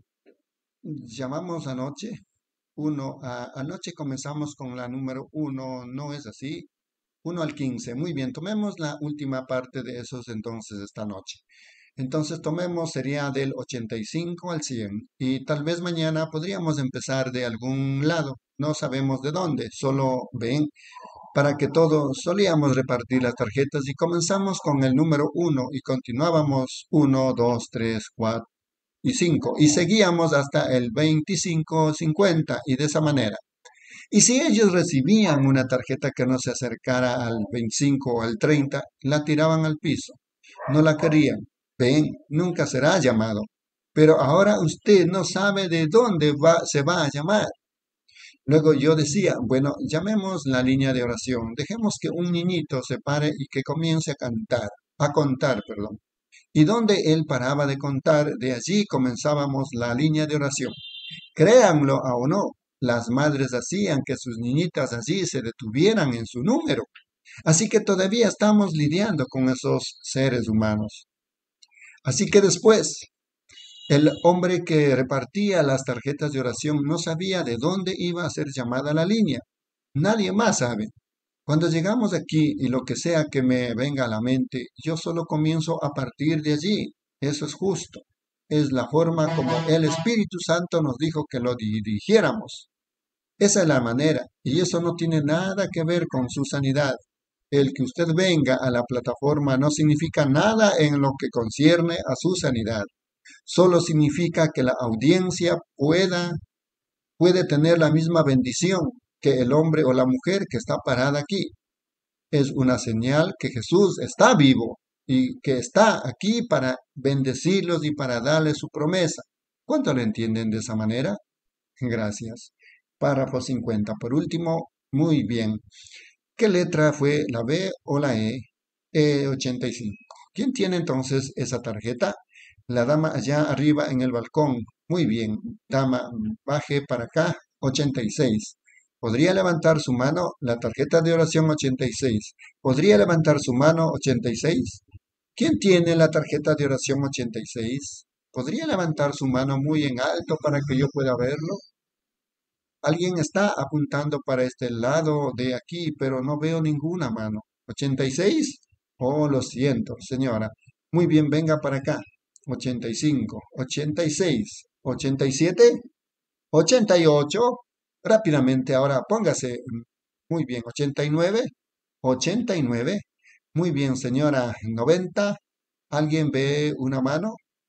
llamamos anoche? Uno. A, anoche comenzamos con la número uno. ¿No es así? uno al quince. Muy bien, tomemos la última parte de esos entonces esta noche. Entonces tomemos, sería del ochenta y cinco al cien. Y tal vez mañana podríamos empezar de algún lado. No sabemos de dónde, solo ven. Para que todos solíamos repartir las tarjetas y comenzamos con el número uno y continuábamos uno, dos, tres, cuatro y cinco y seguíamos hasta el veinticinco, cincuenta y de esa manera. Y si ellos recibían una tarjeta que no se acercara al veinticinco o al treinta, la tiraban al piso. No la querían. Ven, nunca será llamado. Pero ahora usted no sabe de dónde va, se va a llamar. Luego yo decía, bueno, llamemos la línea de oración. Dejemos que un niñito se pare y que comience a cantar, a contar, perdón. Y donde él paraba de contar, de allí comenzábamos la línea de oración. Créanlo o no, las madres hacían que sus niñitas allí se detuvieran en su número. Así que todavía estamos lidiando con esos seres humanos. Así que después, el hombre que repartía las tarjetas de oración no sabía de dónde iba a ser llamada la línea. Nadie más sabe. Cuando llegamos aquí y lo que sea que me venga a la mente, yo solo comienzo a partir de allí. Eso es justo. Es la forma como el Espíritu Santo nos dijo que lo dirigiéramos. Esa es la manera, y eso no tiene nada que ver con su sanidad. El que usted venga a la plataforma no significa nada en lo que concierne a su sanidad. Solo significa que la audiencia pueda, puede tener la misma bendición que el hombre o la mujer que está parada aquí. Es una señal que Jesús está vivo y que está aquí para bendecirlos y para darles su promesa. ¿Cuánto lo entienden de esa manera? Gracias. Párrafo cincuenta. Por último, muy bien. ¿Qué letra fue la B o la E? E ochenta y cinco. ¿Quién tiene entonces esa tarjeta? La dama allá arriba en el balcón. Muy bien. Dama, baje para acá. ochenta y seis. ¿Podría levantar su mano? La tarjeta de oración ochenta y seis. ¿Podría levantar su mano ochenta y seis? ¿Quién tiene la tarjeta de oración ochenta y seis? ¿Podría levantar su mano muy en alto para que yo pueda verlo? Alguien está apuntando para este lado de aquí, pero no veo ninguna mano. ¿ochenta y seis? Oh, lo siento, señora. Muy bien, venga para acá. ochenta y cinco, ochenta y seis, ochenta y siete, ochenta y ocho. Rápidamente, ahora póngase. Muy bien, ochenta y nueve, ochenta y nueve. Muy bien, señora. noventa. ¿Alguien ve una mano?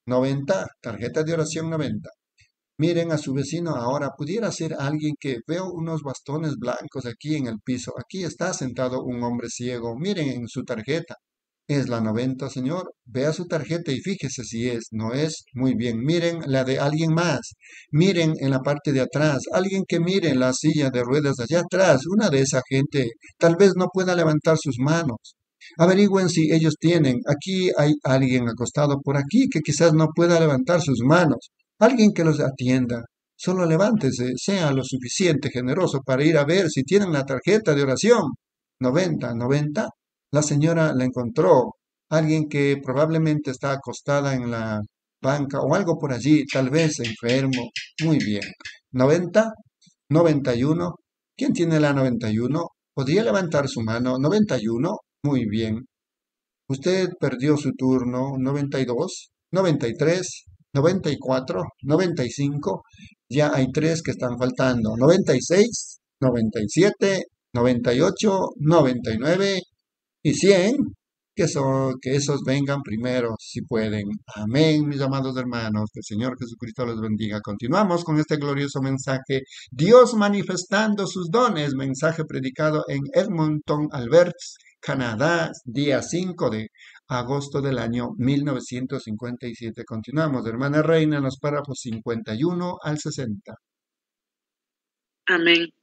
noventa, tarjetas de oración noventa. Miren a su vecino ahora, pudiera ser alguien que veo unos bastones blancos aquí en el piso. Aquí está sentado un hombre ciego. Miren en su tarjeta. Es la noventa, señor. Vea su tarjeta y fíjese si es. No es. Muy bien. Miren la de alguien más. Miren en la parte de atrás. Alguien que mire en la silla de ruedas allá atrás. Una de esa gente tal vez no pueda levantar sus manos. Averigüen si ellos tienen. Aquí hay alguien acostado por aquí que quizás no pueda levantar sus manos. Alguien que los atienda. Solo levántese, sea lo suficiente generoso para ir a ver si tienen la tarjeta de oración. Noventa, noventa. La señora la encontró. Alguien que probablemente está acostada en la banca o algo por allí, tal vez enfermo. Muy bien. Noventa, noventa y uno. ¿Quién tiene la noventa y uno? ¿Podría levantar su mano? Noventa y uno. Muy bien. Usted perdió su turno. Noventa y dos, noventa y tres, noventa y cuatro, noventa y cinco. Ya hay tres que están faltando. Noventa y seis, noventa y siete, noventa y ocho, noventa y nueve y cien. Que, son, que esos vengan primero, si pueden. Amén, mis amados hermanos. Que el Señor Jesucristo los bendiga. Continuamos con este glorioso mensaje. Dios manifestando sus dones. Mensaje predicado en Edmonton, Alberta, Canadá, día cinco de agosto del año mil novecientos cincuenta y siete. Continuamos, hermana Reina, en los párrafos cincuenta y uno al sesenta. Amén.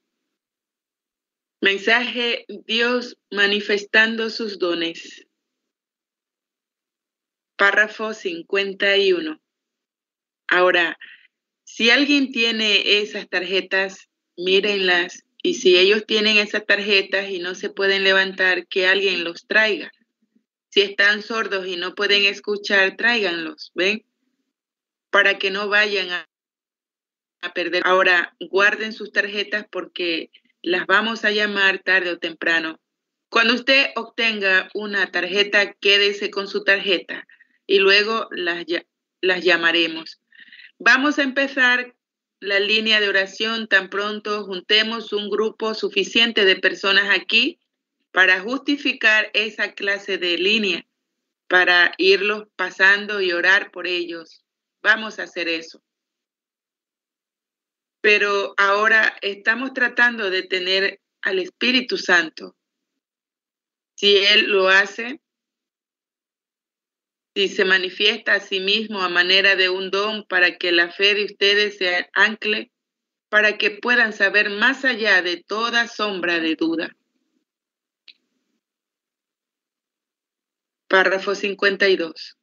Mensaje: Dios manifestando sus dones. Párrafo cincuenta y uno. Ahora, si alguien tiene esas tarjetas, mírenlas, y si ellos tienen esas tarjetas y no se pueden levantar, que alguien los traiga. Si están sordos y no pueden escuchar, tráiganlos, ¿ven? Para que no vayan a, a perder. Ahora, guarden sus tarjetas porque las vamos a llamar tarde o temprano. Cuando usted obtenga una tarjeta, quédese con su tarjeta y luego las, las llamaremos. Vamos a empezar la línea de oración tan pronto juntemos un grupo suficiente de personas aquí para justificar esa clase de línea, para irlos pasando y orar por ellos. Vamos a hacer eso. Pero ahora estamos tratando de tener al Espíritu Santo. Si Él lo hace, si se manifiesta a sí mismo a manera de un don para que la fe de ustedes se ancle, para que puedan saber más allá de toda sombra de duda. Párrafo cincuenta y dos.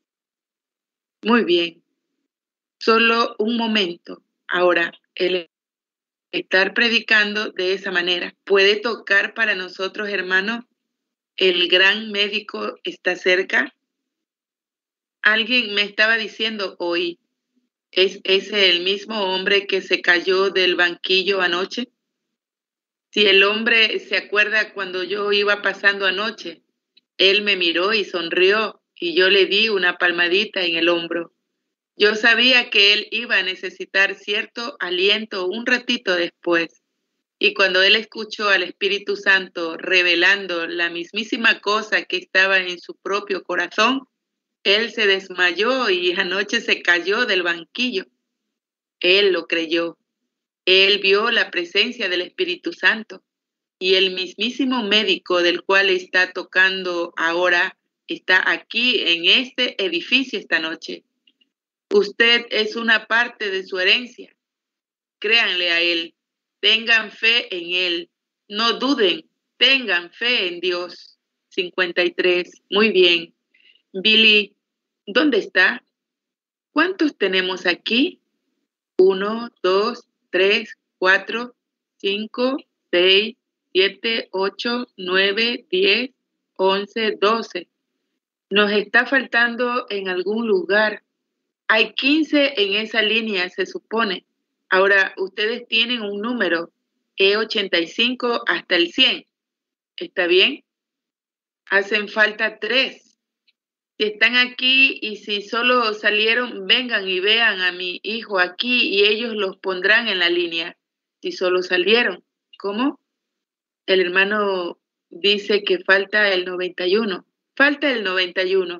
Muy bien. Solo un momento. Ahora, el estar predicando de esa manera puede tocar para nosotros, hermanos. El gran médico está cerca. Alguien me estaba diciendo hoy, ¿es ese el mismo hombre que se cayó del banquillo anoche? Si el hombre se acuerda cuando yo iba pasando anoche, él me miró y sonrió y yo le di una palmadita en el hombro. Yo sabía que él iba a necesitar cierto aliento un ratito después. Y cuando él escuchó al Espíritu Santo revelando la mismísima cosa que estaba en su propio corazón, él se desmayó y anoche se cayó del banquillo. Él lo creyó. Él vio la presencia del Espíritu Santo. Y el mismísimo médico del cual está tocando ahora está aquí en este edificio esta noche. Usted es una parte de su herencia. Créanle a él. Tengan fe en él. No duden. Tengan fe en Dios. cincuenta y tres. Muy bien. Billy, ¿dónde está? ¿Cuántos tenemos aquí? Uno, dos, tres, cuatro, cinco, seis, siete, ocho, nueve, diez, once, doce. Nos está faltando en algún lugar. Hay quince en esa línea, se supone. Ahora, ustedes tienen un número, E ochenta y cinco hasta el cien. ¿Está bien? Hacen falta tres. Si están aquí y si solo salieron, vengan y vean a mi hijo aquí y ellos los pondrán en la línea. Si solo salieron. ¿Cómo? El hermano dice que falta el noventa y uno. Falta el noventa y uno.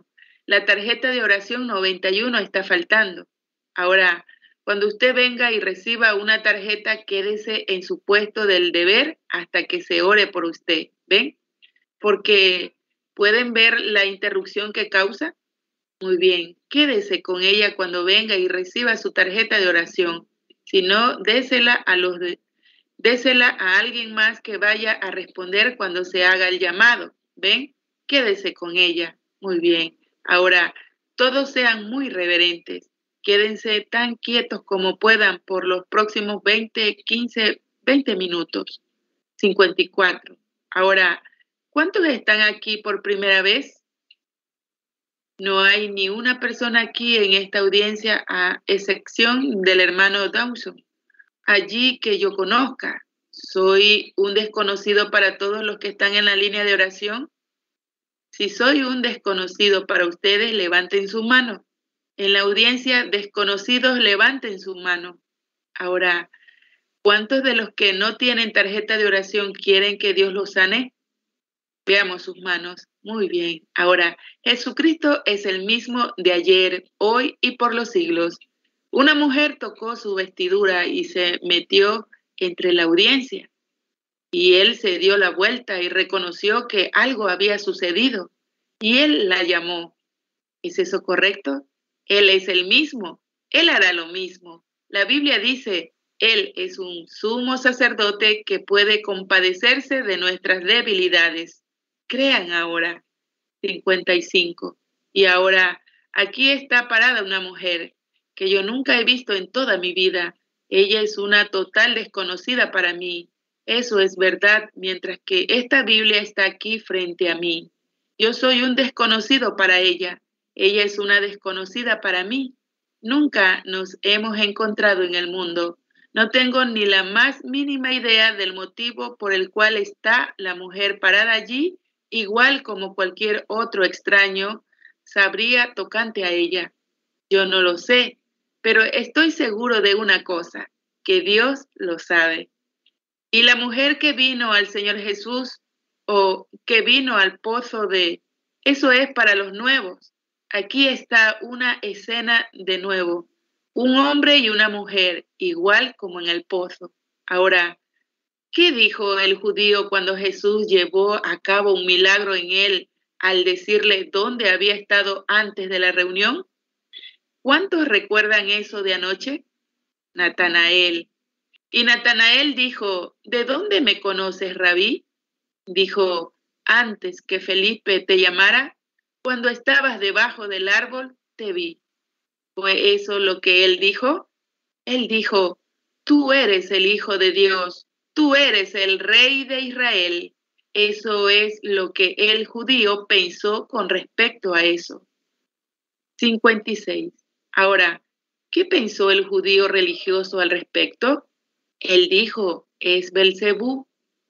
La tarjeta de oración noventa y uno está faltando. Ahora, cuando usted venga y reciba una tarjeta, quédese en su puesto del deber hasta que se ore por usted. ¿Ven? Porque pueden ver la interrupción que causa. Muy bien, quédese con ella cuando venga y reciba su tarjeta de oración. Si no, désela a los de, désela a alguien más que vaya a responder cuando se haga el llamado. ¿Ven? Quédese con ella. Muy bien. Ahora, todos sean muy reverentes. Quédense tan quietos como puedan por los próximos veinte, quince, veinte minutos. cincuenta y cuatro. Ahora, ¿cuántos están aquí por primera vez? No hay ni una persona aquí en esta audiencia, a excepción del hermano Dawson. Allí que yo conozca. ¿Soy un desconocido para todos los que están en la línea de oración? Si soy un desconocido para ustedes, levanten su mano. En la audiencia, desconocidos, levanten su mano. Ahora, ¿cuántos de los que no tienen tarjeta de oración quieren que Dios los sane? Veamos sus manos. Muy bien. Ahora, Jesucristo es el mismo de ayer, hoy y por los siglos. Una mujer tocó su vestidura y se metió entre la audiencia. Y él se dio la vuelta y reconoció que algo había sucedido. Y él la llamó. ¿Es eso correcto? Él es el mismo. Él hará lo mismo. La Biblia dice, Él es un sumo sacerdote que puede compadecerse de nuestras debilidades. Crean ahora. cincuenta y cinco. Y ahora, aquí está parada una mujer que yo nunca he visto en toda mi vida. Ella es una total desconocida para mí. Eso es verdad, mientras que esta Biblia está aquí frente a mí. Yo soy un desconocido para ella. Ella es una desconocida para mí. Nunca nos hemos encontrado en el mundo. No tengo ni la más mínima idea del motivo por el cual está la mujer parada allí, igual como cualquier otro extraño sabría tocante a ella. Yo no lo sé, pero estoy seguro de una cosa, que Dios lo sabe. Y la mujer que vino al Señor Jesús, o que vino al pozo de... Eso es para los nuevos. Aquí está una escena de nuevo. Un hombre y una mujer, igual como en el pozo. Ahora, ¿qué dijo el judío cuando Jesús llevó a cabo un milagro en él al decirle dónde había estado antes de la reunión? ¿Cuántos recuerdan eso de anoche? Natanael. Y Natanael dijo, ¿de dónde me conoces, Rabí? Dijo, antes que Felipe te llamara, cuando estabas debajo del árbol, te vi. ¿Fue eso lo que él dijo? Él dijo, tú eres el Hijo de Dios, tú eres el Rey de Israel. Eso es lo que el judío pensó con respecto a eso. cincuenta y seis. Ahora, ¿qué pensó el judío religioso al respecto? Él dijo, es Belcebú.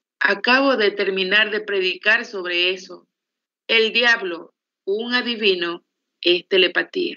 Acabo de terminar de predicar sobre eso. El diablo, un adivino, es telepatía.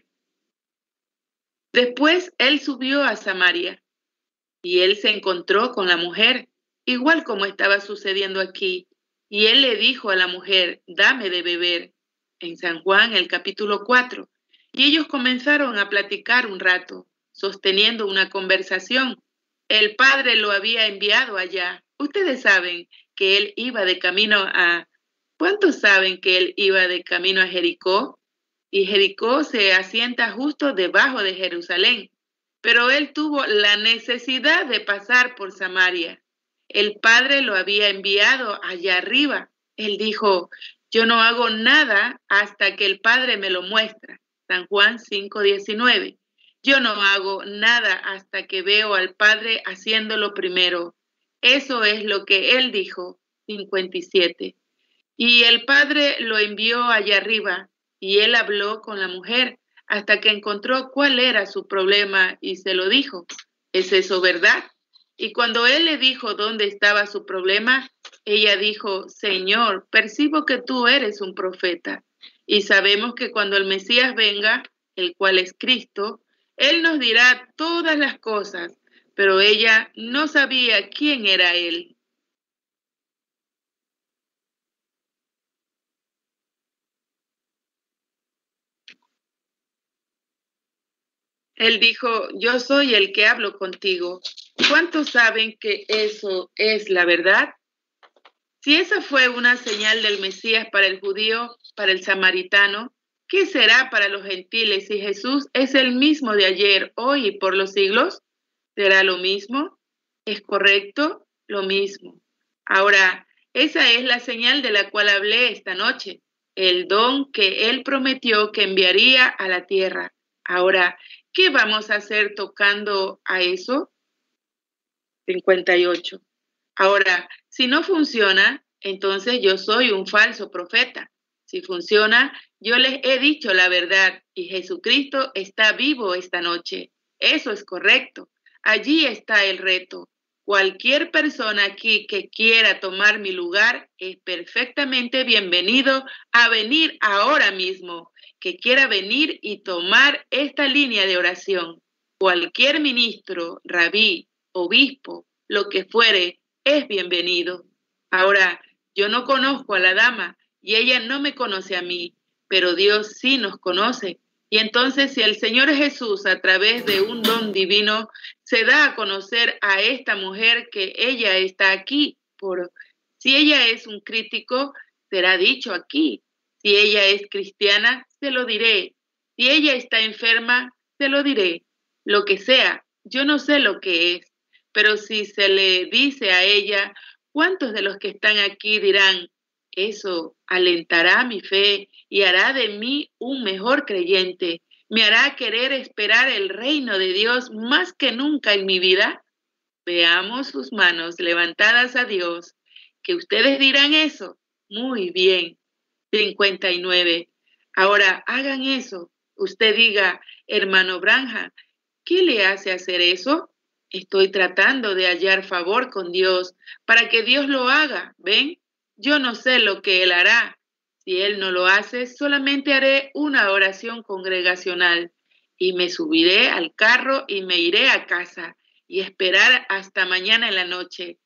Después él subió a Samaria y él se encontró con la mujer, igual como estaba sucediendo aquí. Y él le dijo a la mujer, dame de beber, en San Juan, el capítulo cuatro. Y ellos comenzaron a platicar un rato, sosteniendo una conversación. El padre lo había enviado allá. Ustedes saben que él iba de camino a... ¿Cuántos saben que él iba de camino a Jericó? Y Jericó se asienta justo debajo de Jerusalén. Pero él tuvo la necesidad de pasar por Samaria. El padre lo había enviado allá arriba. Él dijo, yo no hago nada hasta que el padre me lo muestra. San Juan cinco diecinueve. Yo no hago nada hasta que veo al padre haciéndolo primero. Eso es lo que él dijo. cincuenta y siete. Y el padre lo envió allá arriba y él habló con la mujer hasta que encontró cuál era su problema y se lo dijo. ¿Es eso verdad? Y cuando él le dijo dónde estaba su problema, ella dijo, Señor, percibo que tú eres un profeta y sabemos que cuando el Mesías venga, el cual es Cristo, él nos dirá todas las cosas, pero ella no sabía quién era él. Él dijo, yo soy el que hablo contigo. ¿Cuántos saben que eso es la verdad? Si esa fue una señal del Mesías para el judío, para el samaritano, ¿qué será para los gentiles si Jesús es el mismo de ayer, hoy y por los siglos? ¿Será lo mismo? ¿Es correcto? Lo mismo. Ahora, esa es la señal de la cual hablé esta noche, el don que Él prometió que enviaría a la tierra. Ahora, ¿qué vamos a hacer tocando a eso? cincuenta y ocho. Ahora, si no funciona, entonces yo soy un falso profeta. Si funciona, yo les he dicho la verdad y Jesucristo está vivo esta noche. Eso es correcto. Allí está el reto. Cualquier persona aquí que quiera tomar mi lugar es perfectamente bienvenido a venir ahora mismo, que quiera venir y tomar esta línea de oración. Cualquier ministro, rabí, obispo, lo que fuere, es bienvenido. Ahora, yo no conozco a la dama y ella no me conoce a mí, pero Dios sí nos conoce. Y entonces, si el Señor Jesús, a través de un don divino, se da a conocer a esta mujer que ella está aquí, por si ella es un crítico, será dicho aquí. Si ella es cristiana, se lo diré. Si ella está enferma, se lo diré. Lo que sea, yo no sé lo que es. Pero si se le dice a ella, ¿cuántos de los que están aquí dirán, eso alentará mi fe y hará de mí un mejor creyente? ¿Me hará querer esperar el reino de Dios más que nunca en mi vida? Veamos sus manos levantadas a Dios. ¿Que ustedes dirán eso? Muy bien. cincuenta y nueve. Ahora hagan eso. Usted diga, hermano Branham, ¿qué le hace hacer eso? Estoy tratando de hallar favor con Dios para que Dios lo haga. ¿Ven? Yo no sé lo que Él hará. Si Él no lo hace, solamente haré una oración congregacional y me subiré al carro y me iré a casa y esperar hasta mañana en la noche.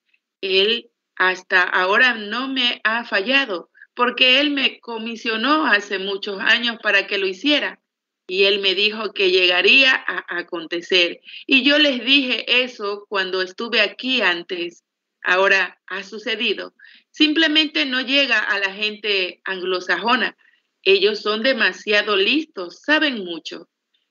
Él hasta ahora no me ha fallado porque Él me comisionó hace muchos años para que lo hiciera. Y Él me dijo que llegaría a acontecer. Y yo les dije eso cuando estuve aquí antes. Ahora ha sucedido. Simplemente no llega a la gente anglosajona. Ellos son demasiado listos, saben mucho.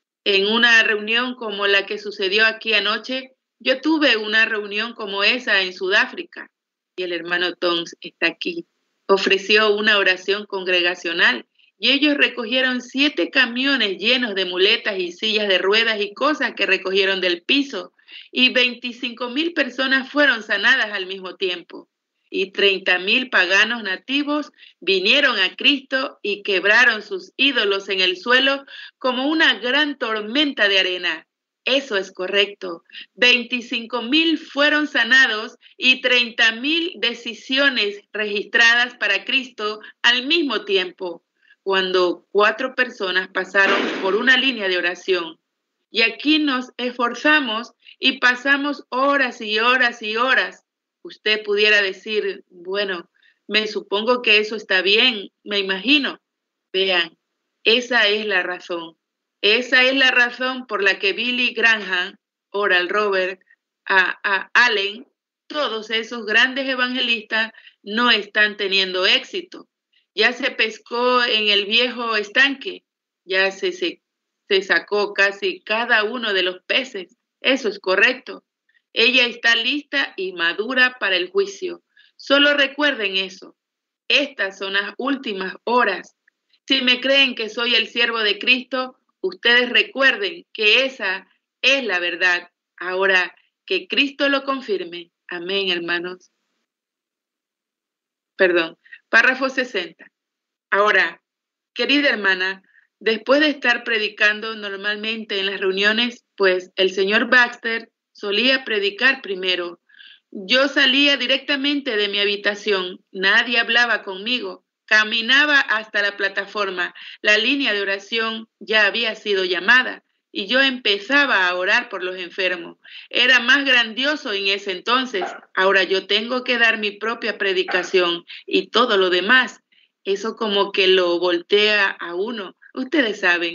En una reunión como la que sucedió aquí anoche, yo tuve una reunión como esa en Sudáfrica. Y el hermano Tonks está aquí. Ofreció una oración congregacional. Y ellos recogieron siete camiones llenos de muletas y sillas de ruedas y cosas que recogieron del piso. Y veinticinco mil personas fueron sanadas al mismo tiempo. Y treinta mil paganos nativos vinieron a Cristo y quebraron sus ídolos en el suelo como una gran tormenta de arena. Eso es correcto. veinticinco mil fueron sanados y treinta mil decisiones registradas para Cristo al mismo tiempo, cuando cuatro personas pasaron por una línea de oración. Y aquí nos esforzamos y pasamos horas y horas y horas. Usted pudiera decir, bueno, me supongo que eso está bien, me imagino. Vean, esa es la razón. Esa es la razón por la que Billy Graham, Oral Robert, a, a Allen, todos esos grandes evangelistas no están teniendo éxito. Ya se pescó en el viejo estanque, ya se, se, se sacó casi cada uno de los peces. Eso es correcto. Ella está lista y madura para el juicio. Solo recuerden eso. Estas son las últimas horas. Si me creen que soy el siervo de Cristo, ustedes recuerden que esa es la verdad. Ahora, que Cristo lo confirme. Amén, hermanos. Perdón. Párrafo sesenta. Ahora, querida hermana, después de estar predicando normalmente en las reuniones, pues el señor Baxter solía predicar primero. Yo salía directamente de mi habitación, nadie hablaba conmigo, caminaba hasta la plataforma, la línea de oración ya había sido llamada y yo empezaba a orar por los enfermos. Era más grandioso en ese entonces, ahora yo tengo que dar mi propia predicación y todo lo demás. Eso como que lo voltea a uno. Ustedes saben,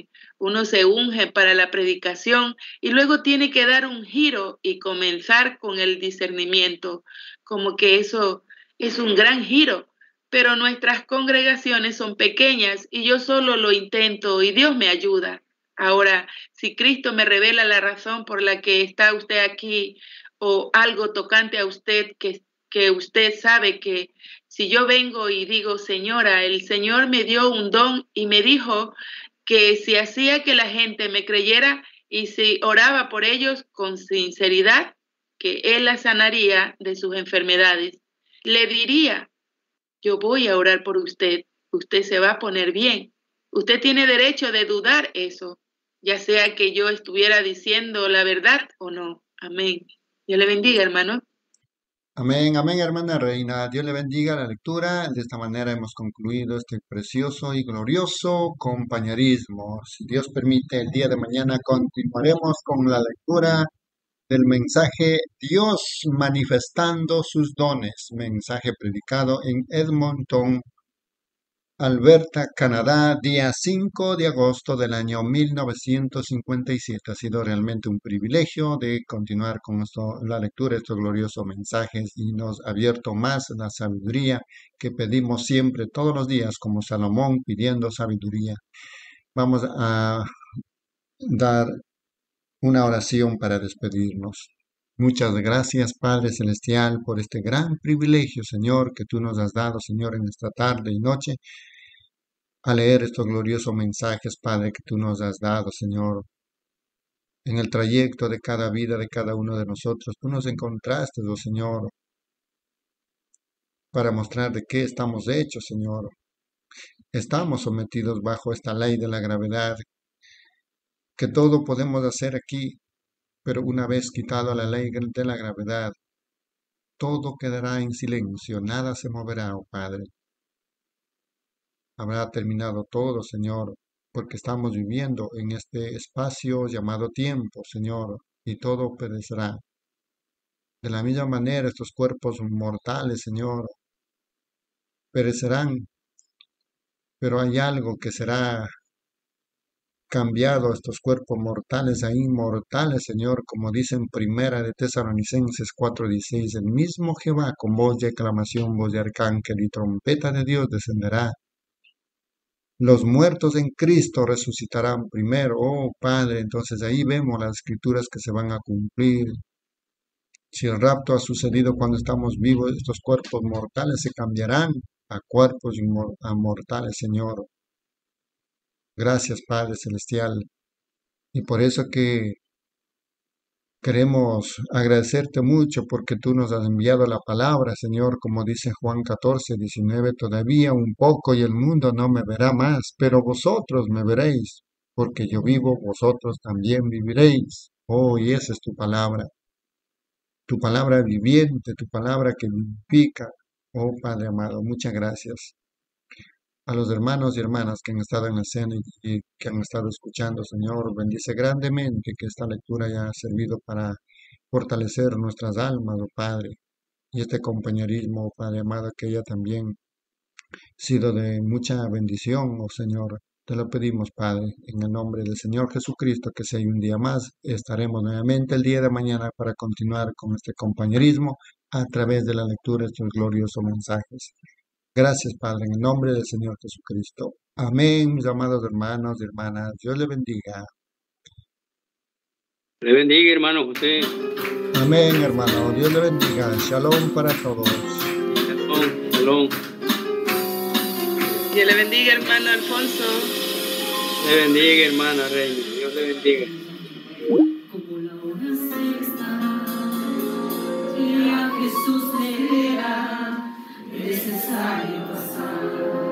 Uno se unge para la predicación y luego tiene que dar un giro y comenzar con el discernimiento, como que eso es un gran giro. Pero nuestras congregaciones son pequeñas y yo solo lo intento y Dios me ayuda. Ahora, si Cristo me revela la razón por la que está usted aquí o algo tocante a usted que, que usted sabe que si yo vengo y digo, señora, el Señor me dio un don y me dijo que si hacía que la gente me creyera y si oraba por ellos con sinceridad, que Él la sanaría de sus enfermedades, le diría, yo voy a orar por usted, usted se va a poner bien. Usted tiene derecho de dudar eso, ya sea que yo estuviera diciendo la verdad o no. Amén. Dios le bendiga, hermano. Amén, amén, hermana Reina. Dios le bendiga la lectura. De esta manera hemos concluido este precioso y glorioso compañerismo. Si Dios permite, el día de mañana continuaremos con la lectura del mensaje Dios manifestando sus dones, mensaje predicado en Edmonton, Alberta, Canadá, día cinco de agosto del año mil novecientos cincuenta y siete. Ha sido realmente un privilegio de continuar con esto, la lectura de estos gloriosos mensajes y nos ha abierto más la sabiduría que pedimos siempre, todos los días, como Salomón pidiendo sabiduría. Vamos a dar una oración para despedirnos. Muchas gracias, Padre Celestial, por este gran privilegio, Señor, que tú nos has dado, Señor, en esta tarde y noche, a leer estos gloriosos mensajes, Padre, que tú nos has dado, Señor. En el trayecto de cada vida de cada uno de nosotros, tú nos encontraste, oh Señor, para mostrar de qué estamos hechos, Señor. Estamos sometidos bajo esta ley de la gravedad, que todo podemos hacer aquí, pero una vez quitado la ley de la gravedad, todo quedará en silencio, nada se moverá, oh Padre. Habrá terminado todo, Señor, porque estamos viviendo en este espacio llamado tiempo, Señor, y todo perecerá. De la misma manera, estos cuerpos mortales, Señor, perecerán, pero hay algo que será cambiado, estos cuerpos mortales a inmortales, Señor, como dice en Primera de Tesalonicenses cuatro dieciséis, el mismo Jehová con voz de aclamación, voz de arcángel y trompeta de Dios descenderá. Los muertos en Cristo resucitarán primero, oh Padre. Entonces ahí vemos las escrituras que se van a cumplir. Si el rapto ha sucedido cuando estamos vivos, estos cuerpos mortales se cambiarán a cuerpos inmortales, Señor. Gracias, Padre Celestial. Y por eso que queremos agradecerte mucho porque tú nos has enviado la palabra, Señor, como dice Juan catorce, diecinueve, todavía un poco y el mundo no me verá más, pero vosotros me veréis, porque yo vivo, vosotros también viviréis. Oh, y esa es tu palabra, tu palabra viviente, tu palabra que vivifica. Oh, Padre amado, muchas gracias. A los hermanos y hermanas que han estado en la escena y, y que han estado escuchando, Señor, bendice grandemente que esta lectura haya servido para fortalecer nuestras almas, oh Padre, y este compañerismo, oh Padre amado, que haya también sido de mucha bendición, oh Señor. Te lo pedimos, Padre, en el nombre del Señor Jesucristo, que si hay un día más, estaremos nuevamente el día de mañana para continuar con este compañerismo a través de la lectura de estos gloriosos mensajes. Gracias, Padre, en el nombre del Señor Jesucristo. Amén, mis amados hermanos y hermanas. Dios le bendiga. Le bendiga, hermano José. Amén, hermano. Dios le bendiga. Shalom para todos. Shalom, shalom. Dios le bendiga, hermano Alfonso. Le bendiga, hermana Reina. Dios le bendiga. Como la hora sexta, y a Jesús le era necesario pasar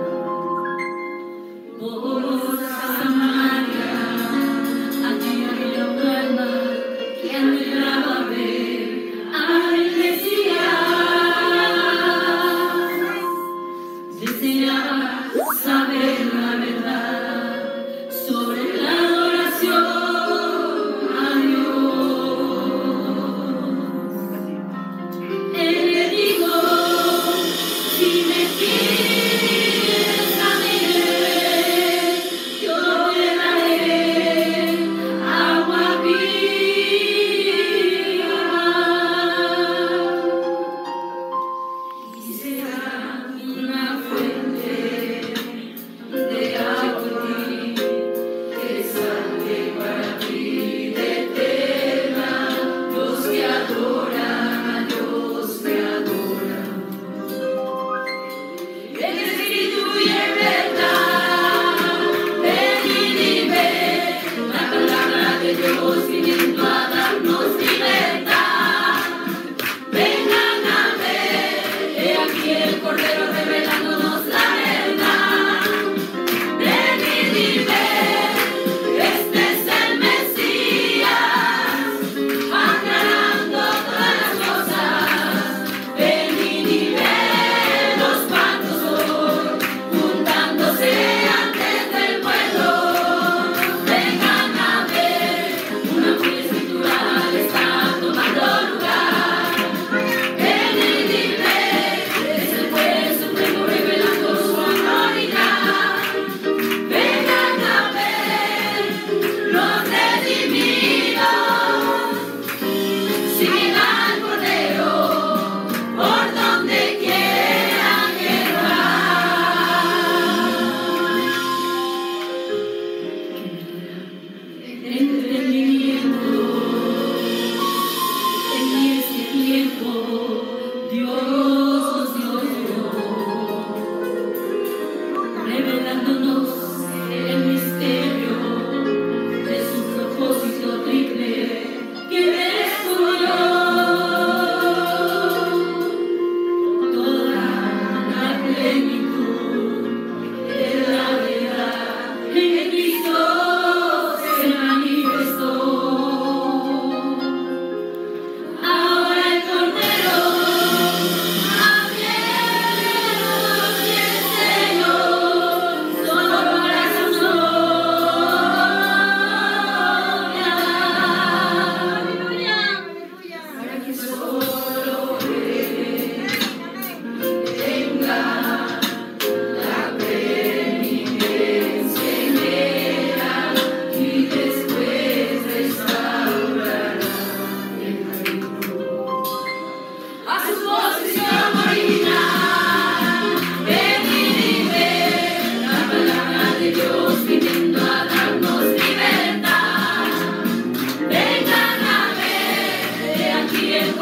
por Samaria. Allí había un alma que anhelaba ver al Mesías. Deseaba saber la verdad sobre la adoración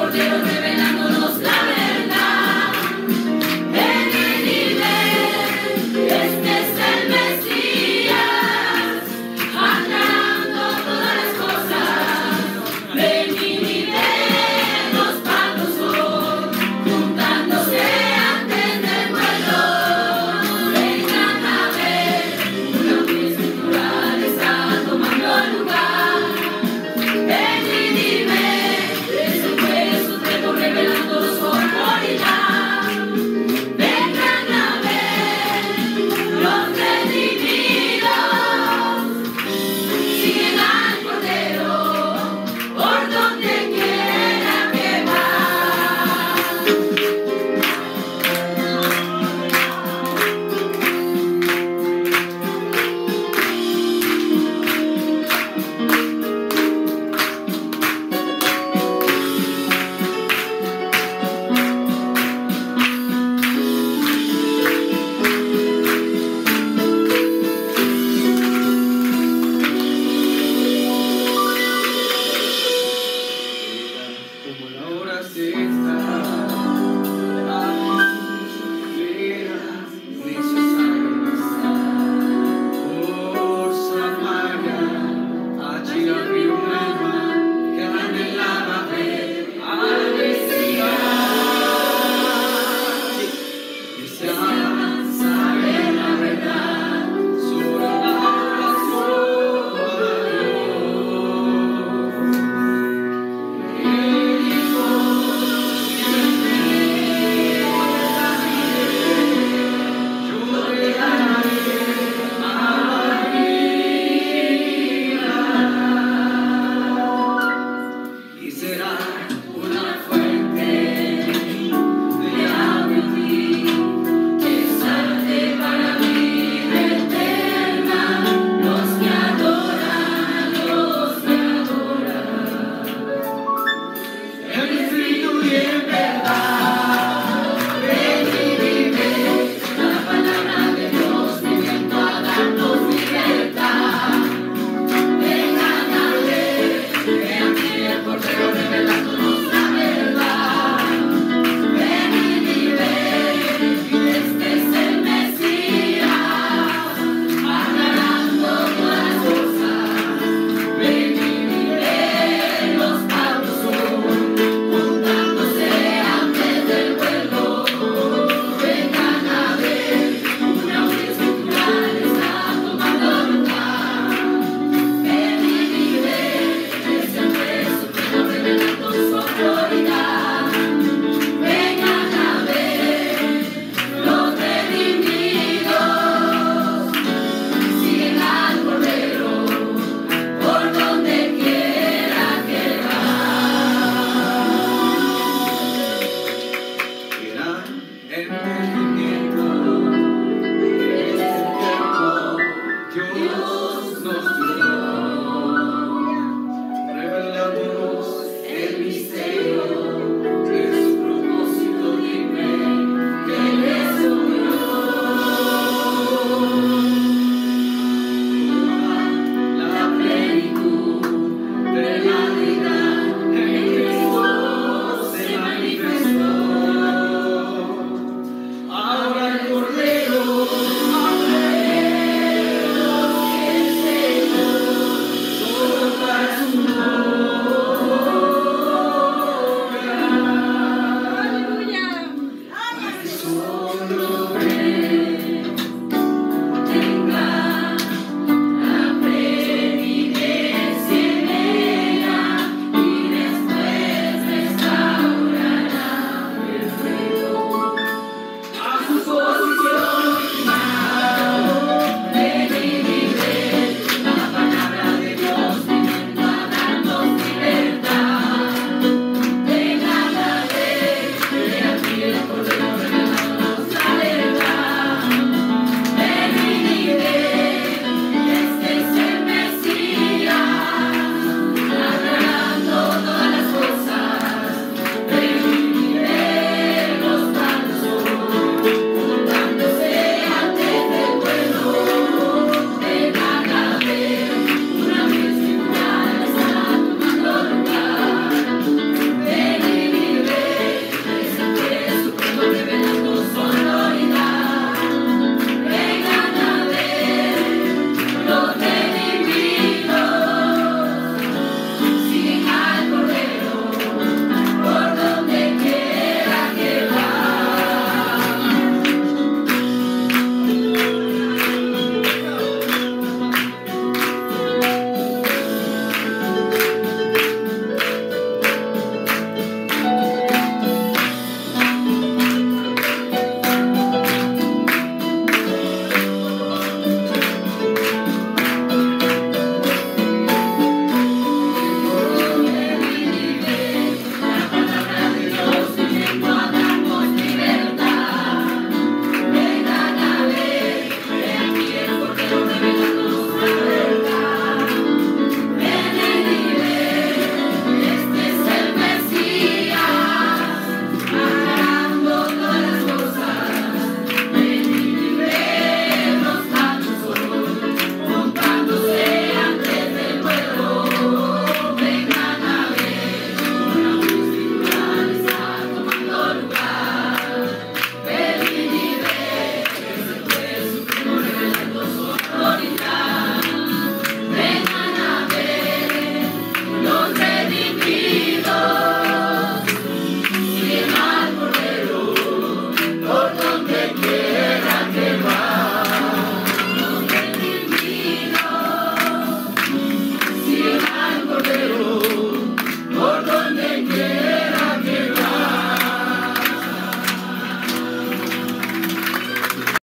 será